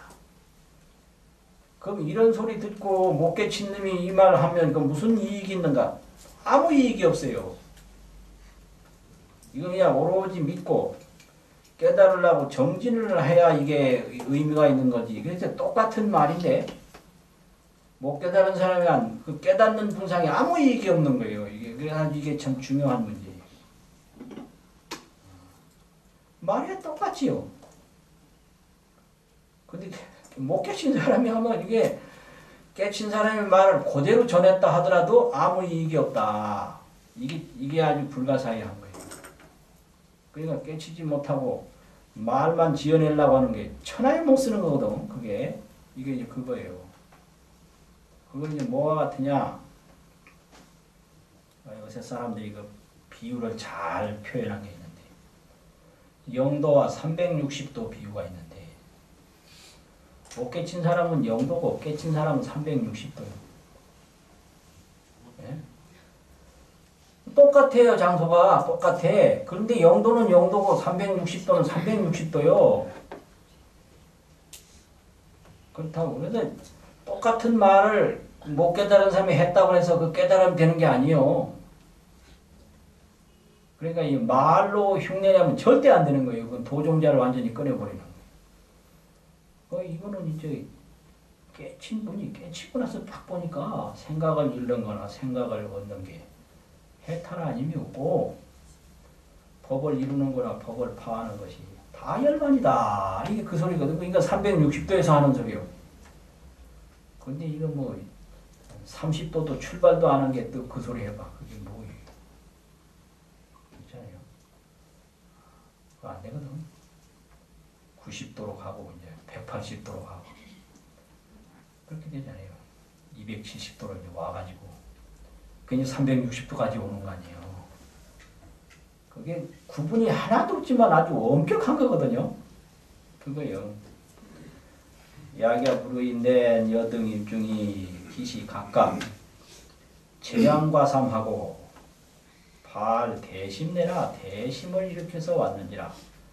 그럼 이런 소리 듣고 못 깨친 놈이 이 말 하면 그 무슨 이익이 있는가? 아무 이익이 없어요. 이거 그냥 오로지 믿고 깨달으려고 정진을 해야 이게 의미가 있는 거지. 그래서 똑같은 말인데 못 깨달은 사람이 그 깨닫는 분상에 아무 이익이 없는 거예요. 그래서 이게 참 중요한 문제예요. 말이 똑같지요. 근데 못 깨친 사람이 하면 이게 깨친 사람의 말을 그대로 전했다 하더라도 아무 이익이 없다. 이게 아주 불가사의한 거예요. 그러니까 깨치지 못하고 말만 지어내려고 하는 게 천하에 못 쓰는 거거든. 그게 이게 이제 그거예요. 그걸 이제 뭐와 같으냐? 요새 사람들이 그 비유를 잘 표현한 게 있는데 영도와 360도 비유가 있는데 못 깨친 사람은 영도고 깨친 사람은 360도예요. 예? 똑같아요. 장소가 똑같아. 그런데 영도는 영도고 360도는 360도요. 그렇다고 그래서 똑같은 말을 못 깨달은 사람이 했다고 해서 그 깨달으면 되는 게 아니에요. 그러니까 이 말로 흉내내면 절대 안 되는 거예요. 그건 도종자를 완전히 꺼내버리는 거예요. 이거는 이제 깨친 분이 깨치고 나서 딱 보니까 생각을 잃는 거나 생각을 얻는 게 해탈 아님이 없고 법을 이루는 거나 법을 파하는 것이 다 열반이다. 이게 그 소리거든. 그러니까 360도에서 하는 소리요. 근데 이거 뭐 30도도 출발도 안 한 게 또 그 소리 해봐. 그게 뭐예요? 있잖아요. 그거 안 되거든. 90도로 가고 이제 180도로 가고 그렇게 되잖아요. 270도로 이제 와가지고 괜히 360도까지 오는 거 아니에요. 그게 구분이 하나도 없지만 아주 엄격한 거거든요. 그거요. 약야 불의인된 여등 일중이 기시 각각 재량과삼하고 발 대심내라 대심을 일으켜서 왔는지라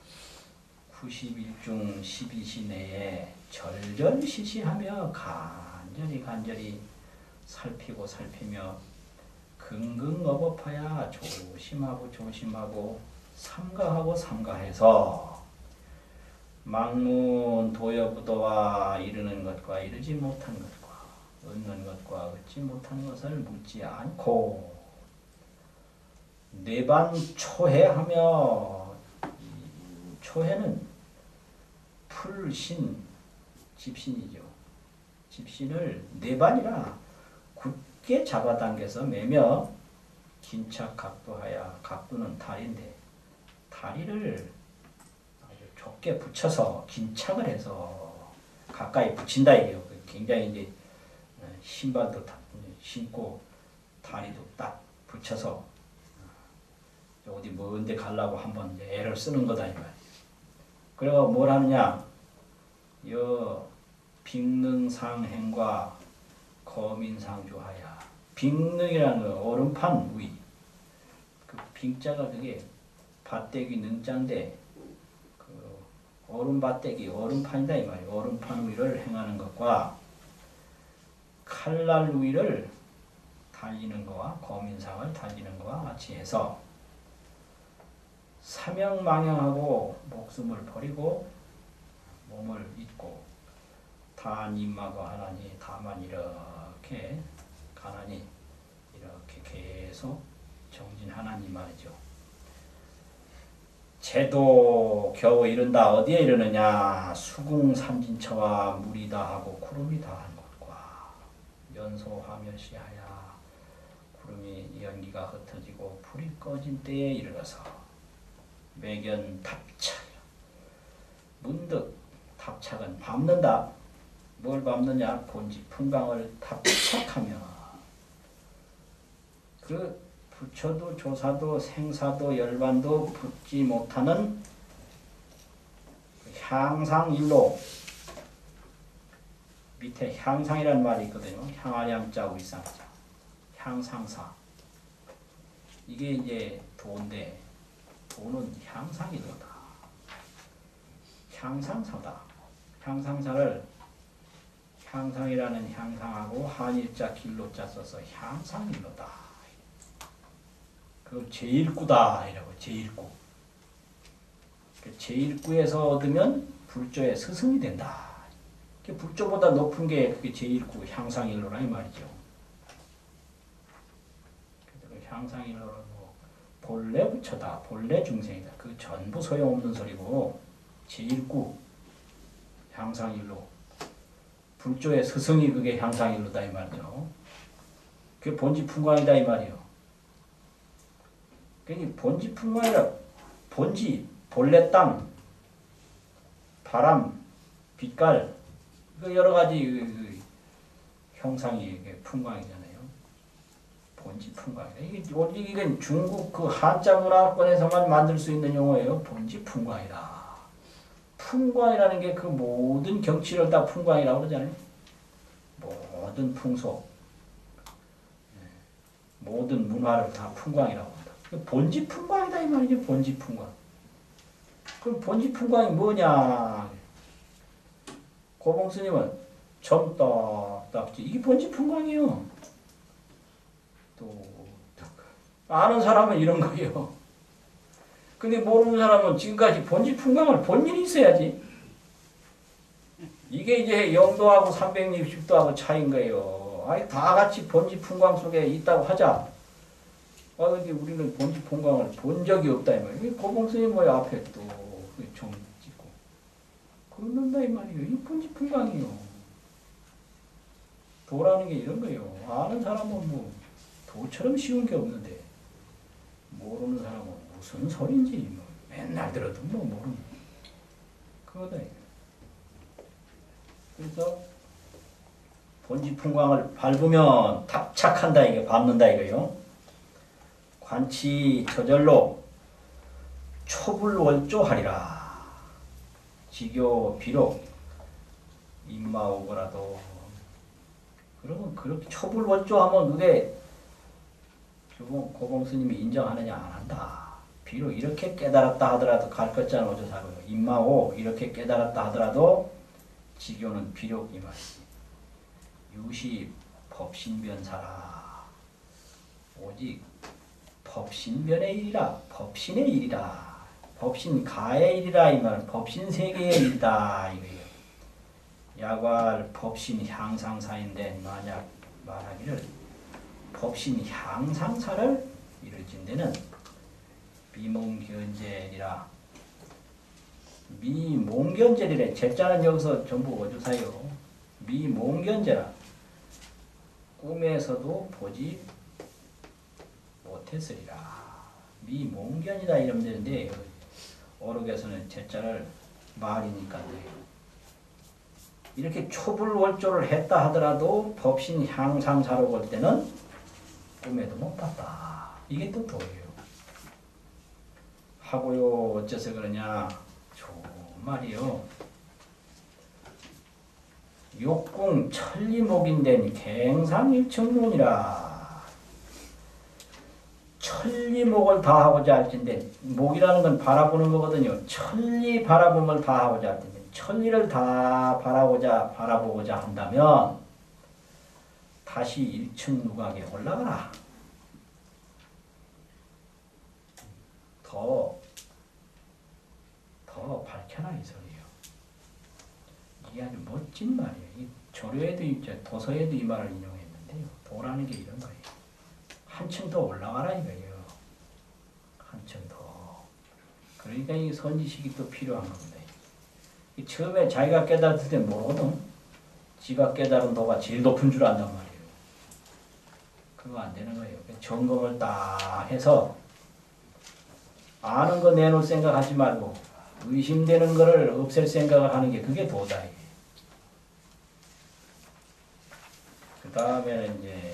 91중 12시 내에 절절시시하며 간절히 살피고 살피며 긍긍업업하여 조심하고 삼가하고 삼가해서 망문 도여부도와 이르는 것과 이르지 못한 것과 얻는 것과 얻지 못한 것을 묻지 않고 네반 초해하며 초해는 풀신 집신이죠. 집신을 네반이라 굳게 잡아당겨서 매며 긴착 각도하여 각도는 다리인데 다리를 아주 좁게 붙여서 긴착을 해서 가까이 붙인다 이게요. 굉장히 이제 신발도 신고 다리도 딱 붙여서 어디 먼데 가려고 한번 이제 애를 쓰는 거다 이 말이에요. 그래가 뭘 하느냐? 여 빅능상행과 거민상조하야. 빅능이라는 거 얼음판 위. 그 빅자가 그게 밭대기 능자인데 그 얼음밭대기 얼음판이다 이 말이에요. 얼음판 위를 행하는 것과 칼날 위를 달리는 것과 거민상을 달리는 것과 같이 해서 사명망영하고 목숨을 버리고 몸을 잊고 다님하고 하나니 다만 이렇게 가나니 이렇게 계속 정진하나니 말이죠. 제도 겨우 이른다. 어디에 이르느냐? 수궁삼진처와 물이다 하고 구름이 다한 곳과 연소하멸시하야 구름이 연기가 흩어지고 불이 꺼진 때에 이르러서 매견 답착 문득 답착은 밟는다. 뭘 밟느냐? 본지 풍광을 답착하며 그 부처도 조사도 생사도 열반도 붙지 못하는 향상일로 밑에 향상이라는 말이 있거든요. 향하량자 위상자 향상사 이게 이제 도인데 도는 향상일로다. 향상사다. 향상사를 향상이라는 향상하고 한일자 길로자 써서 향상일로다. 그 제일구다 이라고 제일구. 제일구에서 얻으면 불조의 스승이 된다. 불조보다 높은 게 그게 제일구 향상일로라 이 말이죠. 그 향상일로는 뭐 본래 부처다, 본래 중생이다. 그 전부 소용없는 소리고 제일구 향상일로. 불조의 스승이 그게 향상일로다 이 말이죠. 그게 본지풍광이다 이 말이요. 그러니까 본지풍광이라 본지, 본래 땅, 바람, 빛깔 그 여러 가지 그 형상이 풍광이잖아요. 본지풍광이다. 이게 오직 이건 중국 그 한자 문화권에서만 만들 수 있는 용어예요. 본지풍광이다. 풍광이라는 게 그 모든 경치를 다 풍광이라고 그러잖아요. 모든 풍속, 모든 문화를 다 풍광이라고 한다. 본지풍광이다 이 말이죠. 본지풍광. 그럼 본지풍광이 뭐냐? 고봉스님은 점떡딱지 이게 본지풍광이에요. 또 아는 사람은 이런 거예요. 근데 모르는 사람은 지금까지 본지풍광을 본 일이 있어야지. 이게 이제 영도하고 360도하고 차이인 거예요. 아니 다 같이 본지풍광 속에 있다고 하자. 근데 우리는 본지풍광을 본 적이 없다 이 말이에요. 고봉스님 뭐 앞에 또 좀 찍고 그런다 이 말이에요. 이 본지풍광이요. 도라는 게 이런 거예요. 아는 사람은 뭐 도처럼 쉬운 게 없는데 모르는 사람은 무슨 소린지 뭐 맨날 들어도 뭐 모르는 그거다. 그래서 본지풍광을 밟으면 탑착한다 이게 밟는다 이거요. 관치 저절로 초불월조하리라. 지교 비록 입마오고라도 그러면 그렇게 초불월조하면 그게 고봉스님이 인정하느냐 안 한다. 비록 이렇게 깨달았다 하더라도 갈 것자는 어쩌사고요. 입마오 이렇게 깨달았다 하더라도 지교는 비록 이 말이지. 유시 법신변사라. 오직 법신변의 일이라. 법신의 일이라. 법신가의 일이라 이 말은 법신세계의 일이다 이거예요. 야괄 법신 향상사인데 만약 말하기를 법신 향상사를 이루어진 데는 미몽견제이라. 미몽견제리래. 제자는 여기서 전부 어조사요. 미몽견제라. 꿈에서도 보지 못했으리라. 미몽견이다 이러면 되는데 어록에서는 제자를 말이니까 돼요. 이렇게 초불월조를 했다 하더라도 법신 향상사로 볼 때는 꿈에도 못 봤다. 이게 또 도예요. 하고요. 어째서 그러냐. 좋은 말이요. 욕궁 천리목인된 갱상일청론이라. 천리목을 다하고자 할 텐데 목이라는 건 바라보는 거거든요. 천리 바라봄을 다하고자 할 텐데 천리를 다 바라보고자 한다면 다시 일층 누각에 올라가라. 더 밝혀라 이 소리예요. 이게 아주 멋진 말이에요. 이 조료에도 있죠. 도서에도 이 말을 인용했는데요. 도라는 게 이런 거예요. 한층 더 올라가라 이거예요. 한층 더. 그러니까 이 선지식이 또 필요한 겁니다. 처음에 자기가 깨달을 때 모르거든. 지가 깨달은 도가 제일 높은 줄 안단 말이에요. 그거 안 되는 거예요. 점검을 딱 해서 아는 거 내놓을 생각하지 말고 의심되는 거를 없앨 생각을 하는 게 그게 도다. 그 다음에는 이제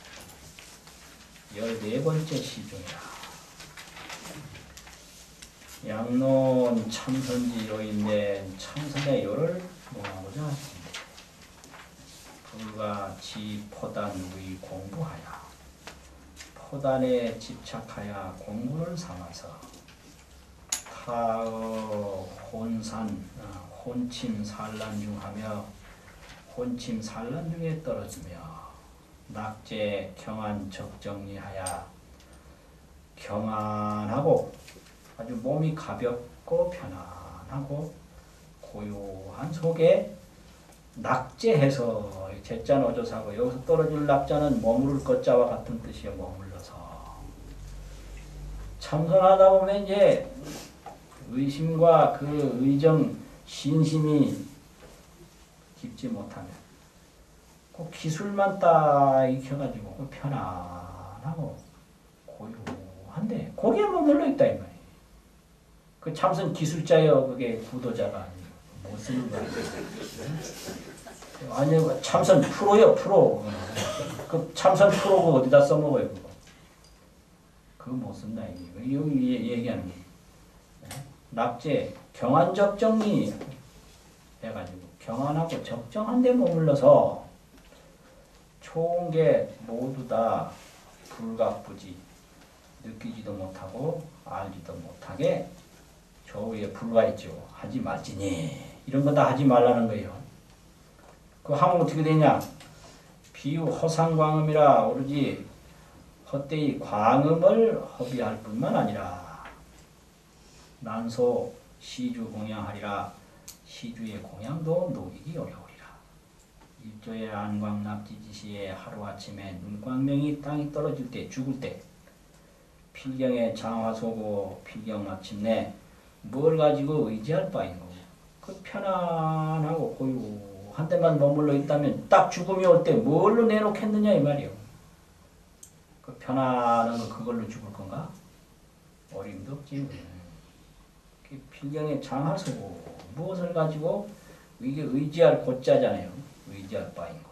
14번째 시중이라. 양론 참선지로 인된 참선의 요를 논하고자 하십니다. 불과 지포단의 공부하여 포단에 집착하여 공부를 삼아서 타의 혼침 산란 중하며 혼침 산란 중에 떨어지며 낙제 경안 적정리하여 경안하고 아주 몸이 가볍고 편안하고 고요한 속에 낙제해서 제자는 어조사고 여기서 떨어질 낙자는 머무를 것자와 같은 뜻이에요. 머물러서 참선하다 보면 이제 의심과 그 의정 신심이 깊지 못하면 기술만 딱 익혀가지고 그 편안하고 고요한데 거기에 머물러 있다 이 말이에요. 그 참선 기술자여 그게 구도자가 아니고 못 쓰는 거야. 아니 참선 프로요 프로. 그 참선 프로 그 어디다 써먹어요 그거. 그거 못 쓴다 이게. 여기 얘기하는 게 낙제 경안적 정리 해가지고 경안하고 적정한 데 머물러서 좋은 게 모두 다 불각부지 느끼지도 못하고 알지도 못하게 저 위에 불과했죠. 하지 말지니 이런 거 다 하지 말라는 거예요. 그 하면 어떻게 되냐? 비유 허상광음이라 오로지 헛되이 광음을 허비할 뿐만 아니라 난소 시주 공양하리라 시주의 공양도 녹이기 어려우리라. 일조의 안광납지지시에 하루아침에 눈광명이 땅에 떨어질 때 죽을 때 필경에 장화소고 필경 마침내 뭘 가지고 의지할 바인고 그 편안하고 고요한 데만 머물러 있다면 딱 죽음이 올 때 뭘로 내놓겠느냐 이 말이요. 그 편안한 거 그걸로 죽을 건가? 어림도 없지. 필경에 장하소고 무엇을 가지고 이게 의지할 고자잖아요. 의지할 바인고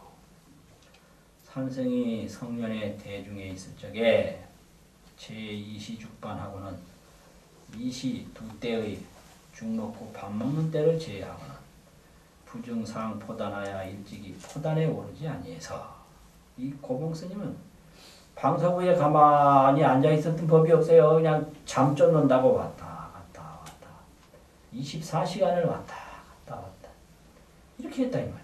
산성이 성년의 대중에 있을 적에 제2시 죽반하고는 이시 두 때의 죽 먹고 밥 먹는 때를 제외하고는 부증상 포단하여 일찍이 포단에 오르지 아니해서 이 고봉스님은 방서구에 가만히 앉아있었던 법이 없어요. 그냥 잠 쫓는다고 왔다 갔다 왔다 24시간을 왔다 갔다 이렇게 했다 이 말이에요.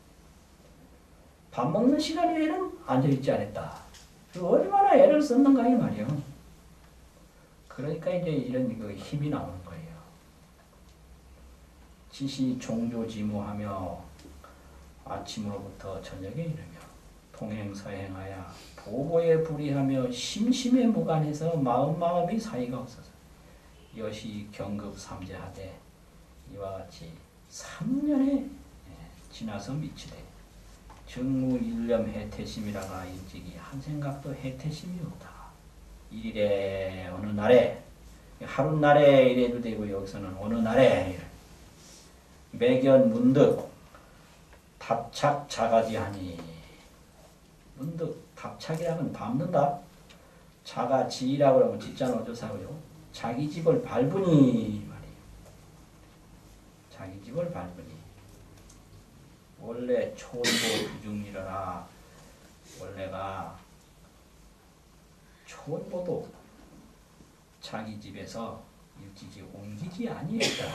밥 먹는 시간 외에는 앉아있지 않았다. 얼마나 애를 썼는가 이 말이에요. 그러니까 이제 이런 그 힘이 나오는 거예요. 지시 종조지무하며 아침으로부터 저녁에 이르며 통행서행하여 보고에 불의하며 심심에 무관해서 마음이 사이가 없어서 여시 경급 삼재하되 이와 같이 3년에 지나서 미치되 정무 일념 해태심이라가 일찍이 한 생각도 해태심이 없다. 일일에 어느 날에 하룻날에 이래도 되고 여기서는 어느 날에 매견 문득 답착 자가지하니 문득 답착이라면 밟는다. 자가지라고 하면 짓자는 어조사고요. 자기 집을 밟으니 말이에요. 자기 집을 밟으니 원래 초도 부중이라나 원래가 초보도 자기 집에서 일찍이 옮기지 아니했더라.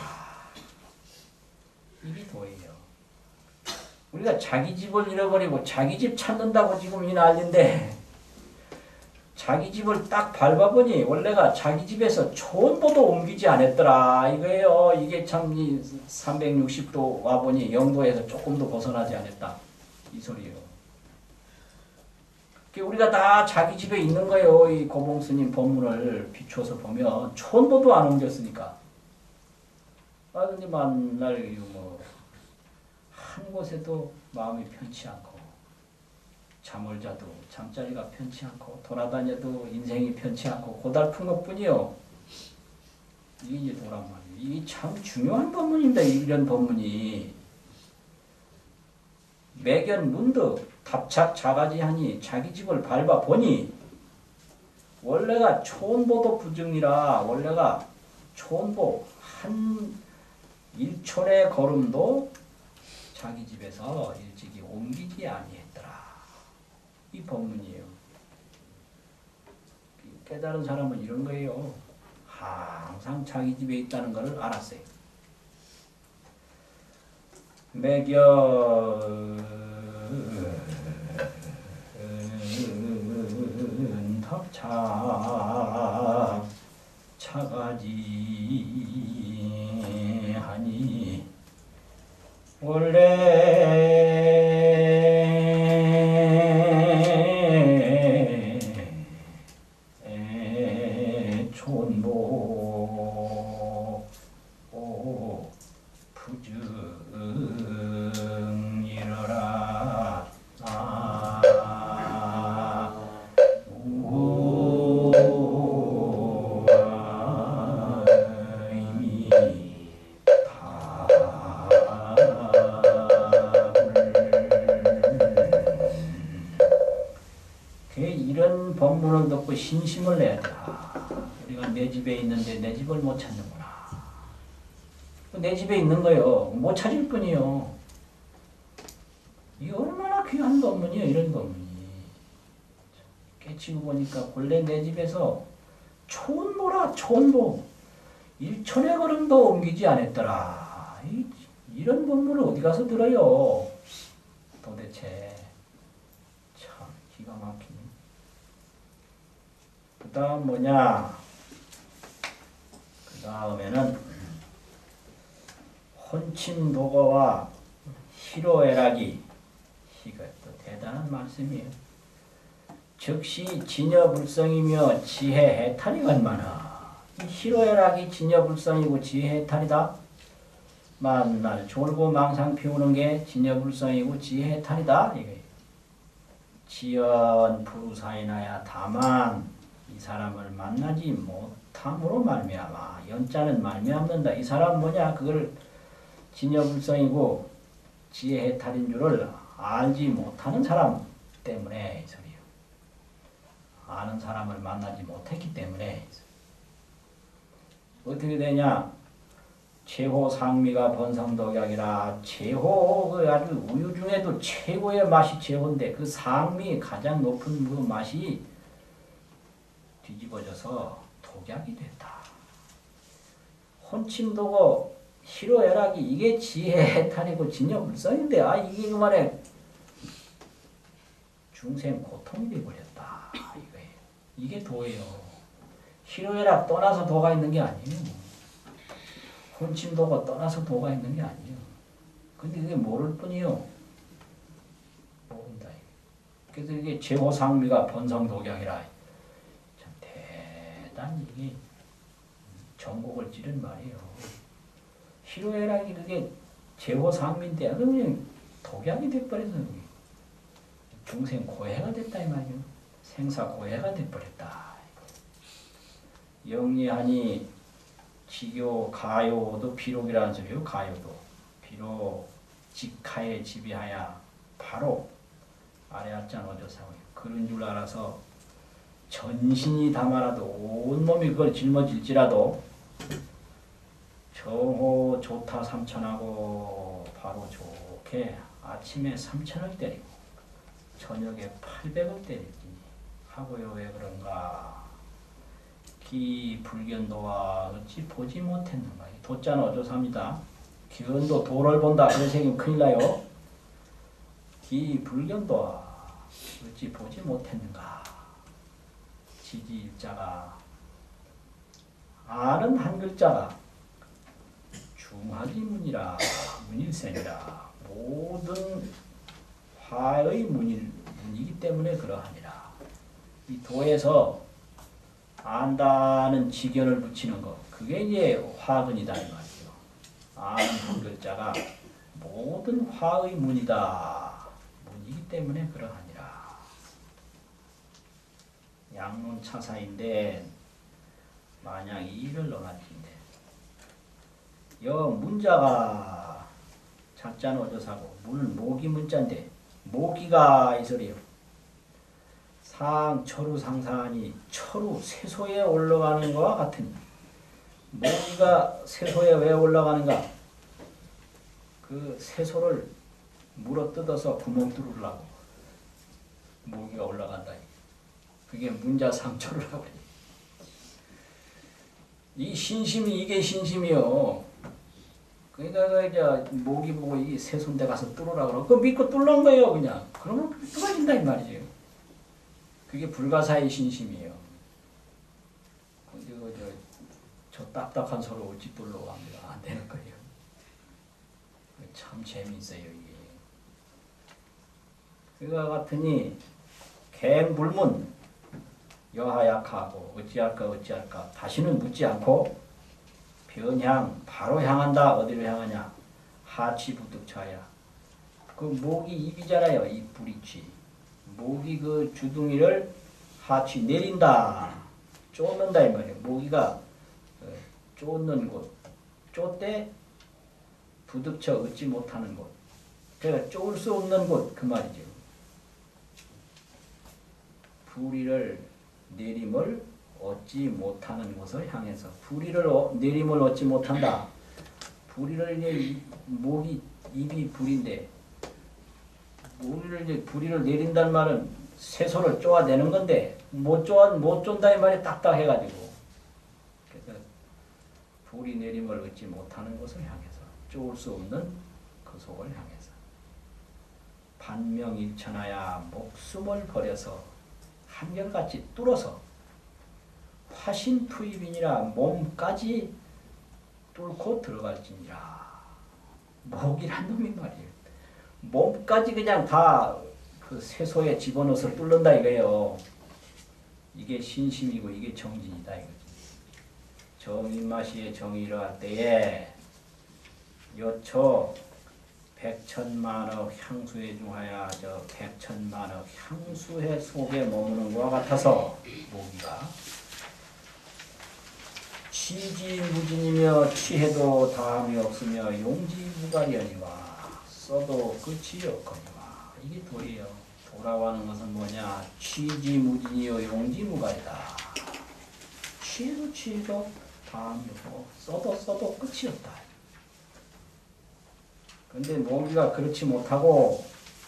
이게 도예요. 우리가 자기 집을 잃어버리고 자기 집 찾는다고 지금 이 난리인데 자기 집을 딱 밟아보니 원래가 자기 집에서 초보도 옮기지 않았더라 이거예요. 이게 참 360도 와보니 영도에서 조금도 벗어나지 않았다 이 소리예요. 우리가 다 자기 집에 있는 거예요. 이 고봉스님 법문을 비추어서 보면 촌도도 안 옮겼으니까. 아 근데 만날 한 곳에도 마음이 편치 않고 잠을 자도 잠자리가 편치 않고 돌아다녀도 인생이 편치 않고 고달픈 것뿐이요. 이게 이제 도란 말이에요. 이게 참 중요한 법문입니다. 이런 법문이. 매견 문득 답착 자가지하니 자기 집을 밟아보니 원래가 초원보도 부증이라 원래가 초원보 한 1촌의 걸음도 자기 집에서 일찍이 옮기지 아니했더라. 이 법문이에요. 깨달은 사람은 이런 거예요. 항상 자기 집에 있다는 것을 알았어요. 매견 탑착 차가지하니 원래 촌보 부증이러라 이런 법문을 듣고 신심을 내야 돼. 우리가 내 집에 있는데 내 집을 못 찾는구나. 내 집에 있는 거요. 못 찾을 뿐이요. 이게 얼마나 귀한 법문이요. 이런 법문이. 깨치고 보니까 본래 내 집에서 초운보라 초운보. 일촌의 걸음도 옮기지 않았더라. 이런 법문을 어디 가서 들어요. 도대체. 참 기가 막히네. 그 다음 뭐냐. 그 다음에는 혼침도거와 희로애락이. 이것도 대단한 말씀이에요. 즉시 진여불성이며 지혜해탈이건만하. 이 희로애락이 진여불성이고 지혜해탈이다. 만날 졸고 망상 피우는 게 진여불성이고 지혜해탈이다. 이게 지연 부사이나야 다만 이 사람을 만나지 못함으로 말미암아. 연자는 말미암는다. 이 사람 뭐냐? 그걸 진여불성이고 지혜해탈인 줄을 알지 못하는 사람 때문에 이 소리요. 아는 사람을 만나지 못했기 때문에 어떻게 되냐? 최호상미가 번성독약이라 최호 그 아주 우유 중에도 최고의 맛이 최호인데 그 상미 가장 높은 그 맛이 뒤집어져서 독약이 됐다. 혼침도고 희로애락이 이게 지혜해탈이고 진여불성인데 이게 그만에 중생 고통이 되어버렸다. 이거예요. 이게 도예요. 희로애락 떠나서 도가 있는 게 아니에요. 혼침도가 떠나서 도가 있는 게 아니에요. 근데 그게 모를 뿐이요. 모른다. 그래서 이게 제호상미가 번성독약이라. 참 대단히 이게 전곡을 찌른 말이에요. 희로애락이 그게 제호상미인데 그냥 독약이 돼버려서 중생 고해가 됐다 이 말이에요. 생사 고해가 돼버렸다. 영리하니 지교 가요도 비록이라는 소리요. 가요도 비록 직하에 지비하야 바로 아래 앞장 어조사고 그런 줄 알아서 전신이 담아라도 온몸이 그걸 짊어질지라도 정호 좋다 삼천하고 바로 좋게 아침에 3,000을 때리고 저녁에 800을 때리지 하고요. 왜 그런가? 기 불견도와 어찌 보지 못했는가? 도자는 어조사입니다. 견도 도를 본다. 그런 생기면 큰일 나요. 기 불견도와 어찌 보지 못했는가? 지지일자가 아는 한 글자가 중하기문이라 문일생이라 모든 화의 문이기 때문에 그러하니라. 이 도에서 안다는 직연을 붙이는 것, 그게 이제 화근이다 이 말이죠. 아는 한 글자가 모든 화의 문이다. 문이기 때문에 그러하니라. 양론차사인데 만약 이를 넣어놨는데 여 문자가 자자는 어조사고 문은 모기 문자인데 모기가 이 소리요. 상철우 상사하니 철우 세소에 올라가는 것과 같으니 모기가 세소에 왜 올라가는가? 그 세소를 물어 뜯어서 구멍 뚫으려고 모기가 올라간다. 그게 문자상철우라고 그래. 이 신심이 이게 신심이요. 그러니까 이제 모기 보고 이 세손대 가서 뚫으라 그러고 그거 믿고 뚫는 거예요 그냥. 그러면 뚫어진다 이 말이죠. 그게 불가사의 신심이에요. 근데 저 딱딱한 소리 어찌 뚫으려고 합니다. 안 되는 거예요. 참 재미있어요 이게. 그와 같으니 갱불문 여하약하고 어찌할까 다시는 묻지 않고 변향 바로 향한다. 어디로 향하냐? 하치부득차야. 그 목이 입이잖아요. 이 뿌리치. 목이 그 주둥이를 하치 내린다. 쫓는다 이 말이에요. 모기가 쫓는 곳. 쫓되 부득쳐 얻지 못하는 곳. 그러니까 쫓을 수 없는 곳 그 말이죠. 불의를 내림을 얻지 못하는 곳을 향해서 불의를 내림을 얻지 못한다. 불의를 이제 목이 입이 불인데 불의를 내린다는 말은 세소를 쪼아내는 건데 못 쫀다 이 말이 딱딱해가지고 그래서 불의 내림을 얻지 못하는 곳을 향해서 쪼을 수 없는 그 속을 향해서 반명일천하야 목숨을 버려서 한결같이 뚫어서 화신투입이니라 몸까지 뚫고 들어갈지니라. 목이란 놈이 말이에요. 몸까지 그냥 다 그 세소에 집어넣어서 뚫는다 이거예요. 이게 신심이고 이게 정진이다 이거지. 정인마시의 정이 이러할 때에 여초 백천만억 향수에 중하여 저 백천만억 향수의 속에 머무는 것과 같아서 모기가 취지무진이며 취해도 다함이 없으며 용지무가리하니와 써도 끝이 없거니와. 이게 도리예요. 도라고 하는 것은 뭐냐? 취지무진이요 용지무가리다. 취해도 취해도 다함이 없고 써도 끝이 없다. 근데 모기가 그렇지 못하고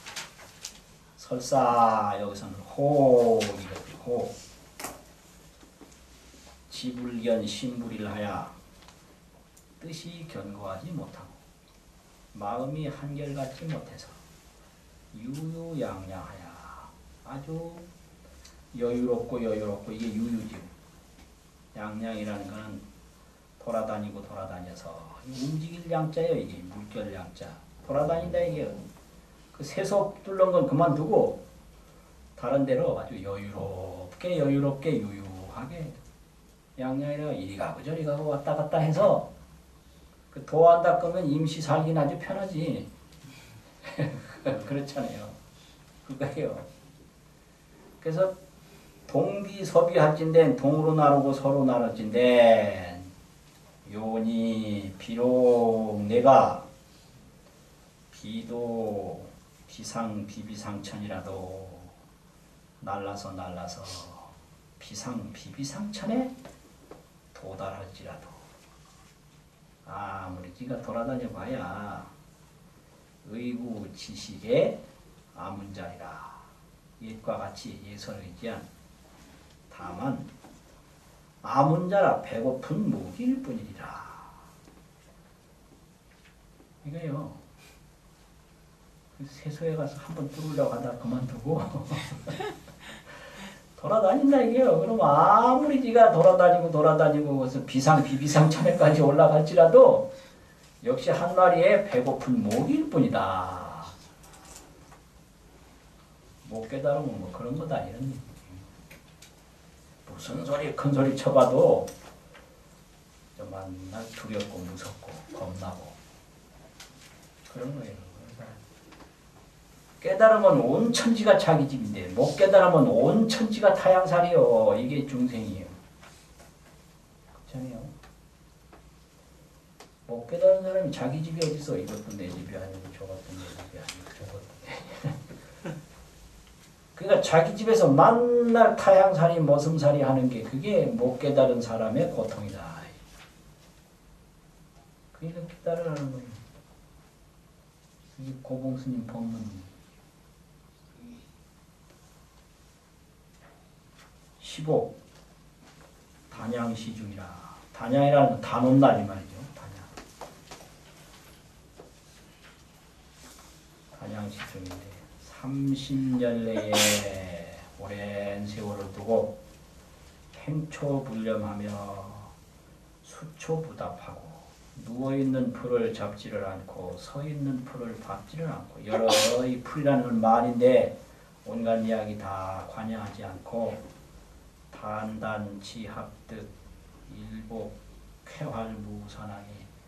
설사 여기서는 호이거든. 호. 지불견 신불일하야 뜻이 견고하지 못하고 마음이 한결같지 못해서 유유양양하야 아주 여유롭고 이게 유유지. 양양이라는 것은 돌아다니고 돌아다녀서 움직일 양자예요. 이게 물결 양자. 돌아다닌다 이게. 그 세속 뚫는 건 그만두고 다른 데로 아주 여유롭게 유유하게 양양이라 이리 가고 저리 가고 왔다 갔다 해서 그 도안 닦으면 임시 살긴 아주 편하지. 그렇잖아요. 그거예요. 그래서 동비섭이할진된 동으로 나누고 서로 나눠진된 요니 비록 내가 비도 비비상천이라도 날라서 비비상천에 도달할지라도 아무리 지가 돌아다녀 봐야 의구 지식의 아문자리라. 옛과 같이 예설의지한 다만 아문자라 배고픈 무기일 뿐이라. 이거요. 세소에 가서 한번 뚫으려고 하다 그만두고 돌아다닌다 이게요. 그럼 아무리 네가 돌아다니고 그래서 비비상천에까지 올라갈지라도 역시 한 마리의 배고픈 모기일 뿐이다. 못 깨달으면 뭐 그런 것 아니는. 무슨 소리 큰 소리 쳐봐도 맨날 두렵고 무섭고 겁나고 그런 거예요. 깨달으면 온 천지가 자기 집인데 못 깨달으면 온 천지가 타양살이요. 이게 중생이에요. 그렇잖아요. 못 깨달은 사람이 자기 집이 어디서 이것도 내 집이 아니고 저것도 내 집이 아니고 저것도 내 집이. 그러니까 자기 집에서 만날 타양살이 머슴살이 하는 게 그게 못 깨달은 사람의 고통이다. 그게 깨달으라는 거예요. 이게 고봉스님 법문 15 단양시중이라. 단양이라는 건 단오날 이 말이죠. 단양시중인데 30년 내에 오랜 세월을 두고 행초불념하며 수초부답하고 누워있는 풀을 잡지를 않고 서있는 풀을 밟지를 않고 여러 이 풀이라는 건 말인데 온갖 이야기 다 관여하지 않고 단단지합득 일복 쾌활무선하니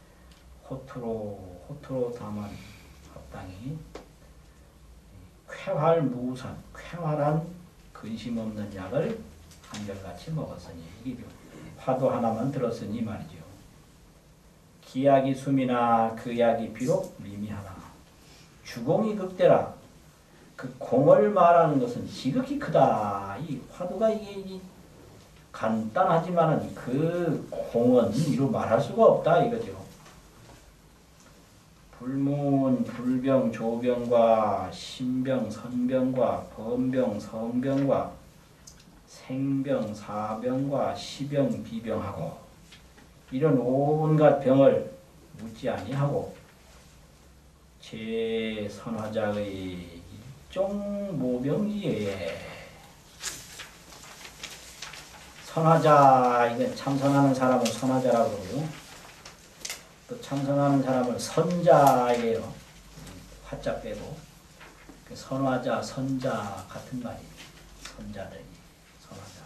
호투로 담은 합당이 쾌활무선 쾌활한 근심 없는 약을 한결같이 먹었으니 이게 화도 하나만 들었으니 말이죠. 기약이 숨이나 그 약이 비록 미미하나 주공이 극대라 그 공을 말하는 것은 지극히 크다. 이 화두가 이게 간단하지만은 그 공은 이루 말할 수가 없다 이거죠. 불문, 불병, 조병과 신병, 선병과 범병, 성병과 생병, 사병과 시병, 비병하고 이런 온갖 병을 묻지 아니하고 제 선화자의 일종 모병이에 선화자 이건 참선하는 사람을 선화자라고 그러고요. 또 참선하는 사람을 선자예요. 화자 빼고 선화자, 선자 같은 말이에요. 선자들이 선화자.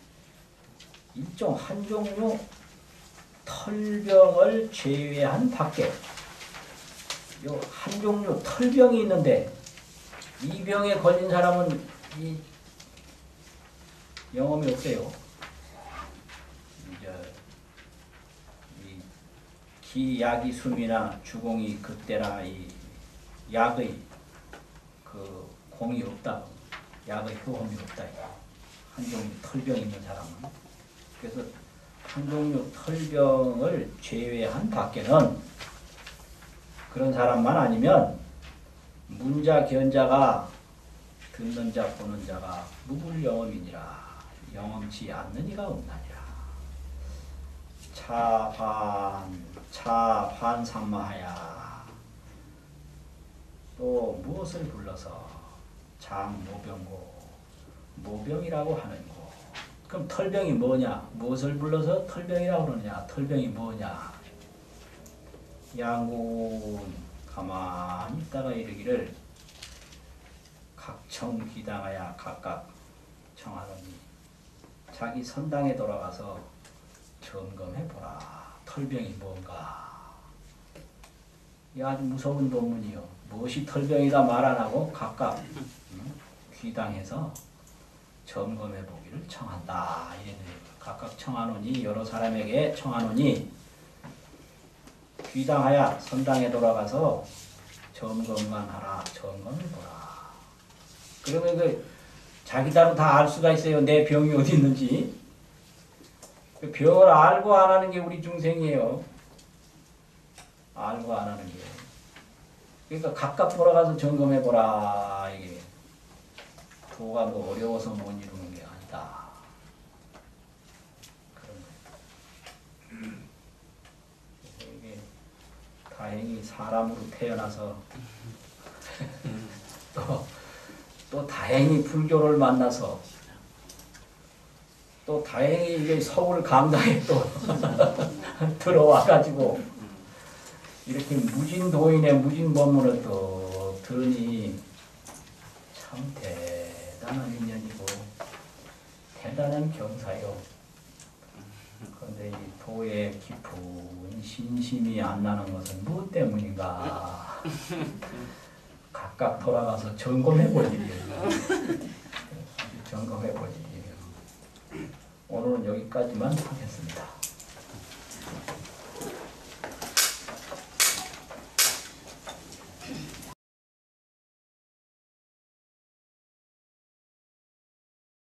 일종 한 종류 털병을 제외한 밖에 요 한 종류 털병이 있는데 이 병에 걸린 사람은 이 영험이 없어요. 기약이 숨이나 주공이 극대라 이 약의 그 공이 없다. 약의 효험이 없다. 한 종류 털병이 있는 사람은. 그래서 한 종류 털병을 제외한 밖에는 그런 사람만 아니면 문자 견자가 듣는 자 보는 자가 무불영험이니라. 영험치 않는 이가 없나니라. 차환삼마하야. 또 무엇을 불러서 장모병고 모병이라고 하는고. 그럼 털병이 뭐냐? 무엇을 불러서 털병이라고 그러느냐? 털병이 뭐냐? 양군 가만히 있다가 이르기를 각청 귀당하야 각각 청하노니 자기 선당에 돌아가서 점검해보라. 털병이 뭔가. 이 아주 무서운 논문이요. 무엇이 털병이다 말 안 하고 각각 귀당해서 점검해보기를 청한다. 이래 각각 청하노니 여러 사람에게 청하노니 귀당하야 선당에 돌아가서 점검만 하라. 점검해보라. 그러면 그 자기다로 다 알 수가 있어요. 내 병이 어디 있는지. 병을 알고 안 하는 게 우리 중생이에요. 알고 안 하는 게. 그러니까 각각 돌아가서 점검해보라. 이게 도가 뭐 어려워서 못 이루는 게 아니다. 그런 거예요. 이게 다행히 사람으로 태어나서 또 다행히 불교를 만나서 또 다행히 이게 서울 강당에 또 들어와가지고 이렇게 무진도인의 무진법문을 또 들으니 참 대단한 인연이고 대단한 경사요. 그런데 이 도의 깊은 신심이 안 나는 것은 무엇 때문인가? 각각 돌아가서 점검해볼 일이에요. 점검해볼 일이에요. 오늘은 여기까지만 하겠습니다.